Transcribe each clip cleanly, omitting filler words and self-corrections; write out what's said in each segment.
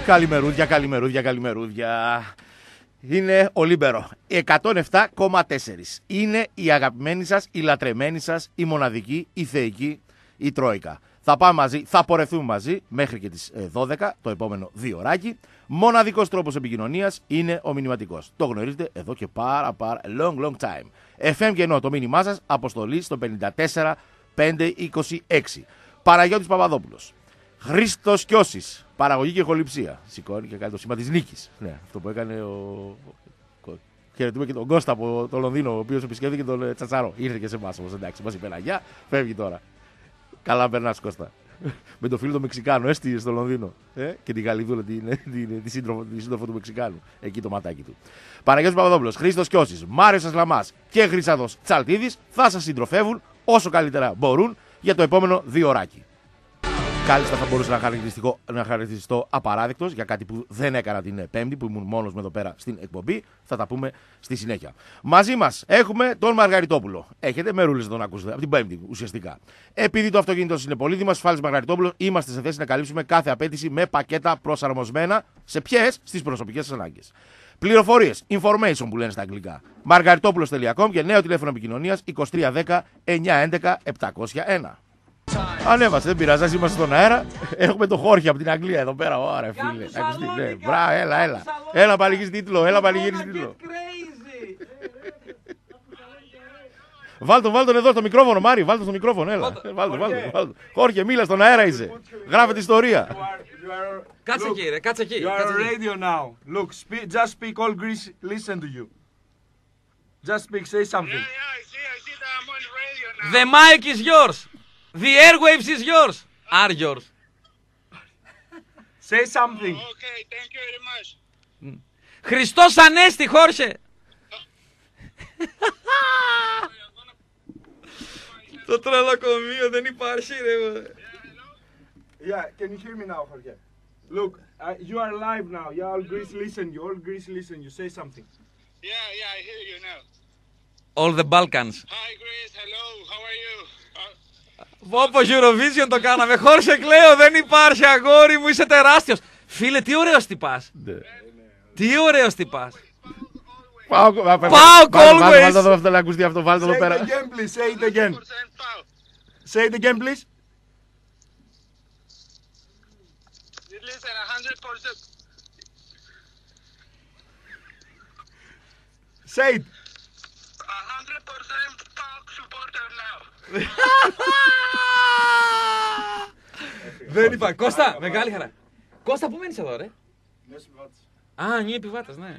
Καλημερούδια, καλημερούδια, καλημερούδια. Είναι ο Λίμπερο. 107,4. Είναι η αγαπημένη σας, η λατρεμένη σας, η μοναδική, η θεϊκή, η Τρόικα. Θα πάμε μαζί, θα πορευτούμε μαζί μέχρι και τις 12, το επόμενο 2 ωράκι. Μοναδικός τρόπος επικοινωνίας είναι ο μηνυματικός. Το γνωρίζετε εδώ και πάρα long time. FM και ενώ το μήνυμά σας, αποστολή στο 54526. Παναγιώτης Παπαδόπουλος. Χρήστος Κιώσης. Παραγωγή και ηχοληψία. Σηκώνει και κάνει το σήμα της νίκης. Ναι, αυτό που έκανε ο. Χαιρετούμε και τον Κώστα από το Λονδίνο, ο οποίος επισκέφθηκε τον Τσατσαρό. Ήρθε και σε εμάς όμως, εντάξει, μας είπε ένα γεια, φεύγει τώρα. Καλά περνάς, Κώστα. Με το φίλο του Μεξικάνου, έστειλε στο Λονδίνο. Και την Γαλλιδούλα, τη σύντροφο του Μεξικάνου. Εκεί το ματάκι του. Παναγιώτης Παπαδόπουλος, Χρήστος Κιώσης, Μάριος Ασλαμάς και Χρυσάδος Τσαλτίδης θα σας συντροφεύουν όσο καλύτερα μπορούν για το επόμενο 2 ωράκι. Κάλλιστα θα μπορούσα να χαρακτηριστώ απαράδεκτος για κάτι που δεν έκανα την Πέμπτη, που ήμουν μόνος με εδώ πέρα στην εκπομπή. Θα τα πούμε στη συνέχεια. Μαζί μας έχουμε τον Μαργαριτόπουλο. Έχετε μερούλες να τον ακούσετε από την Πέμπτη ουσιαστικά. Επειδή το αυτοκίνητο είναι πολύ δήμας, Φάλης Μαργαριτόπουλος, είμαστε σε θέση να καλύψουμε κάθε απέτηση με πακέτα προσαρμοσμένα σε ποιες? Στις προσωπικές σας ανάγκες. Πληροφορίες, information που λένε στα αγγλικά. Margaritopoulos.com και νέο τηλέφωνο επικοινωνίας 2310 911 701. Ανέβασε, δεν πειράζει, είμαστε στον αέρα. Έχουμε το Χόρχε από την Αγγλία εδώ πέρα. Ωραία, φίλε. Ναι. Μπράβο, έλα. Έλα, πανηγύρι τίτλο. Βάλ τον εδώ στο μικρόφωνο, Μάρι. Βάλ τον στο μικρόφωνο, έλα. Βάλ. Χόρχε, μίλα, στον αέρα είσαι. Γράφε την ιστορία. Κάτσε εκεί, ρε, κάτσε εκεί. You are on radio now. Look, just speak, all Greece listen to you. Just speak, say something. Yeah, I see that I'm on radio now. The mic is yours. The airwaves is yours. Are yours. Say something. Okay, thank you very much. Χριστός Ανέστη, Χόρχε. Το τρελοκομείο δεν υπάρχει, ρε. Yeah, can you hear me now, Jorge? Look, you are live now. Yeah, all Greece listen you. All Greece listen you. Say something. Yeah, I hear you now. All the Balkans. Hi Greece, hello, how are you? Όπως Eurovision το κάναμε. Χόρχε Κλέο, δεν υπάρχει, αγόρι μου, είσαι τεράστιος. Φίλε, τι ωραίος τυπάς. Τι ωραίος τυπάς. Πάω always. Βάλτε εδώ να ακουστεί αυτό, βάλτε εδώ πέρα. Say it again, please. Say it again. Say it again, please. Listen, 100%. Say it. 100% PAOK supporter now. Δεν είπα. Κώστα, μεγάλη χαρά. Κώστα, πού μένεις εδώ, ρε? Α, νιου επιβάτες, ναι.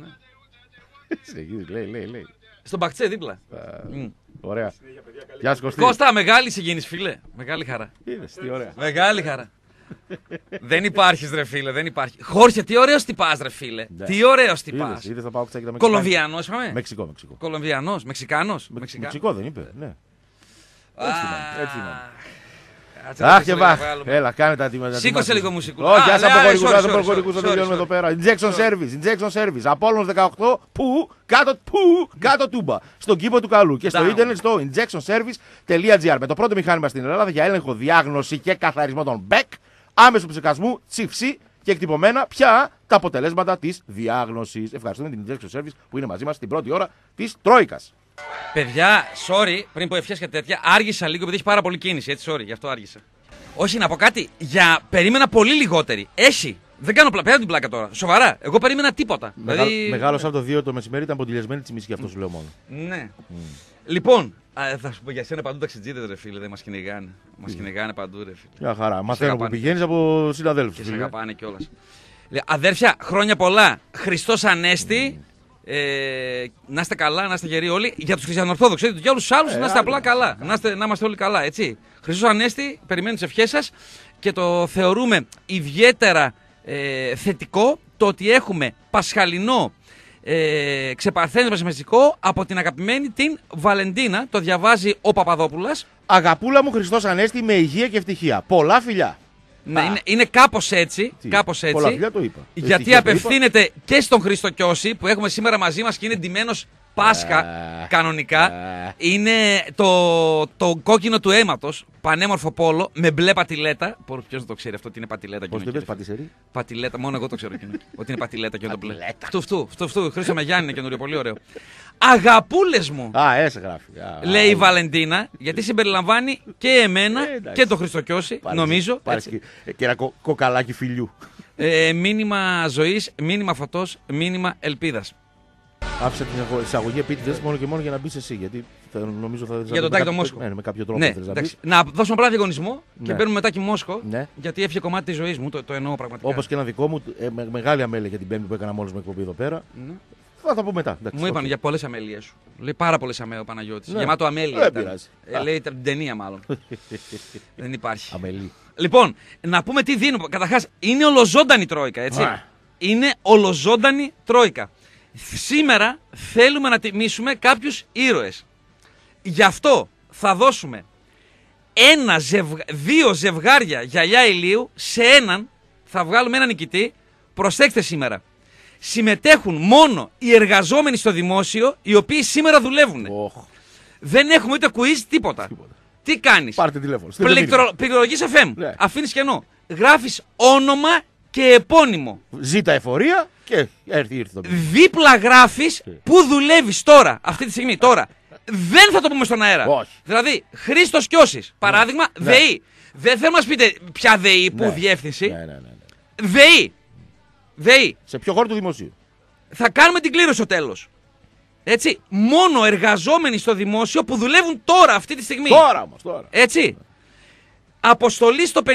Λέει. Στον Μπακτσέ, δίπλα. Ωραία. Γεια σου, Κωστή. Κώστα, μεγάλη συγκίνηση, φίλε. Μεγάλη χαρά. Είδες, τι ωραία. Μεγάλη χαρά. Δεν υπάρχεις, ρε φίλε, δεν υπάρχει. Χόρχε, τι ωραίος τυπάς, ρε φίλε. Τι ωραίος τυπάς. Είδες, θα πάω ξάκι τα Μεξικό. Κολομβιανός, είπαμε. Μεξικό. Κολομβιανός, Μεξικάνος. Μεξικό δεν είπε, ναι. Έτσι είναι. Αχ και βάχ. Έλα, κάνε τα τιμά. Σήκωσε λίγο μουσικού. Όχι, ας αποχωρικούς, θα τελειώνουμε εδώ πέρα. Injection service. Απόλλωνος 18, κάτω τούμπα. Στον κήπο του καλού και στο ίντερνετ στο injectionservice.gr. Με το πρώτο μηχάνημα στην Ελλάδα για έλεγχο, διάγνωση και καθαρισμό των BEC, άμεσου ψεκασμού, τσιφσί και εκτυπωμένα πια τα αποτελέσματα της διάγνωσης. Ευχαριστούμε την Injection Service που είναι μαζί μας την πρώτη ώρα της Τρόικας. Παιδιά, sorry, πριν πω ευχές και τέτοια, άργησα λίγο επειδή έχει πάρα πολύ κίνηση. Έτσι, sorry, γι' αυτό άργησα. Όχι, να πω κάτι. Περίμενα πολύ λιγότερη. Έχει. Δεν κάνω πέρα την πλάκα τώρα. Σοβαρά. Εγώ περίμενα τίποτα. Μεγάλο Σάββατο 2 το μεσημέρι ήταν ποντιλιασμένη τη μισή, γι' αυτό σου λέω μόνο. Ναι. Λοιπόν, θα σου πω για σένα παντού ταξιτζίδες, ρε φίλε. Δεν μας κυνηγάνε. Μας κυνηγάνε παντού, ρε φίλε. Μια χαρά. Μαθαίνω που πηγαίνεις από συναδέλφους. Και σε αγαπάνε κιόλας. Αδέρφια, χρόνια πολλά. Χριστός Ανέστη. Να είστε καλά, να είστε γεροί όλοι. Για τους χριστιανορθόδοξους, για όλους τους άλλους, να είστε απλά καλά. Να είμαστε όλοι καλά, έτσι. Χριστός Ανέστη, περιμένω τις ευχές σας και το θεωρούμε ιδιαίτερα θετικό το ότι έχουμε πασχαλινό ξεπαρθένιο μεσικό από την αγαπημένη την Βαλεντίνα. Το διαβάζει ο Παπαδόπουλας. Αγαπούλα μου, Χριστός Ανέστη, με υγεία και ευτυχία. Πολλά φιλιά. Ναι, είναι κάπως έτσι. Κάπως έτσι. Πολλά φιλιά το είπα. Γιατί απευθύνεται και στον Χρήστο Κιώση που έχουμε σήμερα μαζί μας και είναι ντυμένος Πάσχα κανονικά είναι το κόκκινο του αίματος, πανέμορφο πόλο με μπλε πατιλέτα. Ποιος δεν το ξέρει αυτό ότι είναι πατιλέτα? Πώς το είπες, πατησερή? Πατιλέτα, μόνο εγώ το ξέρω εκείνο. Ότι είναι πατιλέτα και το μπλε. Φτου, Χρήστο Μεγιάννη είναι καινούριο, πολύ ωραίο. Αγαπούλες μου, Έτσι γράφει. λέει η Βαλεντίνα, γιατί συμπεριλαμβάνει και εμένα και τον Χριστοκιώση, νομίζω. Πάρεις και ένα κοκαλάκι φιλιού. Μήνυμα ζωής, μήνυμα φωτός, μήνυμα ελπίδας. Άφησα την εισαγωγή επίτηδες μόνο και μόνο για να μπεις εσύ. Γιατί νομίζω θα. Για τον Τάκη τον Μόσχο. Ναι, με κάποιο τρόπο Ναι, θέλεις να μπεις. να δώσουμε απλά διαγωνισμό και Ναι. παίρνουμε Τάκη Μόσχο. Ναι. Γιατί έφυγε κομμάτι της ζωής μου, το εννοώ πραγματικά. Όπως και ένα δικό μου, μεγάλη αμέλεια για την Πέμπτη που έκανα μόλις με εκπομπή εδώ πέρα. Ναι. Θα τα πω μετά. Εντάξει, Μου είπαν οκ. για πολλές αμέλειες σου. Λέει πάρα πολλές αμέλειες ο Παναγιώτης. Ναι. Γεμάτο αμέλεια. Δεν ήταν. πειράζει. Λέει την ταινία μάλλον. Δεν υπάρχει. Αμελή. Λοιπόν, να πούμε τι δίνω. Καταρχάς, είναι ολοζώντανη Τρόικα, έτσι. Α. Είναι ολοζώντανη Τρόικα. Σήμερα θέλουμε να τιμήσουμε κάποιους ήρωες. Γι' αυτό θα δώσουμε 2 ζευγάρια γυαλιά ηλίου σε έναν. Θα βγάλουμε έναν νικητή. Προσέξτε σήμερα. Συμμετέχουν μόνο οι εργαζόμενοι στο δημόσιο, οι οποίοι σήμερα δουλεύουν. Οχ. Δεν έχουμε ούτε quiz, τίποτα. Τι κάνεις? Πάρτε τηλέφωνο. στείλτε μήνυμα. Πληκτρολογής FM. Ναι. Αφήνεις κενό. Γράφεις όνομα και επώνυμο. Ζήτα εφορία και ήρθε το μήνυμα. Δίπλα γράφεις που δουλεύεις τώρα, αυτή τη στιγμή. Τώρα. Δεν θα το πούμε στον αέρα. Όχι. Δηλαδή, Χρήστος Κιώσης. Παράδειγμα, Ναι. ΔΕΗ. Δεν θέλω να μας πείτε ποια ΔΕΗ, που Ναι. διεύθυνση. Ναι. ΔΕΗ. ΔΕΗ. Σε ποιο χώρο του δημοσίου? Θα κάνουμε την κλήρωση στο τέλος. Έτσι. Μόνο εργαζόμενοι στο δημόσιο που δουλεύουν τώρα, αυτή τη στιγμή. Τώρα όμως, τώρα. Έτσι. Αποστολή στο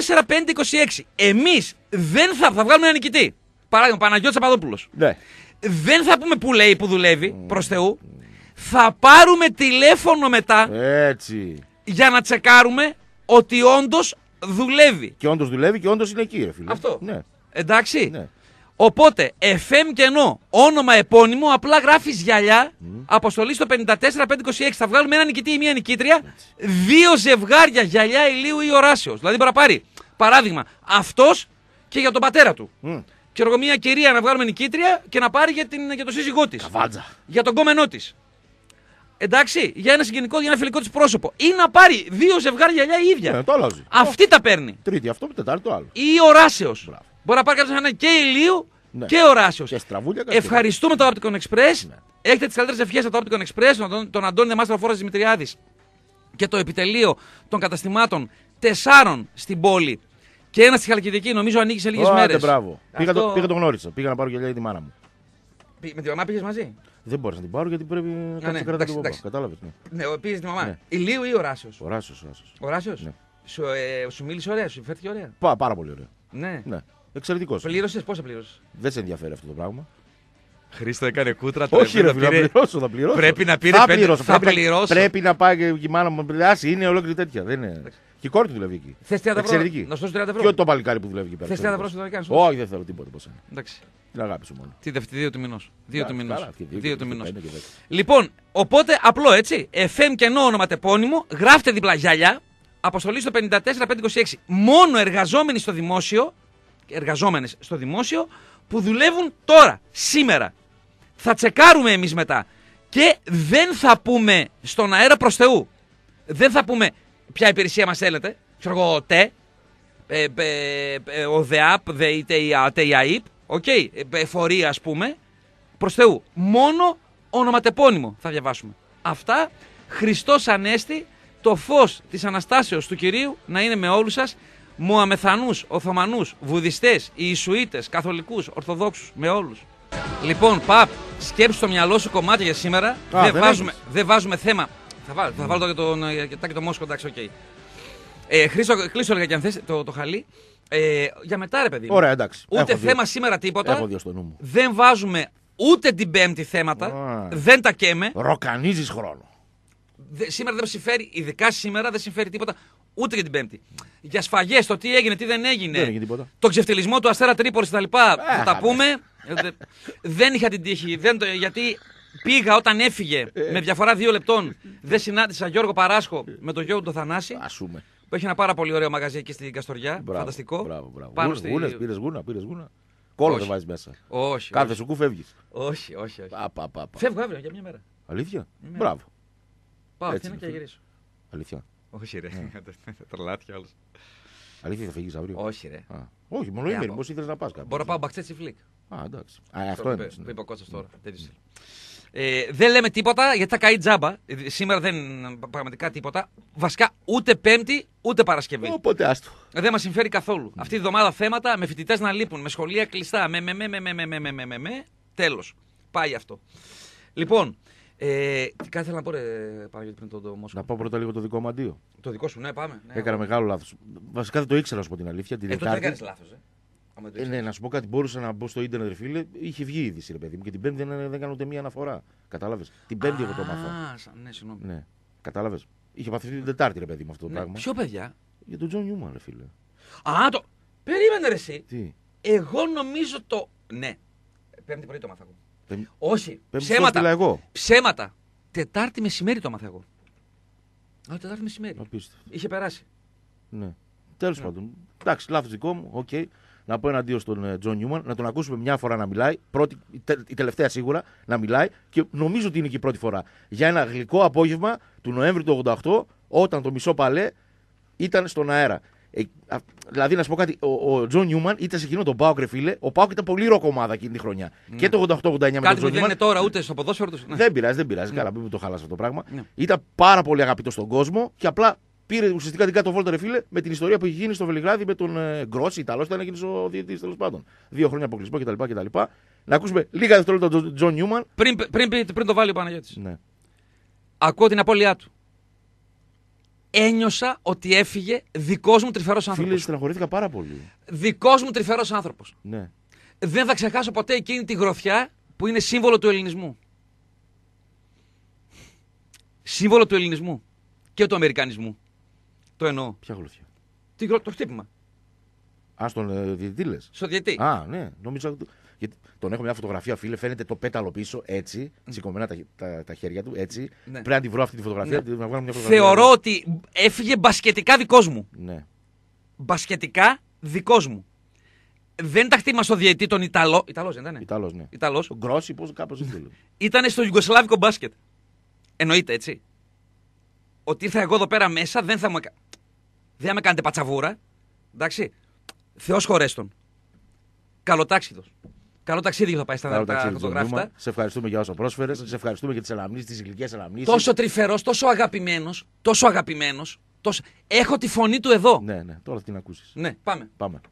54526. Εμείς δεν θα βγάλουμε ένα νικητή. Παράδειγμα, Παναγιώτης Παπαδόπουλος. Ναι. Δεν θα πούμε που λέει, που δουλεύει, προς Θεού. Θα πάρουμε τηλέφωνο μετά Έτσι. για να τσεκάρουμε ότι όντως δουλεύει. Και όντως δουλεύει και όντως είναι εκεί, ρε φίλε. Αυτό. Ναι. Εντάξει. Ναι. Οπότε, FM κενό, όνομα επώνυμο, απλά γράφεις γυαλιά, αποστολή στο 54526. Θα βγάλουμε ένα νικητή ή μία νικήτρια, 2 ζευγάρια γυαλιά ηλίου ή οράσεως. Δηλαδή μπορεί να πάρει, παράδειγμα, αυτός και για τον πατέρα του. Και εγώ μια κυρία να βγάλουμε νικήτρια και να πάρει για τον σύζυγό της. Καβάτζα. Για τον κόμενό της. Εντάξει, για ένα συγγενικό, για ένα φιλικό της πρόσωπο. Ή να πάρει 2 ζευγάρια γυαλιά η ίδια. Ναι, το αλλάζει. Αυτή τα παίρνει. Τρίτη αυτό, τετάρτη το άλλο. Ή οράσεως. Μπράβο. Μπορεί να πάρει κάποιος ένα και ηλίου Ναι. και οράσεως. Και στραβούλια κάτι. Ευχαριστούμε το Opticon Express. Ναι. Έχετε τις καλύτερες ευχές από το Opticon Express, τον Αντώνη Δεμάστρο Φόρας Δημητριάδης και το επιτελείο των καταστημάτων 4 στην πόλη και ένα στη Χαλκιδική. Νομίζω ανοίγει σε λίγες μέρες. Μπράβο. Αυτό- Πήγα το γνώρισα. Πήγα να πάρω γυαλιά για τη μάνα μου. Με τη μαμά πήγες μαζί. Δεν μπόρεσα να την πάρω γιατί πρέπει να ναι, κάτσει κράτα εντάξει, τον παπά. εντάξει. Κατάλαβες. Ναι. Ναι, πήγες τη μαμά. Ναι. Ηλίου ή οράσεως? Οράσιος. Οράσεως. Ναι. Σου μίλησε ωραία, σου φέρθηκε ωραία. Πάρα πολύ ωραίο. Ναι. Ναι. Εξαιρετικός. Πλήρωσες, πόσα πλήρωσες? Δεν σε ενδιαφέρει αυτό το πράγμα. Χρήστο έκανε κούτρα. Όχι, ρε φίλε, θα πληρώσω, θα πληρώσω. Πρέπει να πήρε Θα πέντε- πληρώσω. θα Πρέπει να- πληρώσω. Πρέπει να πάει και η μάνα μου να πληρώσει. Είναι ολόκληρη τέτοια. Δεν είναι. Και η κόρη του δουλεύει εκεί. Θες 30 ευρώ? Εξαιρετική. Να σου δώσω 30 Και ευρώ. το παλικάρι που δουλεύει εκεί πέρα. Θες 30 ευρώ στο δωρεάν σου? Όχι, δεν θέλω τίποτα. Πώς είναι. Εντάξει. Την αγάπη σου μόνο. Τι δεύτερη, 2 του μηνός. 2 του μηνός. Καλά, και 2 του μηνός. πέντε και δέκα. Λοιπόν, οπότε απλό έτσι. FM κενό ονοματεπώνυμο, γράφτε δίπλα γυαλιά, αποστολή στο 54526. Μόνο εργαζόμενοι στο δημόσιο, εργαζόμενες στο δημόσιο, που δουλεύουν τώρα, σήμερα. Θα τσεκάρουμε εμείς μετά. Και δεν θα πούμε στον αέρα προς Θεού. Δεν θα πούμε ποια υπηρεσία μας θέλετε. Ξέρω εγώ, ΤΕ, ο ΔΕΑΠ, ΤΕΙΑΙΠ, οκ, εφορία ας πούμε. Προς Θεού. Μόνο ονοματεπώνυμο θα διαβάσουμε. Αυτά. Χριστός Ανέστη, το φως της Αναστάσεως του Κυρίου να είναι με όλους σας. Μωαμεθανούς, Οθωμανούς, Βουδιστές, Ιησουίτες, Καθολικούς, Ορθοδόξους, με όλους. Λοιπόν, Παπ, σκέψου στο μυαλό σου κομμάτια για σήμερα. Δεν βάζουμε θέμα. Θα βάλω και τον Τάκη το Μόσχο, εντάξει, οκ. Χρήστο, κλείσω λίγα και αν θες το χαλί. Για μετά, ρε παιδί μου. Ωραία, εντάξει. Ούτε Έχω δύο. θέμα σήμερα τίποτα. Έχω δύο στο νου μου. Δεν βάζουμε ούτε την Πέμπτη θέματα. Δεν τα καίμε. Ροκανίζεις χρόνο. Σήμερα δεν συμφέρει, ειδικά σήμερα δεν συμφέρει τίποτα ούτε για την Πέμπτη. Για σφαγές, το τι έγινε, τι δεν έγινε. Δεν έγινε τίποτα. Το ξεφτυλισμό του Αστέρα Τρίπολης κτλ. Θα τα χαμέ. πούμε. Δεν είχα την τύχη. Γιατί πήγα όταν έφυγε με διαφορά 2 λεπτών. Δεν συνάντησα Γιώργο Παράσχο με τον γιο του τον Θανάση. Ασούμε. Που έχει ένα πάρα πολύ ωραίο μαγαζί εκεί στην Καστοριά. Φανταστικό. Μπράβο. Πάνω στη... Πήρες γούνα. Κόλλο Όχι. δεν βάζει μέσα. Όχι. Κάθε όχι. σουκού φεύγει. Όχι. Πα. Φεύγω αύριο για μια μέρα. Αλήθεια. Ναι. Μπράβο. Πάω Έτσι Αθήνα και είναι. γυρίσω. Αλήθεια. Όχι, ρε. Τρελάθηκε όλο. Αλήθεια θα φύγει αύριο. Όχι, ρε. Όχι, μόνο ημέρη. από- Πώ ήθελε να πα κάπου. Μπορώ να πάω μπαξέτσι φλικ. Α, εντάξει. Αυτό είναι. Που είπε ο Κώστας τώρα. Τέτοιος είναι. Δεν λέμε τίποτα γιατί θα καεί τζάμπα. Σήμερα δεν πραγματικά τίποτα. Βασικά ούτε Πέμπτη ούτε Παρασκευή. Οπότε άστο. Δεν μας συμφέρει καθόλου. Αυτή τη βδομάδα θέματα με φοιτητές να λείπουν, με σχολεία κλειστά, τέλος. Πάει αυτό. Λοιπόν, κάτι θέλω να πω, ρε Παναγιώτη, πριν το Μόσχο. Να πάω πρώτα λίγο το δικό μου αντίο. Το δικό σου, ναι, πάμε. Ναι, Έκανα μεγάλο λάθο. Βασικά δεν το ήξερα, να σου πω την αλήθεια. Την τότε Τετάρτη. έκανες λάθος, άμα το Ναι, ήξερες. να σου πω κάτι. Μπορούσα να μπω στο ίντερνετ, ρε φίλε. Είχε βγει η είδηση, ρε παιδί μου. Και την Πέμπτη δεν έκανα ούτε μία αναφορά. Κατάλαβε. Την Πέμπτη εγώ το μάθα. Ναι, συγγνώμη. Ναι. Κατάλαβε. Είχε παθηθεί την Τετάρτη, ρε παιδί μου αυτό το Ναι. πράγμα. Ποιο παιδιά? Για τον Τζον Νιούμαν, ρε φίλε. Α, το. Περίμενε ρε εσύ. Τι. Εγώ νομίζω το. Ναι. Πέμπτη πρωί το μάθα εγώ. Πέμπτη- Όχι. Πέμπτη το έστειλα Ψέματα. εγώ. Ψέματα. Τετάρτη μεσημέρι το μάθα εγώ. Α, Τετάρτη μεσημέρι. Απίστευτο. Είχε περάσει. Ναι. Τέλο πάντων. Εντάξει, λάθο δικό μου. Οκ. Να πω ένα αντίο στον Τζον Νιούμαν, να τον ακούσουμε μια φορά να μιλάει. Η τελευταία σίγουρα να μιλάει. Και νομίζω ότι είναι και η πρώτη φορά. Για ένα γλυκό απόγευμα του Νοέμβρη του 88, όταν το μισό παλέ ήταν στον αέρα. Δηλαδή, να σου πω κάτι, ο Τζον Νιούμαν ήταν σε εκείνο τον Πάοκ, ρε φίλε. Ο Πάοκ ήταν πολύ ροκ ομάδα εκείνη τη χρονιά. Και το 88-89 με τον Κάτι Τζον που δεν Νιούμαν. είναι τώρα ούτε στο ποδόσφαιρο του. Ναι. Δεν πειράζει. Καλά, μην μου το χάλασε αυτό το πράγμα. Ναι. Ήταν πάρα πολύ αγαπητό στον κόσμο και απλά πήρε ουσιαστικά την κάτω βόλτα, ρε φίλε, με την ιστορία που έχει γίνει στο Βελιγράδι με τον Γκρόση, Ιταλό, ήταν εκείνο ο διαιτητή τέλο πάντων. 2 χρόνια αποκλεισμό κτλ. Να ακούσουμε λίγα δευτερόλεπτα τον Τζον Νιούμαν. Πριν το βάλει ο Παναγιώτης. Ναι. Ακούω την απώλειά του. Ένιωσα ότι έφυγε δικός μου τρυφερός Φίλε, άνθρωπος. στεναχωρήθηκα πάρα πολύ. Δικός μου τρυφερός άνθρωπος. Ναι. Δεν θα ξεχάσω ποτέ εκείνη τη γροθιά που είναι σύμβολο του ελληνισμού. Σύμβολο του ελληνισμού και του αμερικανισμού. Το εννοώ. Ποια γλωθιά. Το χτύπημα. Α, στον διαιτητή λες. Στο διαιτή. Α, ναι. Νόμιζα. Γιατί τον έχω μια φωτογραφία, φίλε, φαίνεται το πέταλο πίσω, έτσι, σηκωμένα τα χέρια του, έτσι. Ναι. Πρέπει να τη βρω αυτή τη φωτογραφία. Ναι. Να βγάλω μια φωτογραφία. Θεωρώ ότι έφυγε μπασκετικά δικός μου. Ναι. Μπασκετικά δικός μου. Δεν τα χτύπημα στο διαιτή τον Ιταλό. Ιταλός δεν ήταν. Ιταλός, ναι. Ιταλός. Ο Γκρόση, πώ κάπω έτσι το λέω. Ήταν στο Ιουγκοσλάβικο μπάσκετ. Εννοείται, έτσι. Ότι ήρθα εγώ εδώ πέρα μέσα, δεν θα με κάνετε πατσαβούρα. Εντάξει. Θεός χωρέστον. Καλοτάξιδος. Καλό ταξίδι θα πάει στα Καλό ταξίδι, Τζον φωτογράφητα. Νιούμαν. Σε ευχαριστούμε για όσα πρόσφερε. Σε ευχαριστούμε για τι αναμνήσεις, τις γλυκές αναμνήσεις. Τόσο τρυφερός, τόσο αγαπημένος. Τόσο αγαπημένος. Τόσο... Έχω τη φωνή του εδώ. Ναι, ναι, τώρα θα την ακούσει. Ναι, πάμε. Πάμε.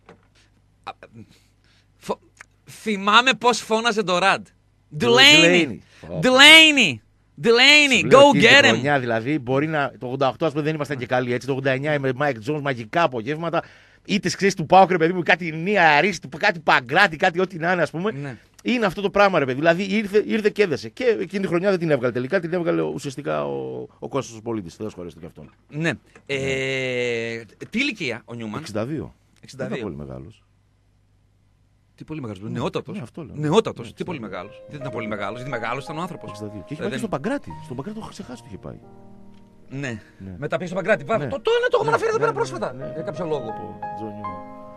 Θυμάμαι πώς φώναζε το Ραντ. Delaney. Delaney. Delaney. Σου λέω Go εκείνη τη get him. χρονιά, δηλαδή, μπορεί να. Το 88, ας πούμε, δεν ήμασταν και καλοί έτσι. Το 89 με Mike Jones, μαγικά απογεύματα. Είτε ξέρει του Πάουκ, ρε παιδί μου, κάτι Νία Αρίστη, κάτι Παγκράτη, κάτι ό,τι να είναι, ας πούμε. Ναι. Είναι αυτό το πράγμα, ρε παιδί. Δηλαδή ήρθε και έδεσε. Και εκείνη τη χρονιά δεν την έβγαλε τελικά. Την έβγαλε ουσιαστικά ο Κώστας Πολίτη. Θεός χωρέστο και αυτόν. Ναι. Τι ηλικία ο Νιούμαν? 62. Δεν ήταν 62. πολύ μεγάλο. Τι πολύ μεγάλο. Νεότατος. ναι, αυτό λέω. Νεότατος. Ναι, Τι πολύ μεγάλο. Δεν ήταν πολύ μεγάλο. Γιατί μεγάλο ήταν ο άνθρωπο. 62. Και είχε πάει και στον Παγκράτη. Στον Παγκράτη το ξεχάσει το είχε πάει. Ναι. Ναι. Μετά πήγε στο Παγκράτη. Πάμε. Ναι. Το έχουμε αναφέρει εδώ Ναι, πέρα ναι, πρόσφατα. ναι. Για κάποιο λόγο. Ο Τζον Νιούμαν.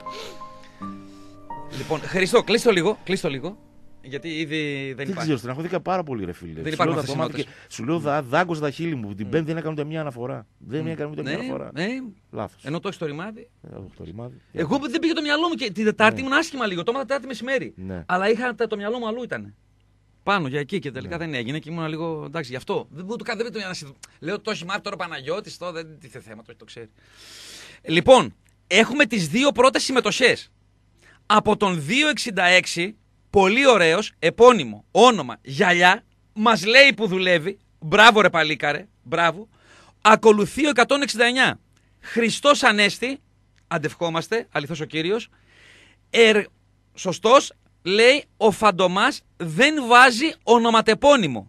Λοιπόν, Χριστό, κλείστο λίγο. Γιατί ήδη δεν Δεν υπάρχει. ξέρω, στεναχωρήθηκα πάρα πολύ, ρε φίλε. Δεν Σου λέω υπάρχουν τα αυτόματα θυσιμότητες. και- Σου λέω δάγκωσα τα χείλη μου. Την Πέμπτη δεν έκανα ούτε μια αναφορά. Δεν έκανα ούτε μια αναφορά. Ναι. Λάθο. Ενώ το έχει το ρημάδι. Το ρημάδι. Εγώ δεν πήγε το μυαλό μου και την Τετάρτη ήμουν άσχημα λίγο. Το έμαθα Τετάρτη μεσημέρι. Ναι. Αλλά είχα το μυαλό μου αλλού ήταν. Πάνω για εκεί και τελικά δεν έγινε και ήμουν λίγο εντάξει γι' αυτό. Δεν μου το κάνει, δεν το μυαλό. Λέω το έχει μάθει τώρα ο Παναγιώτης, το δεν τι θέμα, το ξέρει. Λοιπόν, έχουμε τις δύο πρώτες συμμετοχές. Από τον 266, πολύ ωραίος, επώνυμο, όνομα, γυαλιά, μας λέει που δουλεύει. Μπράβο ρε παλίκαρε, μπράβο. Ακολουθεί ο 169. Χριστός Ανέστη, αντευχόμαστε, αληθώς ο Κύριος. Σωστός, λέει ο Φαντομάς δεν βάζει ονοματεπώνυμο.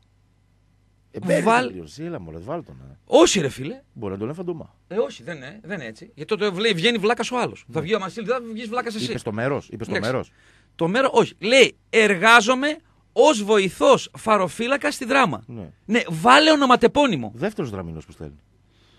Έλα μωρέ, βάλ' τον. Όχι ρε φίλε. Μπορεί να τον λένε Φαντομά. Όχι, δεν είναι έτσι. Γιατί τότε βγαίνει βλάκας ο άλλος. Θα βγει ο Μασίλη, θα βγεις βλάκας εσύ. Είπε το μέρος. Εντάξει. Το μέρο, όχι. Λέει, εργάζομαι ως βοηθός φαροφύλακα στη Δράμα. Ναι. Ναι, βάλε ονοματεπώνυμο. Δεύτερος δραμινός που στέλνει.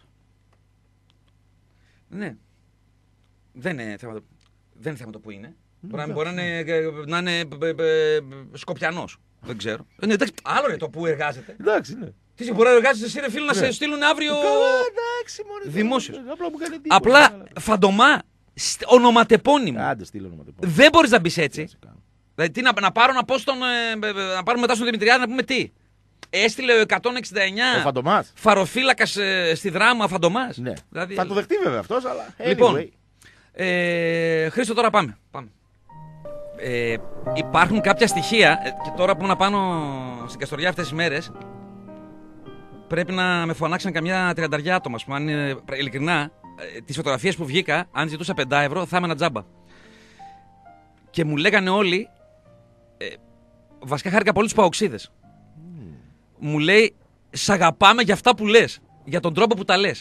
Ναι. Δεν είναι θέμα το που είναι. Μπορεί να είναι Σκοπιανός. Δεν ξέρω. Εντάξει, άλλο είναι το που εργάζεται. Εντάξει, ναι. Τι μπορεί να εργάζεσαι εσύ, ρε φίλε, να σε στείλουν αύριο. Εντάξει, μόνο. Δημόσιος. Απλά μου κάνει εντύπωση. Απλά φαντομά, ονοματεπώνυμο. Άντε, στείλω ονοματεπώνυμο. Δεν μπορείς να μπεις έτσι. Τι να σε κάνω. Δηλαδή, τι να πάρω να πω να πάρουμε μετά στον Δημητριάδη να πούμε τι. Έστειλε ο 169 Ο Φαντομάς. φαροφύλακας στη Δράμα Φαντομάς. Ναι. Δηλαδή... Θα το δεχτεί βέβαια αυτός, αλλά. Λοιπόν, anyway. Χρήστο, τώρα πάμε. Υπάρχουν κάποια στοιχεία και τώρα που ήμουν πάνω στην Καστοριά αυτές τις μέρες πρέπει να με φωνάξαν καμιά 30 άτομα. Ας πούμε, αν είναι, ειλικρινά, τις φωτογραφίες που βγήκα, αν ζητούσα 5 ευρώ θα έμενα τζάμπα. Και μου λέγανε όλοι, βασικά χάρηκα πολύ τους παοξίδες. Μου λέει, σ' αγαπάμε για αυτά που λες, για τον τρόπο που τα λες.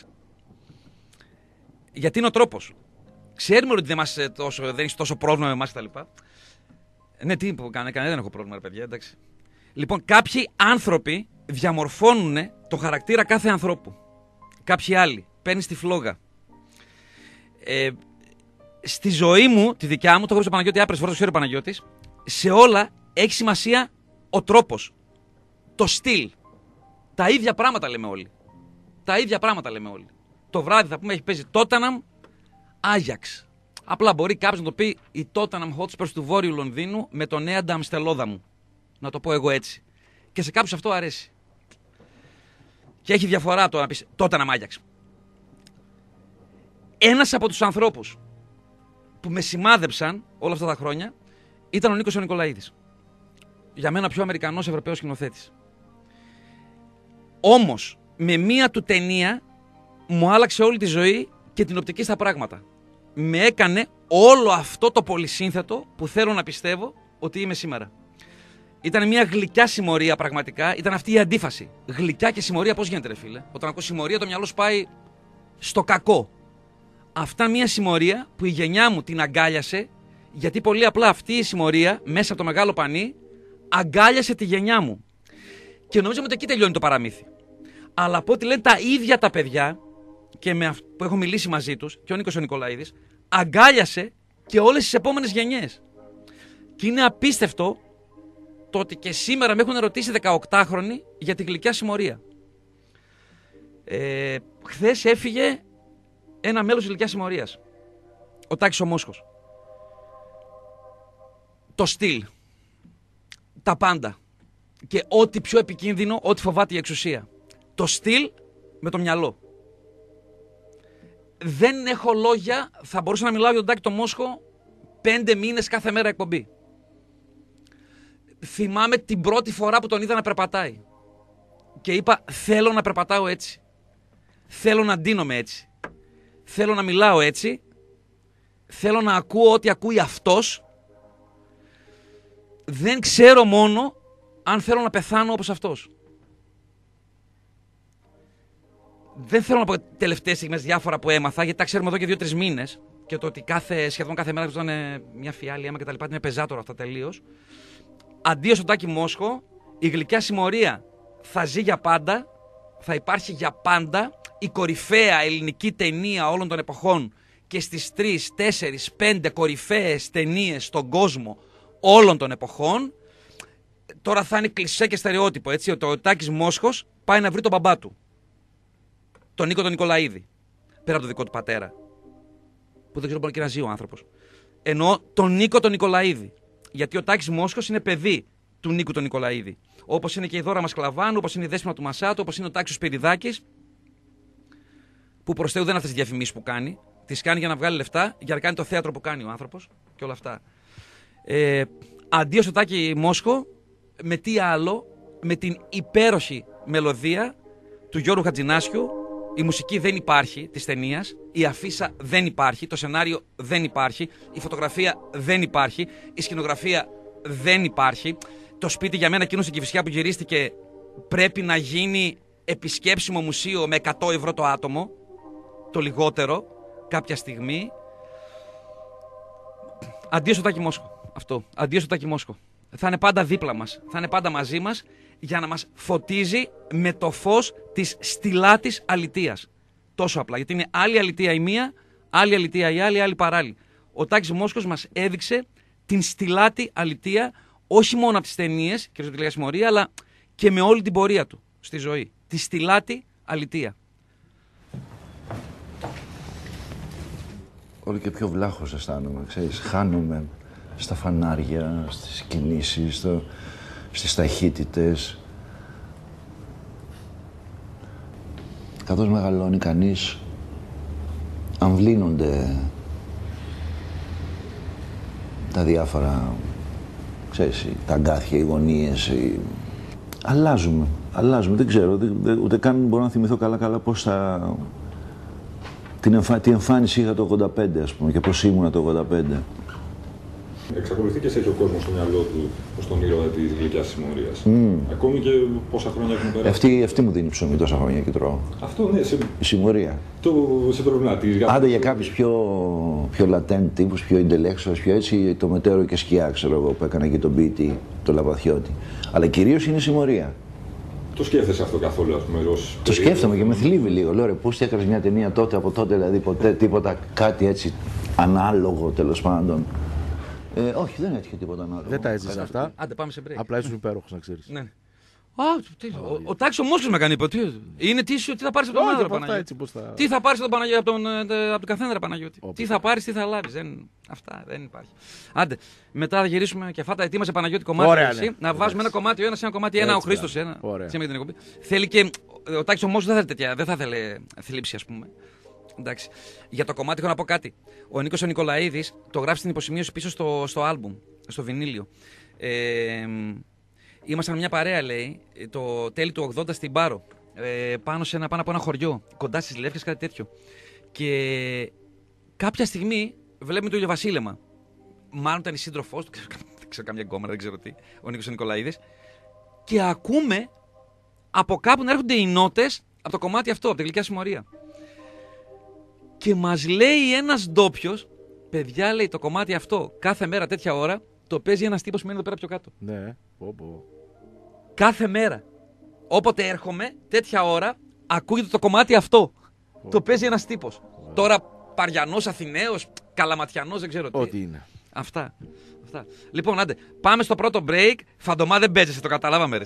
Γιατί είναι ο τρόπος. Ξέρουμε ότι δεν έχει τόσο πρόβλημα με εμάς κτλ. Ναι, τι που κανένα δεν έχω πρόβλημα, ρε παιδιά, εντάξει. Λοιπόν, κάποιοι άνθρωποι διαμορφώνουν το χαρακτήρα κάθε ανθρώπου. Κάποιοι άλλοι. Παίρνει τη φλόγα. Στη ζωή μου, τη δικιά μου, το έχω πει στο Παναγιώτη άπρες φορές, το ξέρει ο Παναγιώτης, σε όλα έχει σημασία ο τρόπος. Το στυλ. Τα ίδια πράγματα λέμε όλοι. Τα ίδια πράγματα λέμε όλοι. Το βράδυ θα πούμε έχει παίζει Tottenham, Άγιαξ. Απλά μπορεί κάποιος να το πει η Tottenham Hotspur του Βόρειου Λονδίνου με τον Νέα Αμστελόδα μου. Να το πω εγώ έτσι. Και σε κάποιους αυτό αρέσει. Και έχει διαφορά το να πεις Tottenham Άγιαξ. Ένας από τους ανθρώπους που με σημάδεψαν όλα αυτά τα χρόνια ήταν ο Νίκος ο Νικολαίδης. Για μένα πιο Αμερικανός Ευρωπαίος σκηνοθέτης. Όμως με μία του ταινία μου άλλαξε όλη τη ζωή και την οπτική στα πράγματα. Με έκανε όλο αυτό το πολυσύνθετο που θέλω να πιστεύω ότι είμαι σήμερα. Ήταν μια γλυκιά συμμορία πραγματικά, ήταν αυτή η αντίφαση. Γλυκιά και συμμορία πώς γίνεται ρε φίλε. Όταν ακούς συμμορία το μυαλό σου πάει στο κακό. Αυτά μια συμμορία που η γενιά μου την αγκάλιασε, γιατί πολύ απλά αυτή η συμμορία μέσα από το μεγάλο πανί αγκάλιασε τη γενιά μου. Και νομίζαμε ότι εκεί τελειώνει το παραμύθι. Αλλά από ό,τι λένε τα ίδια τα παιδιά, και που έχω μιλήσει μαζί τους, και ο Νίκος ο Νικολαίδης, αγκάλιασε και όλες τις επόμενες γενιές. Και είναι απίστευτο το ότι και σήμερα με έχουν ρωτήσει 18χρονοι για τη γλυκιά συμμορία. Χθες έφυγε ένα μέλος της γλυκιάς συμμορίας, ο Τάκης ο Μόσχος. Το στυλ, τα πάντα και ό,τι πιο επικίνδυνο, ό,τι φοβάται η εξουσία. Το στυλ με το μυαλό. Δεν έχω λόγια, θα μπορούσα να μιλάω για τον Τάκη το Μόσχο 5 μήνες κάθε μέρα εκπομπή. Θυμάμαι την πρώτη φορά που τον είδα να περπατάει. Και είπα θέλω να περπατάω έτσι. Θέλω να ντύνομαι έτσι. Θέλω να μιλάω έτσι. Θέλω να ακούω ό,τι ακούει αυτός. Δεν ξέρω μόνο αν θέλω να πεθάνω όπως αυτός. Δεν θέλω να πω τελευταίες στιγμές διάφορα που έμαθα, γιατί τα ξέρουμε εδώ και 2-3 μήνες. Και το ότι σχεδόν κάθε μέρα ήταν μια φιάλη αίμα κτλ. Είναι πεζάτορα αυτά τελείως. Αντίο στον Τάκη Μόσχο, η γλυκιά συμμορία θα ζει για πάντα, θα υπάρχει για πάντα. Η κορυφαία ελληνική ταινία όλων των εποχών και στις 3, 4, 5 κορυφαίες ταινίες στον κόσμο όλων των εποχών. Τώρα θα είναι κλισέ και στερεότυπο, έτσι, ότι ο Τάκης Μόσχος πάει να βρει τον μπαμπά του. Τον Νίκο τον Νικολαίδη. Πέρα από το δικό του πατέρα. Που δεν ξέρω μπορεί και να ζει ο άνθρωπος. Εννοώ τον Νίκο τον Νικολαίδη. Γιατί ο Τάκης Μόσχος είναι παιδί του Νίκου τον Νικολαίδη. Όπως είναι και η Δώρα Μασκλαβάνου, όπως είναι η Δέσποινα του Μασάτου, όπως είναι ο Τάκης ο Σπυριδάκης. Που προς Θεού δεν είναι αυτές τις διαφημίσεις που κάνει. Τις κάνει για να βγάλει λεφτά, για να κάνει το θέατρο που κάνει ο άνθρωπος και όλα αυτά. Αντίο στο Τάκη Μόσχο, με τι άλλο, με την υπέροχη μελωδία του Γιώργου Χατζηνάσιου. Η μουσική δεν υπάρχει της ταινίας, η αφίσα δεν υπάρχει, το σενάριο δεν υπάρχει, η φωτογραφία δεν υπάρχει, η σκηνογραφία δεν υπάρχει. Το σπίτι για μένα εκείνο στην Κηφισιά που γυρίστηκε πρέπει να γίνει επισκέψιμο μουσείο με 100 ευρώ το άτομο, το λιγότερο, κάποια στιγμή. Αντίο στο Τάκη Μόσχο. Αυτό. Αντίο στο Τάκη Μόσχο. Θα είναι πάντα δίπλα μας, θα είναι πάντα μαζί μας για να μας φωτίζει με το φως της στυλάτης αλητείας. Τόσο απλά. Γιατί είναι άλλη αλητεία η μία, άλλη αλητεία η άλλη, άλλη παράλληλη. Ο Τάκης Μόσχος μας έδειξε την στιλάτη αλητεία, όχι μόνο από τις ταινίες και τη συμμορία, αλλά και με όλη την πορεία του στη ζωή. Τη στιλάτη αλητεία. Όλο και πιο βλάχος αισθάνομαι, ξέρεις. Χάνομαι στα φανάρια, στις κινήσεις, στις ταχύτητες. Καθώς μεγαλώνει κανείς, αμβλύνονται τα διάφορα, ξέρεις, τα αγκάθια, οι γωνίες, αλλάζουμε, δεν ξέρω, ούτε καν μπορώ να θυμηθώ καλά πώς θα... Τι εμφάνιση είχα το 85, ας πούμε, και πώς ήμουνα το 85. Εξακολουθεί και σε έχει ο κόσμος στο μυαλό του ως τον ήρωα της γλυκιάς συμμορίας. Ακόμη και πόσα χρόνια έχουν περάσει. Αυτή μου δίνει ψωμί τόσα χρόνια και τρώω. Αυτό, ναι. Η συμμορία. Σε προβληματίζει. Άντε για κάποιους πιο latent τύπους, πιο intellectuals, πιο έτσι, το Μετέωρο και Σκιά, ξέρω εγώ, που έκανα και τον ποιητή, το Λαπαθιώτη. Αλλά κυρίως είναι η συμμορία. Το σκέφτεσαι αυτό καθόλου, ας πούμε, ως... Το σκέφτομαι και με θλίβει λίγο. Λέω, ρε, πώς έκανες μια ταινία τότε, από τότε, δηλαδή ποτέ, τίποτα, κάτι έτσι ανάλογο, τέλος πάντων. Όχι, δεν έτυχε τίποτα ανάλογο. Δεν τα έζησα αυτά. Άντε, πάμε σε break. Απλά ήσουν υπέροχος, να ξέρεις. Ναι. Ο Τάξης ο Μόσχος με κάνει είπε. Είναι τι θα πάρεις από τον άλλο, Παναγιώτη. Τι θα πάρεις από τον καθένα, ρε Παναγιώτη. Τι θα πάρεις, τι θα λάβεις. Αυτά δεν υπάρχει. Άντε, μετά θα γυρίσουμε και αυτά τα ετοίμασε Παναγιώτη κομμάτι. Να βάζουμε ένα κομμάτι ο ένας, ένα κομμάτι ένα ο Χρήστος. Θέλει και ο Τάξης ο Μόσχος δεν θα θέλει θλίψη, ας πούμε. Εντάξει. Για το κομμάτι έχω να πω κάτι. Ο Νίκος ο Νικολαίδης το γράφει στην υποσημείωση πίσω στο άλμπουμ, στο βινίλιο. Ήμασταν μια παρέα, λέει, το τέλη του 80 στην Πάρο, πάνω από ένα χωριό, κοντά στις Λεύκες, κάτι τέτοιο. Και κάποια στιγμή βλέπουμε το ηλιοβασίλεμα. Μάλλον ήταν η σύντροφός του, δεν ξέρω καμιά γκόμενα, δεν ξέρω τι, ο Νίκος ο Νικολαίδης. Και ακούμε από κάπου να έρχονται οι νότες από το κομμάτι αυτό, από τη Γλυκιά Συμμορία. Και μας λέει ένας ντόπιος, παιδιά, λέει, το κομμάτι αυτό κάθε μέρα τέτοια ώρα το παίζει ένας τύπος που μένει εδώ πέρα πιο κάτω. Ναι, Κάθε μέρα. Όποτε έρχομαι, τέτοια ώρα, ακούγεται το κομμάτι αυτό. Το παίζει ένας τύπος. Τώρα Παριανός, Αθηναίος, Καλαματιανός, δεν ξέρω τι. Ό,τι είναι. Αυτά. Λοιπόν, άντε, πάμε στο πρώτο break. Φαντομά δεν παίζεσαι, το καταλάβαμε, ρε.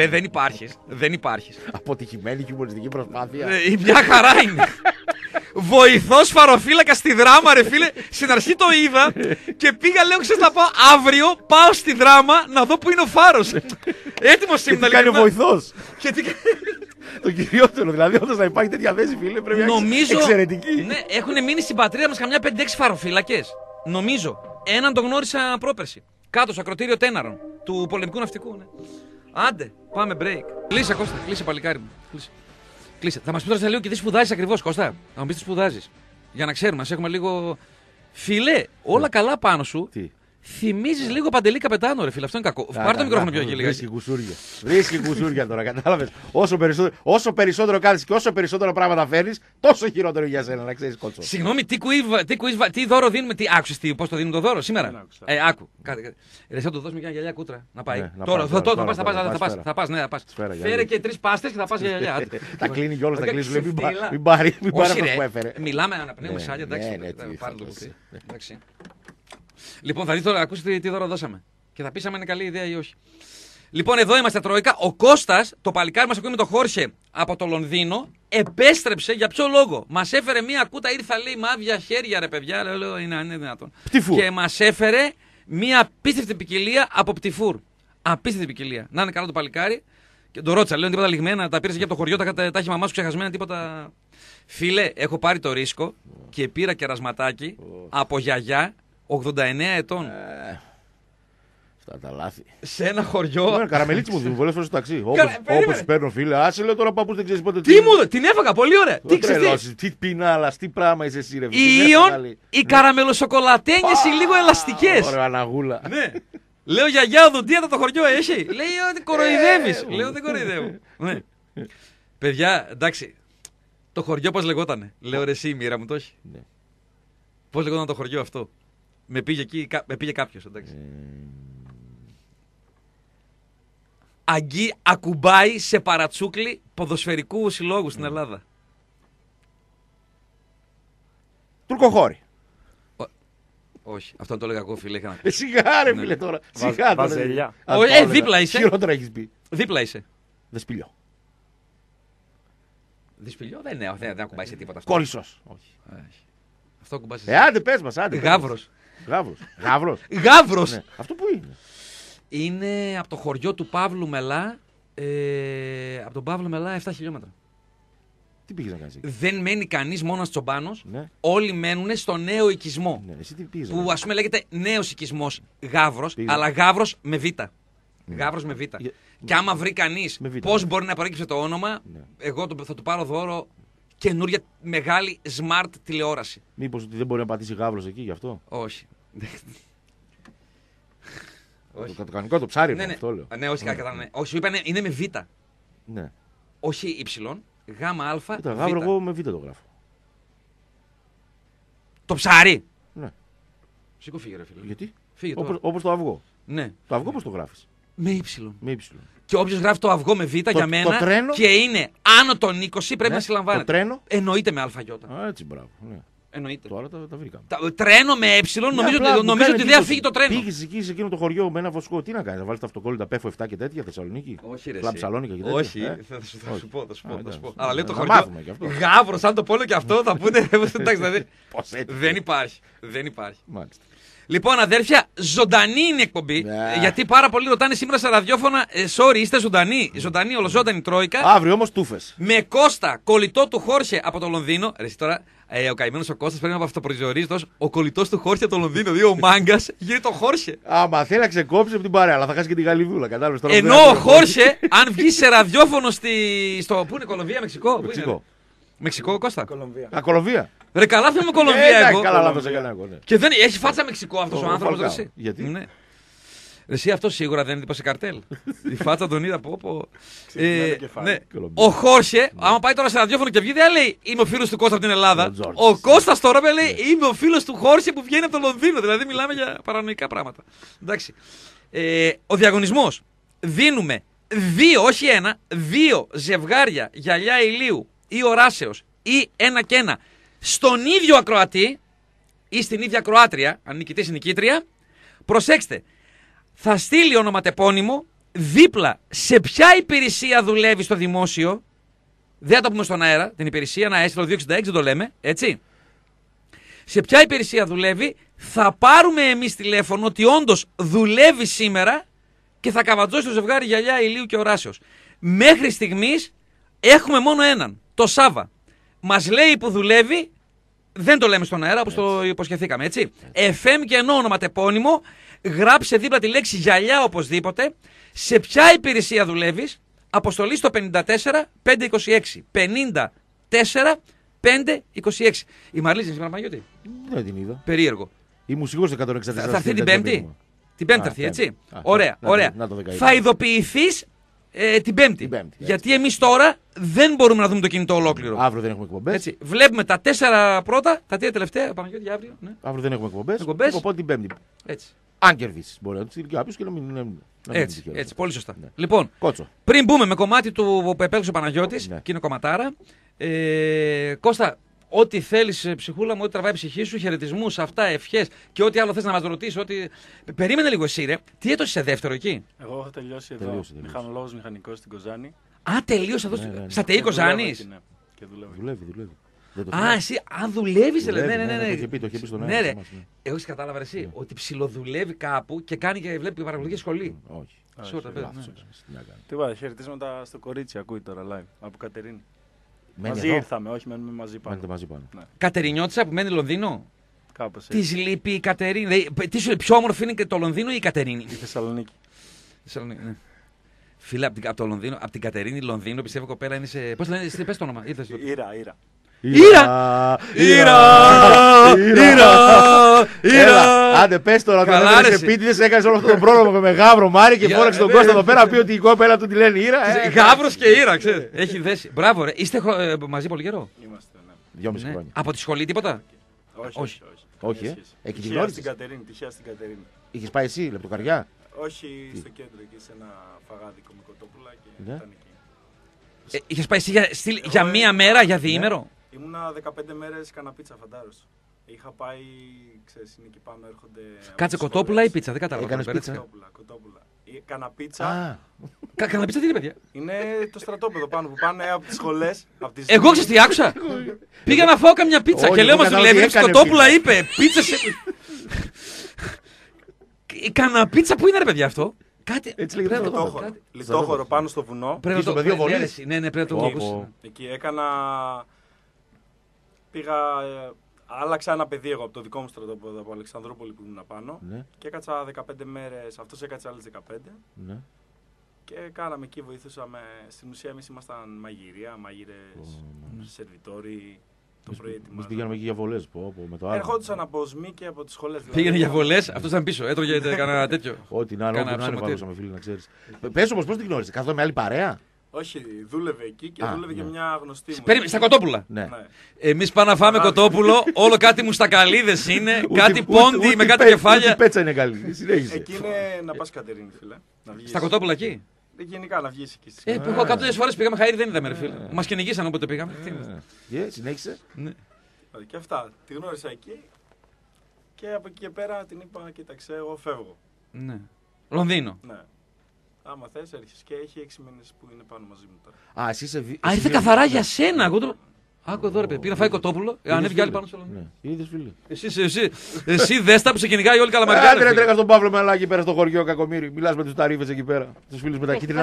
Δεν υπάρχεις. Αποτυχημένη χιουμοριστική προσπάθεια. Μια χαρά είναι. Βοηθός φαροφύλακα στη Δράμα, ρε φίλε. Στην αρχή το είδα και πήγα, λέω, ξέρεις να πάω αύριο, πάω στη Δράμα να δω που είναι ο φάρος. Έτοιμος ήμουν. Τι κάνει ο βοηθός. Και τι... Το κυριότερο, δηλαδή, όταν θα υπάρχει τέτοια θέση, φίλε, πρέπει να είναι εξαιρετική. Ναι, έχουν μείνει στην πατρίδα μας καμιά 5-6 φαροφύλακες. Νομίζω. Έναν τον γνώρισα πρόπερση. Κάτω στο ακροτήριο Τέναρων του πολεμικού ναυτικού. Ναι. Άντε, πάμε break. Κλείσε, Κώστα, κλείσε, παλικάρι μου. Κλείσε. Θα μας πει τώρα λίγο και τι σπουδάζεις ακριβώς, Κώστα. Θα μου πεις τι σπουδάζεις. Για να ξέρουμε, ας έχουμε λίγο. Φίλε, όλα καλά πάνω σου. Τι. Θυμίζεις λίγο Παντελή Καπετάνο, ρε φίλε. Αυτό είναι κακό. Πάρε το μικρόφωνο πιο λίγα. Βρίσκει κουσούρια τώρα, κατάλαβες. Όσο περισσότερο κάνεις και όσο περισσότερο πράγματα φέρνεις, τόσο χειρότερο για σένα, να ξέρεις, κότσο. Συγγνώμη, τι δώρο δίνουμε, άκουσες πώς το δίνουμε το δώρο σήμερα. Άκου. Ρε, θα του δώσουμε και ένα γυαλιά κούτρα να πάει. Τώρα θα πας. Φέρε και 3 πάστες και θα πας για γυαλιά. Τα κλείνει κιόλας, τα κλείνει. Μην πάρει αυτό που έφερε. Μιλάμε, αναπνέουμε σάλια, εντάξει. Λοιπόν, θα δει τώρα, ακούστε τι δώρο δώσαμε. Και θα πει αν είναι καλή ιδέα ή όχι. Λοιπόν, εδώ είμαστε, Τρόικα. Ο Κώστας, το παλικάρι μας ακούει με το Χόρχε από το Λονδίνο, επέστρεψε. Για ποιο λόγο? Μας έφερε μία κούτα, ήρθα, λέει, μάδια χέρια, ρε παιδιά. Λέω, είναι δυνατόν. Πτυφούρ. Και μας έφερε μία απίστευτη ποικιλία από πτυφούρ. Απίστευτη ποικιλία. Να είναι καλά το παλικάρι. Και το ρώτησα, λέω, τίποτα λιγμένα. Τα πήρε και από το χωριό, τα έχει μαμά σου ξεχασμένα, τίποτα. Φίλε, έχω πάρει το ρίσκο και πήρα κερασματάκι από γιαγιά 89 ετών. Αυτά τα λάθη. Σε ένα χωριό. Καραμελίτσι μου δίνουν πολλές φορές στο ταξί. Όπως παίρνω, φίλε. Άσε, λέω τώρα παππούς δεν ξέρεις πότε. Τι μου, την έφαγα, πολύ ωραία. Τι ξέρεις. Τι πινάλα, τι πράγμα είσαι εσύ, ρε. Οι καραμελοσοκολατένιες, οι λίγο ελαστικές. Ωραία, αναγούλα. Ναι. Λέω, γιαγιά, οδοντία το χωριό έχει. Λέει ότι κοροϊδεύεις. Λέω, δεν κοροϊδεύω. Παιδιά, εντάξει. Το χωριό πώς λεγότανε? Λέω, ρε, εσύ η μοίρα μου το έχει. Πώς λεγόταν το χωριό αυτό? Με πήγε εκεί, με πήγε κάποιος, εντάξει. Ακουμπάει σε παρατσούκλι ποδοσφαιρικού συλλόγου στην Ελλάδα. Τουρκοχώρη. Όχι, αυτό το έλεγα εγώ, φίλε. Είχα να πω. Σιγά, ρε φίλε τώρα. Σιγά. Βαζελιά. Δίπλα είσαι. Χειρότερα έχει πει. Δίπλα είσαι. Δεσπηλιό. Δυσπηλιό δεν ακουμπάει σε τίποτα αυτό. Κόρυσο. Όχι. Αυτό ακουμπάει σε. Άντε, πε μα, άντε. Γάβρος. Γάβρος. Γάβρος! Ναι. Αυτό που είναι. Είναι από το χωριό του Παύλου Μελά. Από τον Παύλο Μελά 7 χιλιόμετρα. Τι πήγε να κάνει εκεί. Δεν μένει κανείς μόνος τσομπάνος. Ναι. Όλοι μένουν στο νέο οικισμό. Ναι, εσύ τι πήγε. Που ας πούμε λέγεται νέος οικισμός Γάβρος, Πήγα. αλλά Γάβρος με Β. Γάβρος με Β. Για- Και άμα βρει κανείς Με Β. πώς μπορεί να προέκυψε το όνομα, Ναι. εγώ θα του πάρω δώρο καινούρια μεγάλη smart τηλεόραση. Μήπως ότι δεν μπορεί να πατήσει γάβρος εκεί γι' αυτό. Όχι. Το κανονικό το ψάρι Ναι, είναι ναι. αυτό λέω. Ναι, όχι, ναι. Όχι, σου είπανε είναι με Β. Ναι. Όχι Y, γάμα Α. Κοίτα, Β. γάβρο εγώ με β' το γράφω. Το ψάρι. Ναι. Σήκω φύγε ρε φίλε. Γιατί? Φύγε τώρα. Όπως το αυγό. Ναι. Το αυγό πώς το γράφεις. Με Y. Με y. Και όποιο γράφει το αυγό με Β για μένα τρένο. και είναι άνω των 20 πρέπει Ναι. να συλλαμβάνεται. Το τρένο. Εννοείται με ΑΙ. Α, έτσι, μπράβο. Ναι. Εννοείται. Τώρα τα βρήκαμε. Τρένο με Ε, νομίζω ότι δεν θα φύγει το τρένο. Πήγες εκεί σε εκείνο το χωριό με ένα βοσκό. Τι να κάνεις, να βάλεις τα αυτοκόλλητα Πέφο 7 και τέτοια Θεσσαλονίκη. Όχι, ρε. Κλαμπ εσύ. Σαλόνικα και τέτοια. Όχι, Ε? θα σου πω. εντάξει. Αλλά λέει το Να χωριό. μάθουμε κι αυτό. Γάβρο, αν το πω όλο και αυτό θα πούνε. Εντάξει, δηλαδή. Πώς έτσι. Δεν υπάρχει. Δεν υπάρχει. Μάλιστα. Λοιπόν, αδέρφια, ζωντανή είναι η εκπομπή. Ναι. Γιατί πάρα πολλοί ρωτάνε σήμερα στα ραδιόφωνα. Sorry, είστε ζωντανοί. Ζωντανή, ολοζώντανη Τρόικα. Αύριο όμως τούφες. Με Κώστα, κολλητό του Χόρσε από το Λονδίνο. Ρε, εσύ τώρα, ο καημένος ο Κώστας πρέπει να αυτοπροσδιορίζεται ως ο κολλητός του Χόρσε από το Λονδίνο. Δηλαδή ο μάγκας γίνεται ο Χόρσε. Άμα θέλει να ξεκόψει από την παρέα, αλλά θα χάσει και τη γαλιδούλα. Κατάλαβες τώρα. Ενώ ο Χόρσε, αν βγει σε ραδιόφωνο στο. Πού είναι, Κολομβία, Μεξικό. Πού είναι, Μεξικό. ρε? Μεξικό, Κώστα. Κολομβία. Α, Κολομβία. Ρε, καλά θυμάμαι Κολομβία Εντάξει, εγώ. καλά, λάθος έκανα εγώ. Ναι. Και δεν έχει φάτσα Μεξικό αυτό ο Ο άνθρωπο. Φαλκάο. Γιατί? Ναι. Εσύ αυτό σίγουρα δεν είναι σε καρτέλ. Η φάτσα τον είδα από όπου. Ξυπνάει το κεφάλι. Ναι. Κολομβία. Ο Χόρσε, άμα πάει τώρα σε ραδιόφωνο και βγει, δεν λέει είμαι ο φίλο του Κώστα από την Ελλάδα. Ο Τζόρτζ. Ο Κώστας τώρα με λέει είμαι ο φίλο του Χόρσε που βγαίνει από το Λονδίνο. Δηλαδή μιλάμε για παρανοϊκά πράγματα. Εντάξει. Ο διαγωνισμός. Δίνουμε 2, όχι 1, 2 ζευγάρια γυαλιά ηλίου ή οράσεως ή ένα και ένα στον ίδιο ακροατή ή στην ίδια ακροάτρια, αν νικητής ή νικήτρια. Προσέξτε, θα στείλει ονοματεπώνυμο δίπλα σε ποια υπηρεσία δουλεύει στο δημόσιο. Δεν θα το πούμε στον αέρα, την υπηρεσία, να έστειλε το 266, δεν το λέμε, έτσι. Σε ποια υπηρεσία δουλεύει, θα πάρουμε εμείς τηλέφωνο ότι όντως δουλεύει σήμερα και θα καβατζώσει το ζευγάρι γυαλιά ηλίου και οράσεως. Μέχρι στιγμής έχουμε μόνο έναν, το Σάβα. Μας λέει που δουλεύει, δεν το λέμε στον αέρα όπως το υποσχεθήκαμε, έτσι. FM και ενώ ονοματεπώνυμο, γράψε δίπλα τη λέξη γυαλιά οπωσδήποτε, σε ποια υπηρεσία δουλεύεις, αποστολή στο 54 526. 54 526. Η Μαρλίζη είναι σήμερα, Παναγιώτη. Δεν την είδα. Περίεργο. Ήμουν σίγουρος 164. Θα έρθει την Πέμπτη. Την Πέμπτη θα έρθει, Πέμπτη. έτσι. Α, Ωραία, να ωραία. να το δεκαήμερο. Θα ειδοποιηθείς την Πέμπτη. Την Πέμπτη, έτσι. Γιατί εμείς τώρα δεν μπορούμε να δούμε το κινητό ολόκληρο. Αύριο δεν έχουμε εκπομπές. Έτσι. Βλέπουμε τα 4 πρώτα, τα 3 τελευταία. Παναγιώτη για αύριο. Ναι. Αύριο δεν έχουμε εκπομπές. Εκπομπές. Οπότε την Πέμπτη. Έτσι. Αν κερδίσει. Μπορεί να του στείλει κάποιο και να μην είναι Έτσι, έτσι, πολύ σωστά. Ναι. Λοιπόν, Κότσο. πριν μπούμε με κομμάτι του που επέλεξε ο Παναγιώτης, Ναι. και είναι κομματάρα. Κώστα, ό,τι θέλεις, ψυχούλα μου, ό,τι τραβάει η ψυχή σου, χαιρετισμούς, αυτά, ευχές και ό,τι άλλο θες να μας ρωτήσεις. Περίμενε λίγο εσύ, ρε. Τι έτος είσαι δεύτερο εκεί. Εγώ έχω τελειώσει εδώ. Τελείωσε. Μηχανολόγος μηχανικός στην Κοζάνη. Α, τελείωσε εδώ. Ναι. Στα ΤΕΙ Και δουλεύω Κοζάνης. εκεί, ναι. Και δουλεύω. Δουλεύει. Δεν το Α, θυμάμαι. εσύ, αν δουλεύεις, ρε. Δουλεύει, Ναι. Το είχε πει στον Ναι, αέρα. ρε. σε εμάς, ναι. Εγώ εσύ κατάλαβα ρε, εσύ, ότι ψιλοδουλεύει κάπου και κάνει και βλέπει παραγωγική σχολή. Όχι. Σίγουρα τα Λάθος παιδιά, ναι. έκανες. Τι να κάνεις. Τίποτα, χαιρετίσματα στο κορίτσι, ακούει τώρα live από Κατερίνη. Μένει Μαζί εδώ. ήρθαμε, όχι μένουμε μαζί πάνω. Μένετε μαζί πάνω. Κατερινιώτησα που μένει Λονδίνο. Κάπως Τη έτσι. λείπει η Κατερίνη. Δηλαδή, τι σου λέει, πιο όμορφη είναι και το Λονδίνο ή η Κατερίνη. Η Θεσσαλονίκη. Θεσσαλονίκη, ναι. Φίλε, από το Λονδίνο, από την Κατερίνη Λονδίνο, πιστεύω κοπέλα είναι σε. Πώς λένε, πες το όνομα. Ήρθες το. Ήρα. Έλα, άντε πες τώρα ότι Καλά, δεν ρε, είσαι εσύ. επίτηδες, έκανες όλο αυτό το πρόλογο με γάβρο Μάρι και Για- φώναξε τον ναι, Κώστα ναι. εδώ πέρα πει ότι η κόπελα του τη λένε Ήρα. Γάβρος και Ήρα, ξέρεις. Έχει δέσει. Μπράβο, ρε. Είστε μαζί πολύ καιρό. Είμαστε, ναι. 2,5 Ναι. χρόνια. Από τη σχολή τίποτα. Όχι. Όχι, Καμία σχέση. Εκεί τη Τυχαία γνώρισες? στην Κατερίνη, τυχαία στην Κατερίνη. Είχες πάει εσύ, λεπτοκαριά. Όχι στο κέντρο, εκεί σε ένα φαγάδικο με κοτόπουλα και Ναι. ήταν εκεί. Είχες πάει εσύ για μία μέρα, για διήμερο. Ήμουνα 15 μέρες καναπίτσα φαντάρος. Είχα πάει, ξέρεις, είναι εκεί πάνω, έρχονται. Κάτσε κοτόπουλα ή πίτσα, δεν κατάλαβα. Έκανες Πέρασε. πίτσα? Κοτόπουλα. Έκανα πίτσα. Α, Κάνα πίτσα τι είναι, παιδιά. Είναι το στρατόπεδο πάνω που πάνε από τις σχολές. Εγώ ξέρεις τι άκουσα. Πήγα να φάω καμιά πίτσα Όχι, και λέω εγώ μας κατάλαβα δουλεύει. τι έκανε Κοτόπουλα πίτσα. είπε. Πίτσα σε. Κάνα πίτσα που είναι, ρε παιδιά αυτό. Κάτι. Έτσι λέγεται πρέπει να το στρατόπεδο. πω. Λιτόχωρο πάνω στο βουνό. Πρέπει Εκεί να στο το πεδίο ναι, βολής. ναι, ναι, πρέπει να το Πω, ακούσει. πω. Εκεί έκανα. Πήγα. Άλλαξα ένα παιδί εγώ από το δικό μου στρατόπεδο από Αλεξανδρούπολη που ήμουν πάνω. ναι, Και έκατσα 15 μέρες. Αυτός έκατσε άλλες 15. ναι. Και κάναμε εκεί, βοηθούσαμε. Στην ουσία, εμείς ήμασταν μαγειρία, μάγειρες, σερβιτόροι. Το πρωί Εμείς ετοιμάζαμε. πήγαμε εκεί για βολές, με το άλλο. Ερχόντουσαν από ΣΜΗ και από τις σχολές. Πήγαινε για βολές, αυτό ήταν πίσω. Έτρωγε κανένα τέτοιο. Ό,τι να είναι, Κάνα όπου να είναι ψωματίριο. βάλωσαμε, φίλοι, να ξέρεις. Πες όμως, πώς την γνώρισες, καθόλου με άλλη παρέα. Όχι, δούλευε εκεί και Α, δούλευε και ναι. μια γνωστή μου. Περίμενε, στα κοτόπουλα. Ναι. Ναι. Εμείς πάμε να φάμε κοτόπουλο, όλο κάτι μουστακαλίδες είναι, κάτι Ούτε- πόντι ούτε με κάτι πέ- κεφάλια. Ούτε η πέτσα είναι καλή. Συνέχισε. Εκεί είναι να πας Κατερίνη, φίλε. Να βγεις. Στα κοτόπουλα εκεί. Γενικά να βγεις εκεί. στις Εγώ 100 φορές πήγαμε χαΐρι, δεν είδαμε, ρε φίλε. Μας κυνηγήσαν όποτε πήγαμε. Τι είναι. Συνέχισε. Ναι. Και αυτά. Τη γνώρισα εκεί. Και από εκεί και πέρα την είπα, κοίταξε, εγώ φεύγω. Ναι. Λονδίνο. Ναι. Άμα θες έρχεσαι και έχει 6 μήνες που είναι πάνω μαζί μου τώρα. Α, εσύ είσαι. Α, ήρθε καθαρά για σένα. Εγώ το. Άκου εδώ, ρε παιδί. Πήγα να φάει κοτόπουλο, ανέβηκε άλλη πάνω στο Λονδίνο. Ναι, είδες, φίλε. Εσύ δέστα που σε κυνηγάει όλη Άντε ρε, καλαμαριά. τρέκα στον Παύλο Μελάκη πέρα στο χωριό, κακομοίρη. Μιλάς με τους ταρίφες εκεί πέρα. Τους φίλους με τα κίτρινα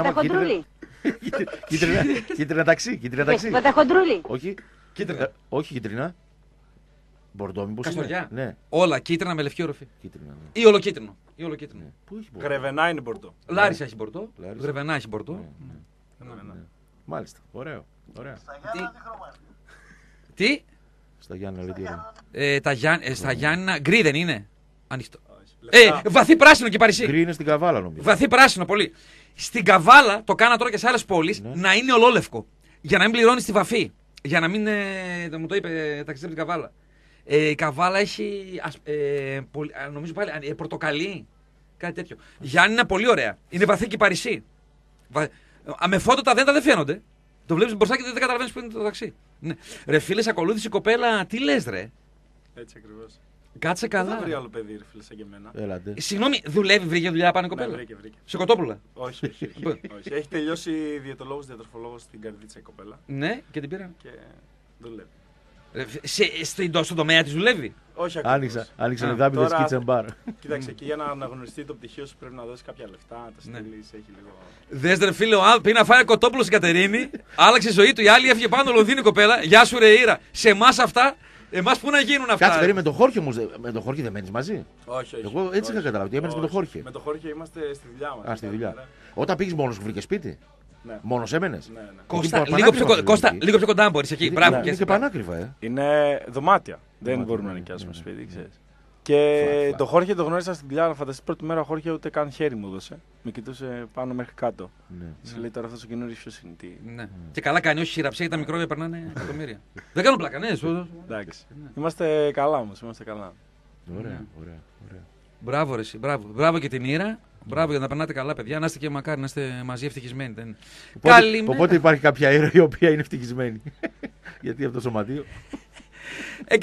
κίτρινα ταξί. Κίτρινα ταξί. Παταχοντρούλη. Όχι. Κίτρινα. Όχι κίτρινα. Μπορντό, μήπως είναι. Καστοριά. Ναι, Όλα κίτρινα με λευκή όροφη. κίτρινα. Ναι. Ή ολοκίτρινο. Ή ολοκίτρινο. Πού έχει μπορντό. Γρεβενά είναι μπορτό. Λάρισα έχει μπορτό. Λάρισα. Γρεβενά έχει μπορτό. Ναι. Μάλιστα. Ωραίο. Ωραία. Τι. Στα Γιάννα λέει τι ωραία. Στα Γιάννηνα. Γκρι δεν είναι. Ανοιχτό. Λευκά. Βαθύ πράσινο και Παρισί. Γκρι είναι στην Καβάλα νομίζω. Βαθύ πράσινο πολύ. Στην Καβάλα το κάνα τώρα και σε άλλες πόλεις Ναι. να είναι ολόλευκο. Για να μην πληρώνει τη βαφή. Για να μην. Μου το είπε ταξιτζή από την Καβάλα. Η Καβάλα έχει. Νομίζω πάλι. Πορτοκαλί. Κάτι τέτοιο. Γιάννη είναι πολύ ωραία. Είναι βαθύ και Παρισί. Με φώτο τα δέντα δεν φαίνονται. Το βλέπει μπροστά και δεν καταλαβαίνει που είναι το ταξί. Ναι. Ρε φίλε, σε ακολούθησε η κοπέλα, τι λε, ρε. Έτσι ακριβώς. Κάτσε Δεν θα καλά. βρει άλλο παιδί, ρε φίλε, σαν και εμένα. Έλατε. Συγγνώμη, δουλεύει, βρήκε δουλειά πάνω η Ναι, κοπέλα. βρήκε. Σε κοτόπουλα. Όχι, όχι, όχι. Όχι. Έχει τελειώσει διαιτολόγος, διατροφολόγος στην Καρδίτσα η κοπέλα Ναι, και την πήρα. και δουλεύει. Στον τομέα τη δουλεύει. Όχι ακριβώς. Άνοιξαν Α, οι δάπηδες τώρα- kitchen bar. Κοίταξε, εκεί για να αναγνωριστεί το πτυχίο σου πρέπει να δώσει κάποια λεφτά, να τα Ναι. στείλει, έχει λίγο. Δες ρε φίλε, πήγε να φάει κοτόπουλο στην Κατερίνη, άλλαξε η ζωή του. Η άλλη έφυγε πάνω Λονδίνο η κοπέλα. Γεια σου ρε Ήρα. Σε εμά αυτά, εμά πού να γίνουν αυτά. Κάτσε, περίμενε με τον Χόρχε όμως. Με τον Χόρχε δεν μένεις μαζί. Όχι, όχι. Εγώ έτσι είχα καταλάβει, ότι έμενες με τον Όχι. Χόρχε. Με τον Χόρχε είμαστε στη δουλειά μας. Α, στη δουλειά. Ναι, Όταν πήγες μόνος σου, βρήκε σπίτι. ναι. Μόνος έμενες. Ναι, ναι. Κώστα, Εκεί που λίγο πιο, πανάκριβα Κώστα, εκεί. λίγο πιο κοντά αν μπορείς εκεί. Μπράβο, Είναι και και πανάκριβα, Είναι δωμάτια. Δεν Δωμάτια, μπορούμε να ναι, νοικιάσουμε ναι, σπίτι, ναι. ξέρεις. Και Φλα. το Χόρχε το γνώρισα στην δουλειά, αλλά φανταστείς πρώτη μέρα ο Χόρχε ούτε καν χέρι μου έδωσε. Με κοιτούσε πάνω μέχρι κάτω. Ναι. Σου λέει τώρα αυτό ο καινούριο ποιος είναι. Τι. Ναι. Και καλά κάνει, όχι χειραψία, γιατί τα μικρόβια περνάνε εκατομμύρια. Δεν κάνω πλάκα, ναι. Εντάξει. Είμαστε καλά όμως, είμαστε καλά. Ωραία, ωραία. Μπράβο, ρε, εσύ, μπράβο. Μπράβο και την Ήρα. Μπράβο για να περνάτε καλά, παιδιά. Να είστε και μακάρι, να είστε μαζί ευτυχισμένοι. Οπότε υπάρχει κάποια ήρωα η οποία είναι ευτυχισμένη. Γιατί αυτό το σωματείο. 130!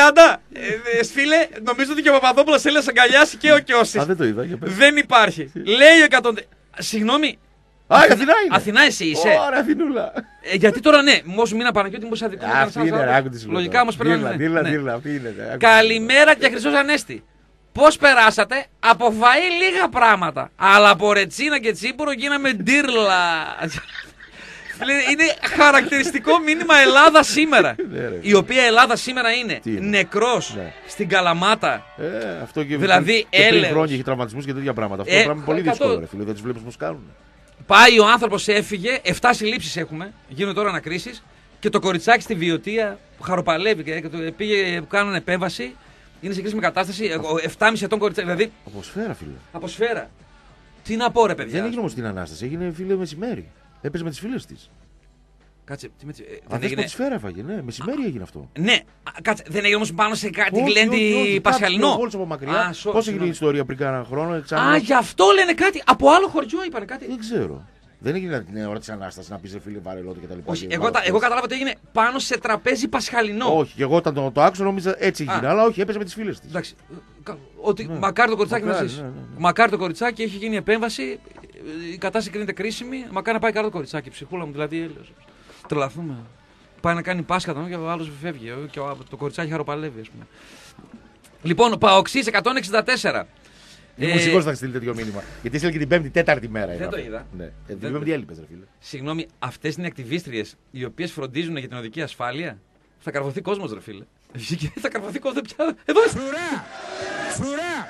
Φίλε, νομίζω ότι και ο Παπαδόπουλος θέλει να σε αγκαλιάσει και ο Κιώσης. Α, δεν το είδα. Για πες. Δεν υπάρχει. Λέει ο 100. Συγγνώμη. Α, η Αθηνά είναι. Αθηνά εσύ είσαι. Ωραία, Αθηνούλα. Γιατί τώρα ναι, μόσο μήνα Παναγιώτη, μήπως αδικό. Αυτή είναι, ρε, άκου τι σου λέω. Λογικά όμως πρέπει να Δίλα, είναι. δίλα, αυτή είναι. ρε, άκου. Καλημέρα και Χριστός Ανέστη. Πώς περάσατε? Από φαΐ λίγα πράγματα. Αλλά από ρετσίνα και τσίπουρο γίναμε ντύρλα. Φίλε, είναι χαρακτηριστικό μήνυμα Ελλάδα σήμερα. Ναι, ρε. Η οποία Ελλάδα σήμερα είναι Τι είναι? νεκρός Ναι. στην Καλαμάτα. Αυτό και Δηλαδή, και πριν έλεος. χρόνια έχει τραυματισμούς και τέτοια πράγματα. Αυτό το πράγμα είναι πολύ 100. δύσκολο, ρε φίλε. Δεν του βλέπει πώ κάνουν. Πάει ο άνθρωπος, έφυγε, 7 συλλήψεις έχουμε, γίνονται τώρα ανακρίσεις και το κοριτσάκι στη Βιωτία που χαροπαλεύει και πήγε, κάνουν επέμβαση, είναι σε κρίσιμη κατάσταση, 7,5 ετών κοριτσάκι, δηλαδή Από σφαίρα, φίλε. από σφαίρα. Τι να πω ρε παιδιά. Δεν έγινε όμω την ανάσταση, έγινε φίλε μεσημέρι. Έπαιζε με τι φίλε τη. Κάτσε, τι με δεν Αν έγινε. τη σφαίρα έφαγε, ναι, μεσημέρι έγινε αυτό. Ναι, κάτσε, δεν έγινε όμως πάνω σε κάτι Όχι, όχι, γλέντι όχι, Πασχαλινό. κάτι πιο από μακριά. Πώ έγινε η ιστορία πριν κάνα χρόνο, Α, εξάμηνο. γι' αυτό λένε κάτι. Από άλλο χωριό είπανε κάτι. Δεν ξέρω. Δεν έγινε την ώρα τη Ανάσταση να πει ρε φίλε βαρελότο κτλ. Όχι, εγώ κατάλαβα ότι έγινε πάνω σε τραπέζι πασχαλινό. Όχι, και εγώ όταν το άκουσα νόμιζα έτσι έγινε. Αλλά όχι, έπαιζε με τι φίλε τη. Εντάξει. Ότι μακάρι το κοριτσάκι να ζήσει. Μακάρι το κοριτσάκι, έχει γίνει επέμβαση. Η κατάσταση κρίνεται κρίσιμη. Μακάρι να πάει καλά το κοριτσάκι. Ψυχούλα μου, δηλαδή έλεος. Τρελαθούμε. Πάει να κάνει Πάσχα και ο άλλο φεύγει. Και το κοριτσάκι χαροπαλεύει, α πούμε. Λοιπόν, Παοξής 164. Ήμουν σίγουρος θα στείλει τέτοιο μήνυμα. Γιατί έστειλε και την πέμπτη, τέταρτη μέρα. Δεν το είδα. Ναι. Την πέμπτη έλειπες, ρε φίλε. Συγγνώμη, αυτές είναι ακτιβίστριες οι οποίες φροντίζουν για την οδική ασφάλεια. Θα καρβωθεί κόσμος, ρε φίλε. Θα καρβωθεί κόσμος πια. Εδώ είσαι. Φρουρά!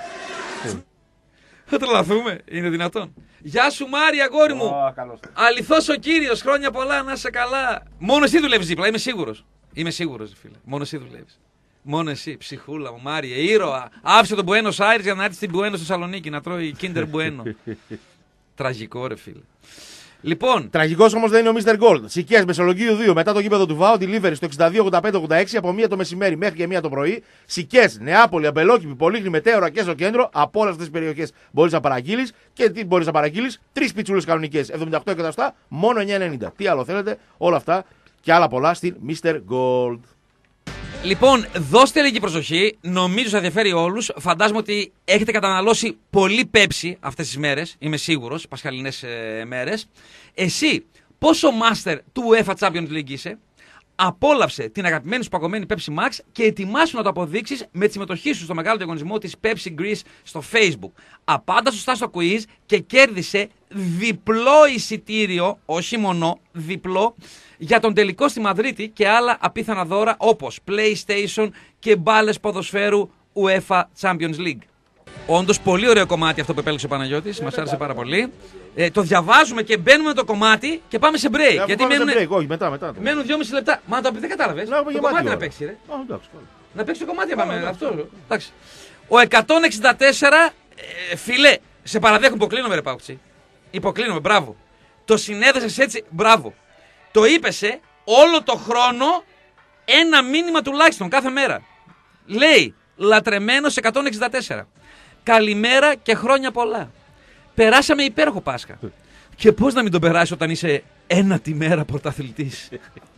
Θα τρελαθούμε, είναι δυνατόν. Γεια σου, Μάρια, αγόρι μου. Αληθώς ο Κύριος, χρόνια πολλά, να είσαι καλά. Μόνο εσύ δουλεύεις δίπλα, είμαι σίγουρος. Είμαι σίγουρος, φίλε. Μόνο εσύ δουλεύεις. Μόνο εσύ, ψυχούλα μου, Μάρια, ήρωα. Άφησε τον Buenos Aires για να έρθει στην Buenos Θεσσαλονίκη να τρώει Kinder Bueno. Τραγικό, ρε φίλε. Λοιπόν. Τραγικός όμως δεν είναι ο Mr. Gold. Σικίας Μεσολογγίου 2 μετά το γήπεδο του ΒΑΟ, delivery στο 62-85-86 από 1 το μεσημέρι μέχρι και 1 το πρωί. Σικές, Νεάπολη, Αμπελόκηπη, Πολύχνη, Μετέωρα και στο κέντρο. Από όλες αυτές τις περιοχές μπορείς να παραγγείλεις. Και τι μπορείς να παραγγείλεις? 3 πιτσούλες κανονικές, 78 εκατοστά, μόνο 9,90. Τι άλλο θέλετε? Όλα αυτά και άλλα πολλά στην Mr. Gold. Λοιπόν, δώστε λίγη προσοχή. Νομίζω θα ενδιαφέρει όλους. Φαντάζομαι ότι έχετε καταναλώσει πολύ πέψη αυτές τις μέρες. Είμαι σίγουρος, πασχαλινές μέρες. Εσύ, πόσο master του UEFA Champions League είσαι? Απόλαυσε την αγαπημένη σου παγωμένη Pepsi Max και ετοιμάσου να το αποδείξεις με τη συμμετοχή σου στο μεγάλο διαγωνισμό της Pepsi Greece στο Facebook. Απάντα σωστά στο quiz και κέρδισε διπλό εισιτήριο, όχι μονό, διπλό, για τον τελικό στη Μαδρίτη και άλλα απίθανα δώρα όπως PlayStation και μπάλες ποδοσφαίρου UEFA Champions League. Όντως πολύ ωραίο κομμάτι αυτό που επέλεξε ο Παναγιώτης, μας άρεσε πάρα πολύ. Το διαβάζουμε και μπαίνουμε το κομμάτι και πάμε σε break. Γιατί μένουν 2,5 λεπτά. Μα το δεν κατάλαβες. Το κομμάτι να παίξει, ρε. Να παίξει το κομμάτι, πάμε. Αυτό. Εντάξει. Ο 164, φίλε, σε παραδέχομαι, υποκλίνομαι, ρε Πάουτσι. Υποκλίνομαι, μπράβο. Το συνέδεσες έτσι, μπράβο. Το είπεσαι όλο το χρόνο ένα μήνυμα τουλάχιστον κάθε μέρα. Λέει, λατρεμένος 164. Καλημέρα και χρόνια πολλά. Περάσαμε υπέροχο Πάσχα. Και πώς να μην τον περάσει όταν είσαι ένα τη μέρα πρωταθλητής.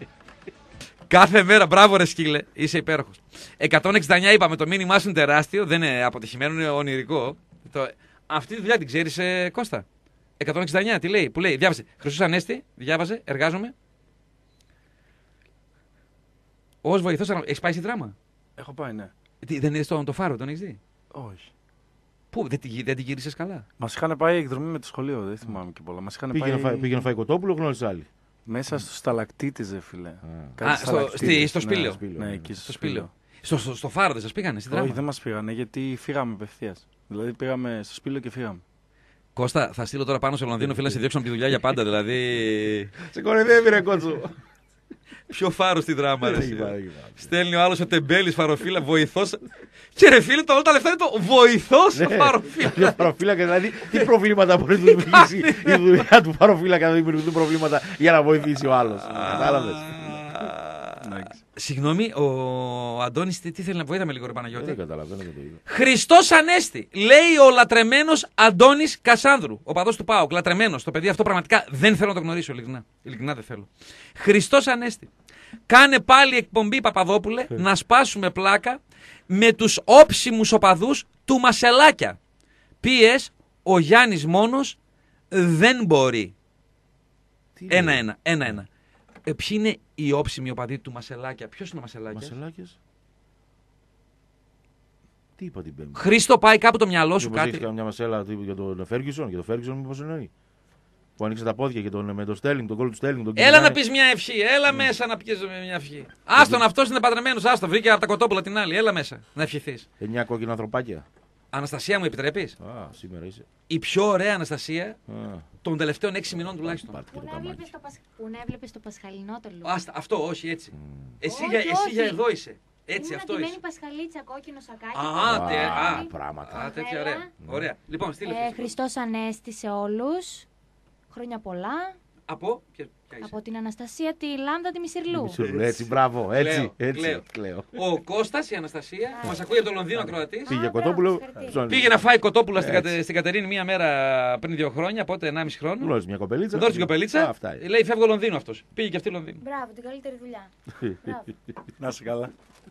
Κάθε μέρα, μπράβο ρε σκύλε, είσαι υπέροχος. 169 είπαμε, το μήνυμά σου είναι τεράστιο, δεν είναι αποτυχημένο, είναι ονειρικό. Αυτή τη δουλειά την ξέρεις, Κώστα? 169, τι λέει, που λέει, διάβασε. Χριστός Ανέστη, διάβαζε, εργάζομαι. Ως βοηθός, έχεις πάει στη δράμα? Έχω πάει, ναι. Δεν είδες το Φάρο, τον έχεις δει? Όχι. Πού, δεν την γύρισες καλά? Μας είχαν πάει εκδρομή με το σχολείο, δεν θυμάμαι και πολλά. Πήγε να φάει κοτόπουλο, γνώρισε άλλη. Μέσα στους σταλακτίτες, φίλε. Στο Σπήλαιο. Ναι, εκεί στο Σπήλαιο. Στο Φάρο δεν σας πήγανε, στη δράμα? Όχι, δεν μας πήγανε, γιατί φύγαμε απευθείας. Δηλαδή πήγαμε στο Σπήλαιο και φύγαμε. Κώστα, θα στείλω τώρα πάνω σε Λονδίνο, φίλε, να σε διώξω από τη δουλειά για πάντα, δηλαδή. Σε κοροϊδεύει, ρε κότσο. Ποιο Φάρο στη δράμα, ρε. Στέλνει ο άλλος ο Τεμπέλης φαροφύλα, βοηθός. Και ρε φίλε, όλα τα λεφτά είναι το βοηθός φαροφύλακα. Φαροφύλακα, δηλαδή, τι προβλήματα μπορεί να δημιουργήσει η δουλειά του φαροφύλακα, να δημιουργηθούν προβλήματα για να βοηθήσει ο άλλος. Κατάλαβες? Συγγνώμη, ο Αντώνης τι θέλει να βοήθαμε λίγο, ρε Παναγιώτη? Δεν καταλαβαίνω. Χριστός Ανέστη, λέει ο λατρεμένος Αντώνης Κασάνδρου, ο παδός του ΠΑΟΚ. Λατρεμένος, το παιδί αυτό πραγματικά δεν θέλω να το γνωρίσω, ειλικρινά δεν θέλω. Χριστός Ανέστη, κάνε πάλι εκπομπή, Παπαδόπουλε, να σπάσουμε πλάκα με τους όψιμους οπαδούς του Μασελάκια. PS, ο Γιάννης μόνος δεν μπορεί. 1-1. Ποιοι είναι οι όψιμοι οπαδοί του Μασελάκια? Ποιος είναι ο Μασελάκης? Τι είπα την Πέμπτη? Χρήστο, πάει κάπου το μυαλό σου κάτι? Έχεις μια μασέλα για τον Φέργκισον? Για τον Φέργκισον μήπως εννοεί? Που άνοιξε τα πόδια με τον Στέλινγκ, τον γκολ του Στέλινγκ. Έλα να πεις μια ευχή, έλα μέσα να πεις μια ευχή. Άστον, αυτός είναι πατρεμένος, άστον, βρήκε από τα κοτόπουλα την άλλη, έλα μέσα να ευχηθείς. 9 κόκκινα ανθρωπάκια. Αναστασία, μου επιτρέπεις? Σήμερα είσαι. Η πιο ωραία Αναστασία των τελευταίων 6 μηνών τουλάχιστον. Πού να έβλεπες το πασχαλινό το λουκ? Αυτό, όχι έτσι. Εσύ για εδώ είσαι. Έτσι, αυτό είσαι. Είναι πασχαλίτσα, κόκκινο σακάκι. Πράγματα. Τέτοια ωραία. Λοιπόν, στείλε. Χριστός Ανέστη σε όλους. Χρόνια πολλά. Από Από την Αναστασία τη Λάμδα τη Μισηρλού. Έτσι, μπράβο. Έτσι. Κλαίω. Ο Κώστας, η Αναστασία, μας ακούει από το Λονδίνο ακροατής. Πήγε κοτόπουλο. Πήγε να φάει κοτόπουλα στην Κατερίνη μία μέρα πριν 2 χρόνια, πότε 1,5 χρόνο. Γνώρισε μια κοπελίτσα. Γνώρισε μια κοπελίτσα. Λέει φεύγω Λονδίνο αυτός. Πήγε και αυτή Λονδίνο. Μπράβο, την καλύτερη δουλειά. Να είσαι καλά.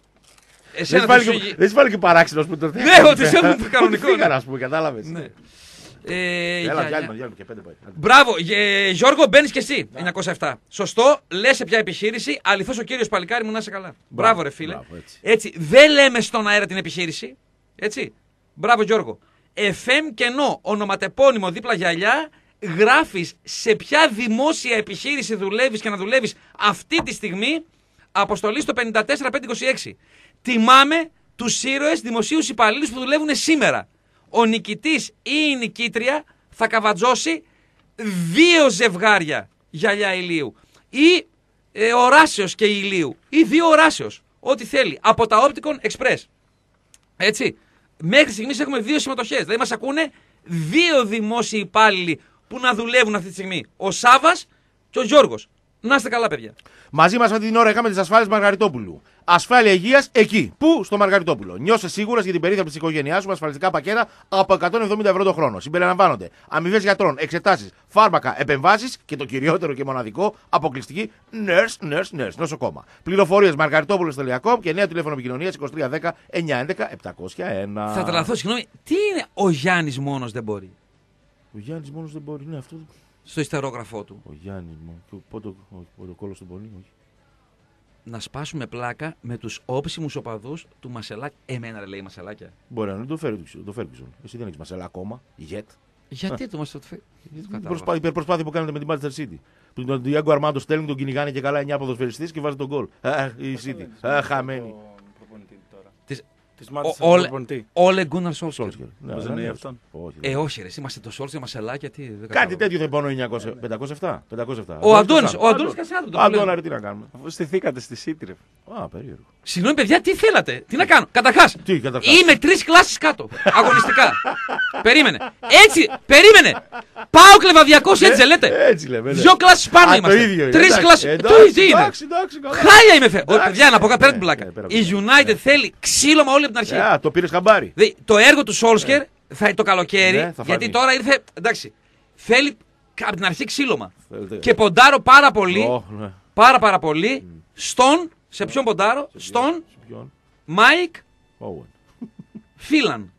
Δεν βάλει και παράξενο που το θέλει. Ναι, ότι σε έχουν κανονικό. Α πούμε, κατάλαβε. Έλα, διάλειμμα και 5 πάει. Μπράβο, Γιώργο, μπαίνει και εσύ. 907. Σωστό, λε σε ποια επιχείρηση. Αληθώς ο κύριος Παλικάρι μου να είσαι καλά. Μπράβο, ρε φίλε. Έτσι, δεν λέμε στον αέρα την επιχείρηση. Έτσι. Μπράβο, Γιώργο. FM κενό, ονοματεπώνυμο δίπλα γυαλιά. Γράφεις σε ποια δημόσια επιχείρηση δουλεύεις και να δουλεύεις αυτή τη στιγμή. Αποστολή στο 54526. Τιμάμε τους ήρωες δημοσίους υπαλλήλους που δουλεύουν σήμερα. Ο νικητής ή η νικήτρια θα καβατζώσει 2 ζευγάρια γυαλιά ηλίου ή οράσεως και ηλίου ή 2 οράσεως, ό,τι θέλει, από τα Opticon Express. Έτσι, μέχρι στιγμής έχουμε 2 συμμετοχές, δηλαδή μας ακούνε 2 δημόσιοι υπάλληλοι που να δουλεύουν αυτή τη στιγμή, ο Σάβας και ο Γιώργος. Να είστε καλά, παιδιά. Μαζί μας αυτή την ώρα είχαμε τις ασφάλειες Μαργαριτόπουλου. Ασφάλεια υγείας εκεί. Πού? Στο Μαργαριτόπουλο. Νιώσε σίγουρας για την περίθαλψη της οικογένειάς σου με ασφαλιστικά πακέτα από 170 ευρώ το χρόνο. Συμπεριλαμβάνονται αμοιβές γιατρών, εξετάσεις, φάρμακα, επεμβάσεις και το κυριότερο και μοναδικό, αποκλειστική nurse νοσοκόμα. Πληροφορίες margaritopoulos.com και νέα τηλέφωνο επικοινωνίας 2310 911 701. Θα τρελαθώ, συγγνώμη, τι είναι ο Γιάννης μόνος δεν μπορεί? Ο Γιάννης μόνος δεν μπορεί, ναι, αυτό. Στο ιστερόγραφό του. Ο Γιάννης μόνο. Πότε ο κόλλος του πονεί, όχι. Να σπάσουμε πλάκα με τους όψιμους οπαδούς του Μασελάκη. Εμένα ρε λέει Μασελάκια. Μπορεί να το φέρει. Εσύ δεν έχεις Μασελά ακόμα. Γιατί το Μασελάκη? Η υπερπροσπάθεια που κάνετε με την Manchester City. Τον Διάγκο Αρμάντο στέλνει, τον κυνηγάνε και καλά 9 ποδοσφαιριστής και βάζει τον γκολ. Η City. Χαμένη. Όλε Γκούναρ Σόλσκερ. Δεν είναι αυτόν. Όχι, ρε, είμαστε το Σόλσκερ, Μασελάκια. Κάτι τέτοιο θα πόνο 507. Ο Αντώνης Κασιάδου. Αντώνα, τι να κάνουμε. Αφού στηθήκατε στη Σίτρε. Α, περίεργο. Συγγνώμη, παιδιά, τι θέλατε, τι να κάνω. Καταρχάς, είμαι 3 κλάσεις κάτω. Αγωνιστικά. Περίμενε. Περίμενε. Πάω κλεβαδιακός, έτσι δεν λέτε? Έτσι λέμε. 2 κλάσεις πάνω είμαστε. 3 κλάσεις. Το ίδιο είναι. Χάλια είμαι φε. Παιδιά, να πω πέρα την πλάκα. Η United θέλει ξύλωμα όλη από την αρχή. Το πήρε χαμπάρι. Το έργο του Σόλσκερ θα είναι το καλοκαίρι, γιατί τώρα ήρθε. Εντάξει, θέλει από την αρχή ξύλωμα. Και ποντάρω πάρα πολύ. Πάρα πολύ. Στον. Σε ποιον ποντάρω? Στον Μάικ Φίλαν.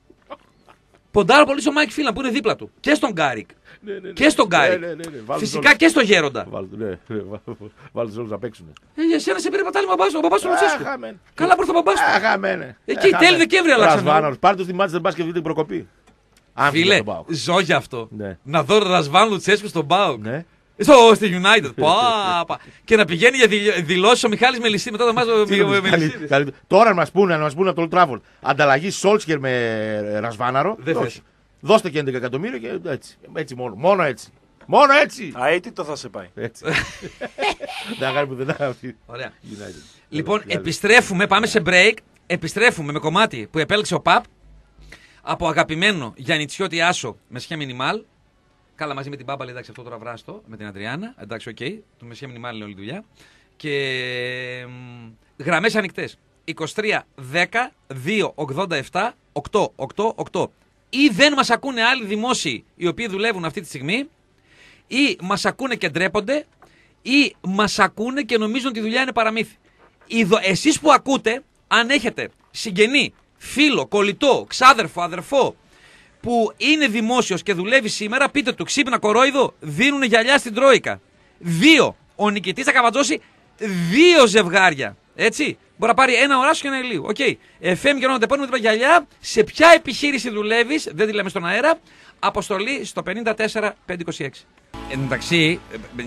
Ποντάρω πολύ στον Μάικ Φίλαν που είναι δίπλα του. Και στον Γκάρικ. Και στον Γκάρικ. Φυσικά και στον Γέροντα. Βάλτε όλους να παίξουν. Για εσένα σε πήρε πατάλημα ο παπάς του Λουτσέσκου. Καλά προς τον παπά σου. Εκεί τέλη Δεκέμβρη αλλάξαμε. Πάρτε το στη Manchester μπάσκετ αυτή την προκοπή. Φίλε, ζω για αυτό. Να δω Ρασβάν Λουτσέσκου στον ΠΑΟΚ. Στη United. Και να πηγαίνει για δηλώσεις ο Μιχάλης Μελισσή μετά το μάζο Μελισσίδης. Τώρα να μας πούνε από το Old Trafford ανταλλαγή Σόλσκερ με Ρασβάναρο. Δώστε και 11 εκατομμύρια και έτσι μόνο. Μόνο έτσι. Μόνο έτσι. Αίτητο θα σε πάει. Έτσι. Δεν κάνει πουθενά. Ωραία. Λοιπόν, επιστρέφουμε, πάμε σε break. Επιστρέφουμε με κομμάτι που επέλεξε ο Παπ από αγαπημένο Γιαννιτσιώτη Άσο με σχέ μινιμάλ. Καλά, μαζί με την Μπάμπαλη, εντάξει, αυτό τώρα βράστο με την Αντριάννα. Εντάξει, οκ. Το με σχέ μινιμάλ είναι όλη δουλειά. Και γραμμές ανοιχτές. 23 10 2 87 888. Ή δεν μας ακούνε άλλοι δημόσιοι οι οποίοι δουλεύουν αυτή τη στιγμή, ή μας ακούνε και ντρέπονται, ή μας ακούνε και νομίζουν ότι η δουλειά είναι παραμύθι. Εσείς που ακούτε, αν έχετε συγγενή, φίλο, κολλητό, ξάδερφο, αδερφό, που είναι δημόσιος και δουλεύει σήμερα, πείτε του ξύπνα κορόιδο, δίνουν γυαλιά στην Τρόικα. 2. Ο νικητής θα καβατζώσει 2 ζευγάρια. Έτσι. Μπορεί να πάρει ένα οράσιο και ένα ηλίου. Οκ. FM και όνομα τεπώνουμε την γυαλιά. Σε ποια επιχείρηση δουλεύεις, δεν τη λέμε στον αέρα. Αποστολή στο 54526. Εντάξει,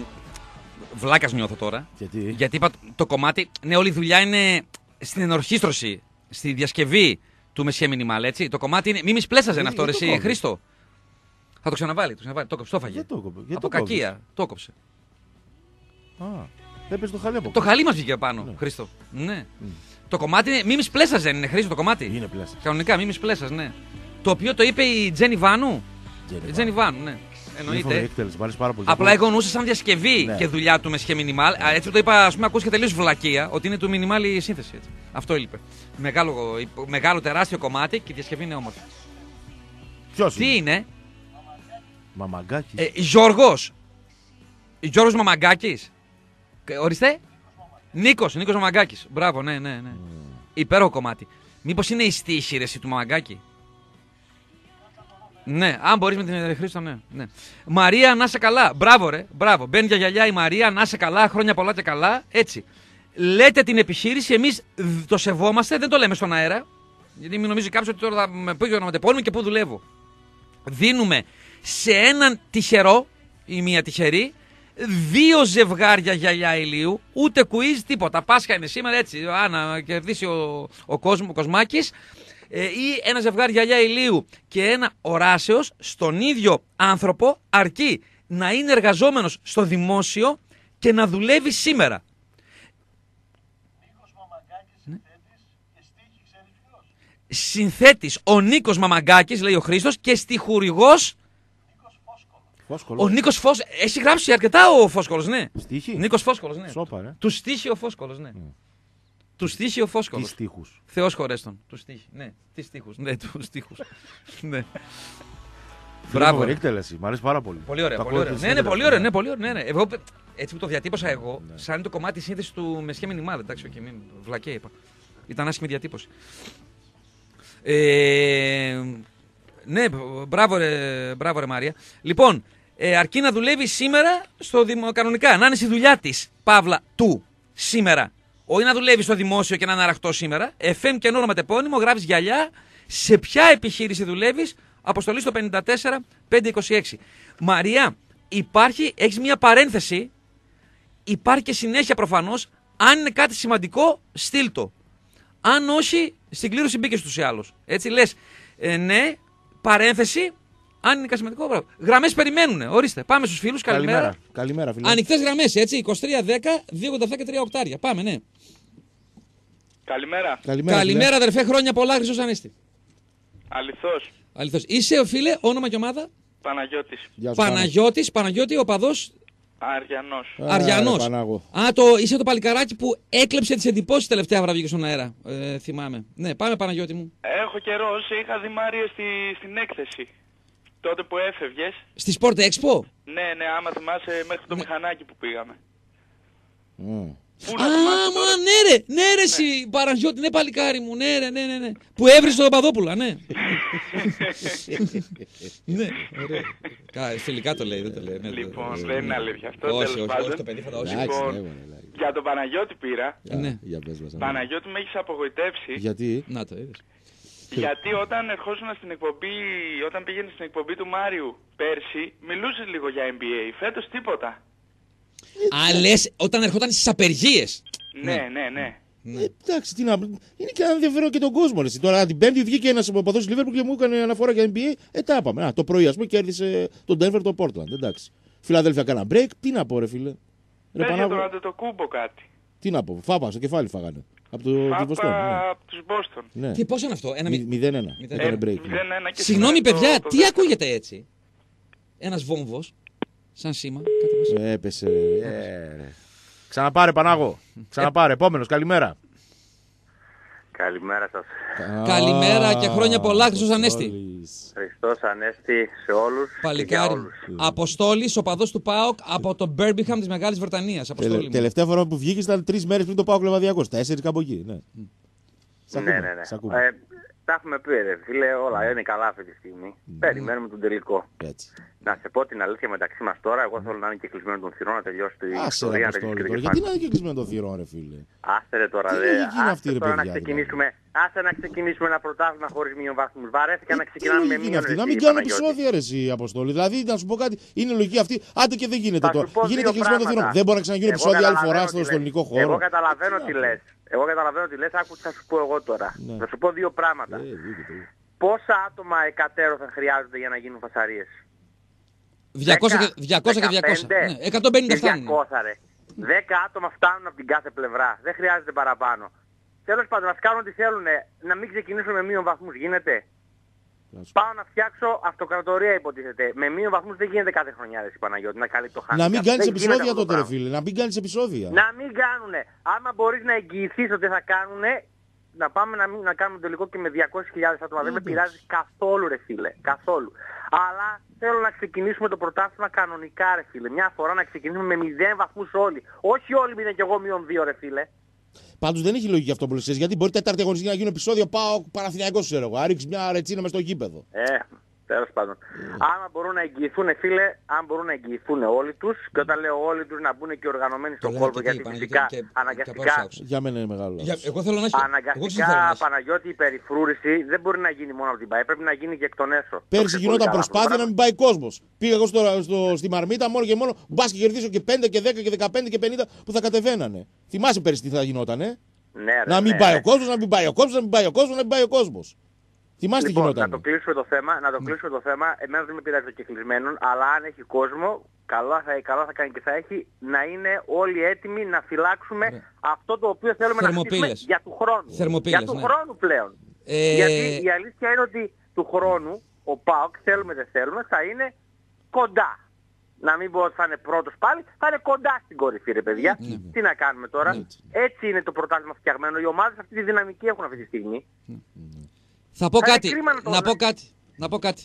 βλάκας νιώθω τώρα. Γιατί είπα το κομμάτι, ναι, όλη η δουλειά είναι στην ενορχήστρωση, στη διασκευή του Μεσιέ Μινιμάλ, έτσι. Το κομμάτι είναι. Μη πλέσαζε αυτό, ρε εσύ, Χρήστο. Θα το ξαναβάλει. Το κόψε, το έφαγε. Από κακία. Το κόψε. Έπαιζε το χαλί από. Το χαλί μας βγήκε πάνω, ναι. Χρήστο. Ναι. Το κομμάτι είναι. Μη πλέσαζε, είναι Χρήστο το κομμάτι. Είναι πλέσαζε. Κανονικά, μη πλέσαζε, ναι. Το οποίο το είπε η Τζένι Βάνου. Η Τζένι Βάνου, ναι. Εννοείται. Εκτέλεση, μου αρέσει πάρα πολύ. Απλά εγώ εννοούσα σαν διασκευή Ναι. και δουλειά του με σχέ μινιμάλ. Έτσι το είπα, ας πούμε, ακούστηκε τελείως βλακεία ότι είναι του μινιμάλ η σύνθεση. Έτσι. Αυτό έλειπε. Μεγάλο τεράστιο κομμάτι και η διασκευή είναι όμορφη. Ποιος Τι είναι, Μαμαγκάκης. Γιώργος. Γιώργος Μαμαγκάκης. Ορίστε. Νίκος Μαμαγκάκης. Μπράβο, ναι. Υπέροχο κομμάτι. Μήπως είναι η στίχη ρε εσύ του Μαμαγκάκη. Ναι, αν μπορείς με την Χρήστο, ναι. Μαρία, να είσαι καλά. Μπράβο, ρε. Μπράβο. Μπαίνει για γυαλιά η Μαρία, να είσαι καλά. Χρόνια πολλά και καλά. Έτσι. Λέτε την επιχείρηση, εμείς το σεβόμαστε, δεν το λέμε στον αέρα. Γιατί μην νομίζει κάποιος ότι τώρα θα με πει να μετεπώνουμε και πού δουλεύω. Δίνουμε σε έναν τυχερό ή μία τυχερή 2 ζευγάρια γυαλιά ηλίου, ούτε quiz, τίποτα. Πάσχα είναι σήμερα, έτσι. Να κερδίσει ο Κοσμάκης. Ή ένα ζευγάρι γυαλιά ηλίου και ένα οράσεως στον ίδιο άνθρωπο, αρκεί να είναι εργαζόμενος στο δημόσιο και να δουλεύει σήμερα. Νίκος Μαμαγκάκης, συνθέτης και στίχη, ξέρεις ποιος? Συνθέτης ο Νίκος Μαμαγκάκης, λέει ο Χρήστος, και στιχουργός Νίκος Φόσκολος. Φόσκολος. ο Νίκος Φόσκολος. Έχει γράψει αρκετά ο Φόσκολος, ναι. Στίχη. Νίκος Φόσκολος, ναι. Σόπα, ρε. Του στίχη ο Φόσκολος, ναι. Του στίχη ο Τι Φόσκολος. στίχους. Θεός χωρέστον. Του στίχη. Ναι, τι στίχους. Ναι, του στίχους. Ναι. Μπράβο. Μπράβο. Εκτέλεση. Μ' αρέσει πάρα πολύ. Πολύ ωραία. Το Πολύ ακούω ωραία. και Ναι, είναι συνέντευξη. πολύ ωραία. Ναι, πολύ ωραία. Ναι. Εγώ, έτσι που το διατύπωσα εγώ, σαν είναι το κομμάτι σύνθεση του με σχέ μινιμάλ. Εντάξει, όχι, μην βλακέ είπα. Ήταν άσχημη διατύπωση. Ναι, μπράβο ρε Μάρια. Λοιπόν, αρκεί να δουλεύει σήμερα κανονικά, να είναι στη δουλειά της, παύλα, του, σήμερα. Όχι να δουλεύει στο δημόσιο και να είναι αραχτό σήμερα. FM και όνομα τεπώνυμο, γράφεις γυαλιά. Σε ποια επιχείρηση δουλεύεις, αποστολή στο 54-526. Μαρία, έχεις μια παρένθεση, υπάρχει και συνέχεια προφανώς. Αν είναι κάτι σημαντικό, στείλ το. Αν όχι, στην κλήρωση μπήκε στους ή άλλους. Έτσι λες, ναι, παρένθεση, αν είναι κάτι σημαντικό, μπράβο. Γραμμές περιμένουνε, ορίστε. Πάμε στους φίλους, καλημέρα. Καλημέρα, φίλε. Ανοιχτές γραμμές, έτσι, 2310-287 και 3 οκτάρια. Πάμε, ναι. Καλημέρα. Καλημέρα, αδερφέ, χρόνια πολλά, Χρυσός Ανέστη. Αληθώς. Είσαι, φίλε, όνομα και ομάδα. Παναγιώτης. Γεια σου, Παναγιώτη, οπαδός. Αριανός. Αριανός. Πανάγο. Είσαι το παλικαράκι που έκλεψε τις εντυπώσεις τελευταία φορά βγήκε στον αέρα. Θυμάμαι. Ναι, πάμε, Παναγιώτη μου. Έχω καιρό, σε είχα δει Μάρια στην έκθεση. Τότε που έφευγες. Στη Sport Expo. Ναι, άμα θυμάσαι μέχρι το μηχανάκι που πήγαμε. Πού να Α, θυμάσαι μα τώρα. ναι ρε εσύ, Παναγιώτη, ναι παλικάρι μου, ναι. Που έβρισε το Παπαδόπουλα, ναι. Ναι, ωραία. Φιλικά το λέει, δεν το λέει. Ναι, Λοιπόν, δεν είναι αλήθεια αυτό. Όχι, τέλος όχι, πάντων. το παιδί θα το όχι. Λοιπόν, για τον Παναγιώτη πήρα. Ναι, Για πες μας. Παναγιώτη, με έχεις απογοητεύσει. Γιατί. να το είδες. Γιατί όταν ερχόσουν στην εκπομπή, όταν πήγαινε στην εκπομπή του Μάριου πέρσι, μιλούσες λίγο για NBA. Φέτος τίποτα. Α, λες, όταν ερχόταν στις απεργίες. Ναι. Εντάξει, τι να. Είναι και ένα ενδιαφέρον και τον κόσμο. Εσύ. Τώρα την Πέμπτη βγήκε ένα οπαδό τη Liverpool και μου έκανε αναφορά για NBA. Τα είπαμε. Το πρωί, α πούμε, κέρδισε τον Denver το Portland. Εντάξει. Φιλαδέλφια κάνα break. Τι να πω, ρε φίλε. Πες για τον Αντετοκούμπο κάτι. Τι να πω. Φάπα, στο κεφάλι φάγανε. Από το Βοστόν. Από τους Boston. Ναι. Και πώς είναι αυτό, 0-1. Έκανε break. 0-1 και Συγγνώμη, σήμερα παιδιά, το τι δεύτερο. ακούγεται έτσι. Ένας βόμβος, σαν σήμα. Κάτι μέσα. Έπεσε. Ρε. Ξαναπάρε, Πανάγο. Ξαναπάρε. Επόμενος, καλημέρα. Καλημέρα σας. Καλημέρα και χρόνια πολλά, Χρυσός Ανέστη. Χριστός Ανέστη σε όλους και για Παλικάρι. όλους. Αποστόλης, οπαδός του ΠΑΟΚ από το Birmingham της Μεγάλης Βρετανίας. Αποστόλη μου. Τελευταία φορά που βγήκε ήταν 3 μέρες πριν το πάω Λεβαδιακός. 4 κάπου εκεί. Ναι. Σ' ακούμε, Ναι. σ' ακούμε. Τα έχουμε πει ρε φίλε, όλα είναι καλά αυτή τη στιγμή. Περιμένουμε τον τελικό. Έτσι. Να σε πω την αλήθεια μεταξύ μας τώρα, εγώ θέλω να είναι και κλεισμένο των θυρών να τελειώσει την Άσε ρε ιστορία. Αποστόλη τώρα. Γιατί να είναι και κλεισμένο το θηρόν, ρε φίλε. Άσε ρε τώρα, Τι δε. λογική είναι αυτή, Άσε ρε τώρα να παιδιά, ξεκινήσουμε. Άσε να ξεκινήσουμε ένα πρωτάθλημα χωρίς μειοβάθμους. Βαρέθηκα να Τι ξεκινάμε με λογική είναι μείον. αυτή, ρε, να μην εσύ, κάνω Παναγιώτη. επεισόδια ρε εσύ Αποστόλη. Δηλαδή να σου πω κάτι, είναι λογική αυτή. Άντε και δεν γίνεται Θα σου τώρα. πω Γίνεται δύο κλεισμένο το θηρόν. πράγματα. Δεν μπορεί να ξαναγίνει Εγώ επεισόδια άλλη φορά καταλαβαίνω στο τι λες. ελληνικό χώρο. Εγώ καταλαβαίνω τι λες. Εγώ καταλαβαίνω τι λες, άκου τι θα σου πω εγώ τώρα. Ναι. Θα σου πω δύο πράγματα. Δίκαιο. Πόσα άτομα εκατέρωθεν χρειάζονται για να γίνουν φασαρίες? 200 και 200. Ναι, 150 φτάνουν. 200 ρε. 10 άτομα φτάνουν από την κάθε πλευρά. Δεν χρειάζεται παραπάνω. Τέλος πάντων, να κάνουν ό,τι θέλουν. Να μην ξεκινήσουμε με μείον βαθμούς. Γίνεται? Πάω να φτιάξω αυτοκρατορία, υποτίθεται. Με μείον βαθμούς δεν γίνεται κάθε χρονιά, ρε Παναγιώτη, να καλύπτει το χάνει. Να μην κάνεις επεισόδια τότε, ρε φίλε. Να μην κάνεις επεισόδια. Να μην κάνουνε. Άμα μπορείς να εγγυηθείς ότι θα κάνουνε, να πάμε να κάνουμε τελικό και με 200.000 άτομα. Δεν με πειράζει καθόλου, ρε φίλε. Καθόλου. Αλλά θέλω να ξεκινήσουμε το πρωτάθλημα κανονικά, ρε φίλε. Μια φορά να ξεκινήσουμε με 0 βαθμούς όλοι. Όχι όλοι 0 και εγώ -2, ρε φίλε. Πάντως δεν έχει λογική αυτό που λες, γιατί μπορεί τέταρτη αγωνιστική να γίνει επεισόδιο. Πάω Παναθηναϊκός, ξέρω εγώ. Ρίξει μια ρετσίνα μες στο γήπεδο. Τέλος πάντων. Άμα μπορούν να εγγυηθούν, φίλε, αν μπορούν να εγγυηθούν όλοι τους, και όταν λέω όλοι τους να μπουν και οργανωμένοι στον κόλπο, γιατί φυσικά αναγκαστικά. Για μένα είναι μεγάλο. Εγώ θέλω να έχει. Αναγκαστικά, Παναγιώτη, η περιφρούρηση δεν μπορεί να γίνει μόνο από την ΠΑΕ, πρέπει να γίνει και εκ των έσω. Πέρσι γινόταν προσπάθεια να μην πάει κόσμος. Πήγα εγώ στη Μαρμίτα μόνο και μόνο μπα και κερδίσω και 5 και 10 και 15 και 50 που θα κατεβαίνανε. Θυμάσαι πέρσι τι θα γινότανε. Να μην πάει ο κόσμος, να μην πάει ο κόσμος, να μην πάει ο κόσμος, να μην πάει ο κόσμος. Θυμάστε τι γινόταν. Να το κλείσουμε το θέμα, εμένα δεν με πειράζει το κεκλεισμένον, αλλά αν έχει κόσμο, καλά θα κάνει και θα έχει να είναι όλοι έτοιμοι να φυλάξουμε αυτό το οποίο θέλουμε να χτίσουμε για του χρόνου. Για του χρόνου πλέον. Γιατί η αλήθεια είναι ότι του χρόνου ο ΠΑΟΚ, θέλουμε δεν θέλουμε, θα είναι κοντά. Να μην πω ότι θα είναι πρώτος πάλι, θα είναι κοντά στην κορυφή, ρε παιδιά. Τι να κάνουμε τώρα. Έτσι είναι το πρωτάθλημα φτιαγμένο. Οι ομάδες αυτή τη δυναμική έχουν αυτή τη στιγμή. Θα πω κάτι. Να πω κάτι.